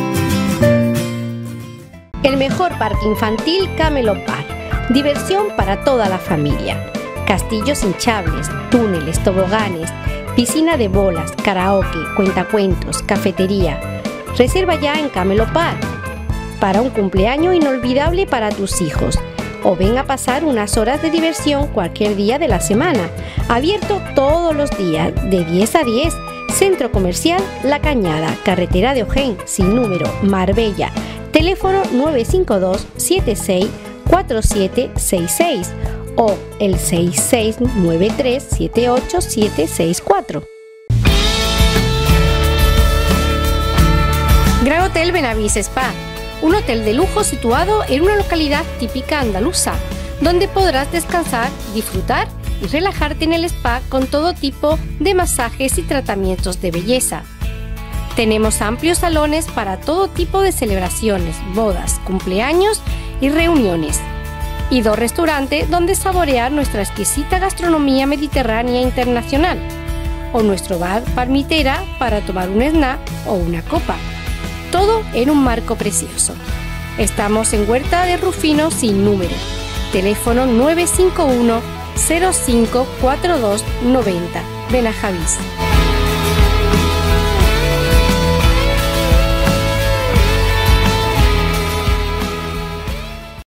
El mejor parque infantil Camelot Park. Diversión para toda la familia. Castillos hinchables, túneles, toboganes, piscina de bolas, karaoke, cuentacuentos, cafetería. Reserva ya en Camelot Park para un cumpleaños inolvidable para tus hijos. O ven a pasar unas horas de diversión cualquier día de la semana. Abierto todos los días de 10 a 10. Centro Comercial La Cañada, carretera de Ojén, sin número, Marbella. Teléfono 952 76 4766 o el 6693 78764. Gran Hotel Benavís Spa, un hotel de lujo situado en una localidad típica andaluza, donde podrás descansar, disfrutar y relajarte en el spa con todo tipo de masajes y tratamientos de belleza. Tenemos amplios salones para todo tipo de celebraciones, bodas, cumpleaños y reuniones. Y 2 restaurantes donde saborear nuestra exquisita gastronomía mediterránea internacional. O nuestro bar Palmitera para tomar un snack o una copa. Todo en un marco precioso. Estamos en Huerta de Rufino sin número. Teléfono 951 05 42 90, Benajavís.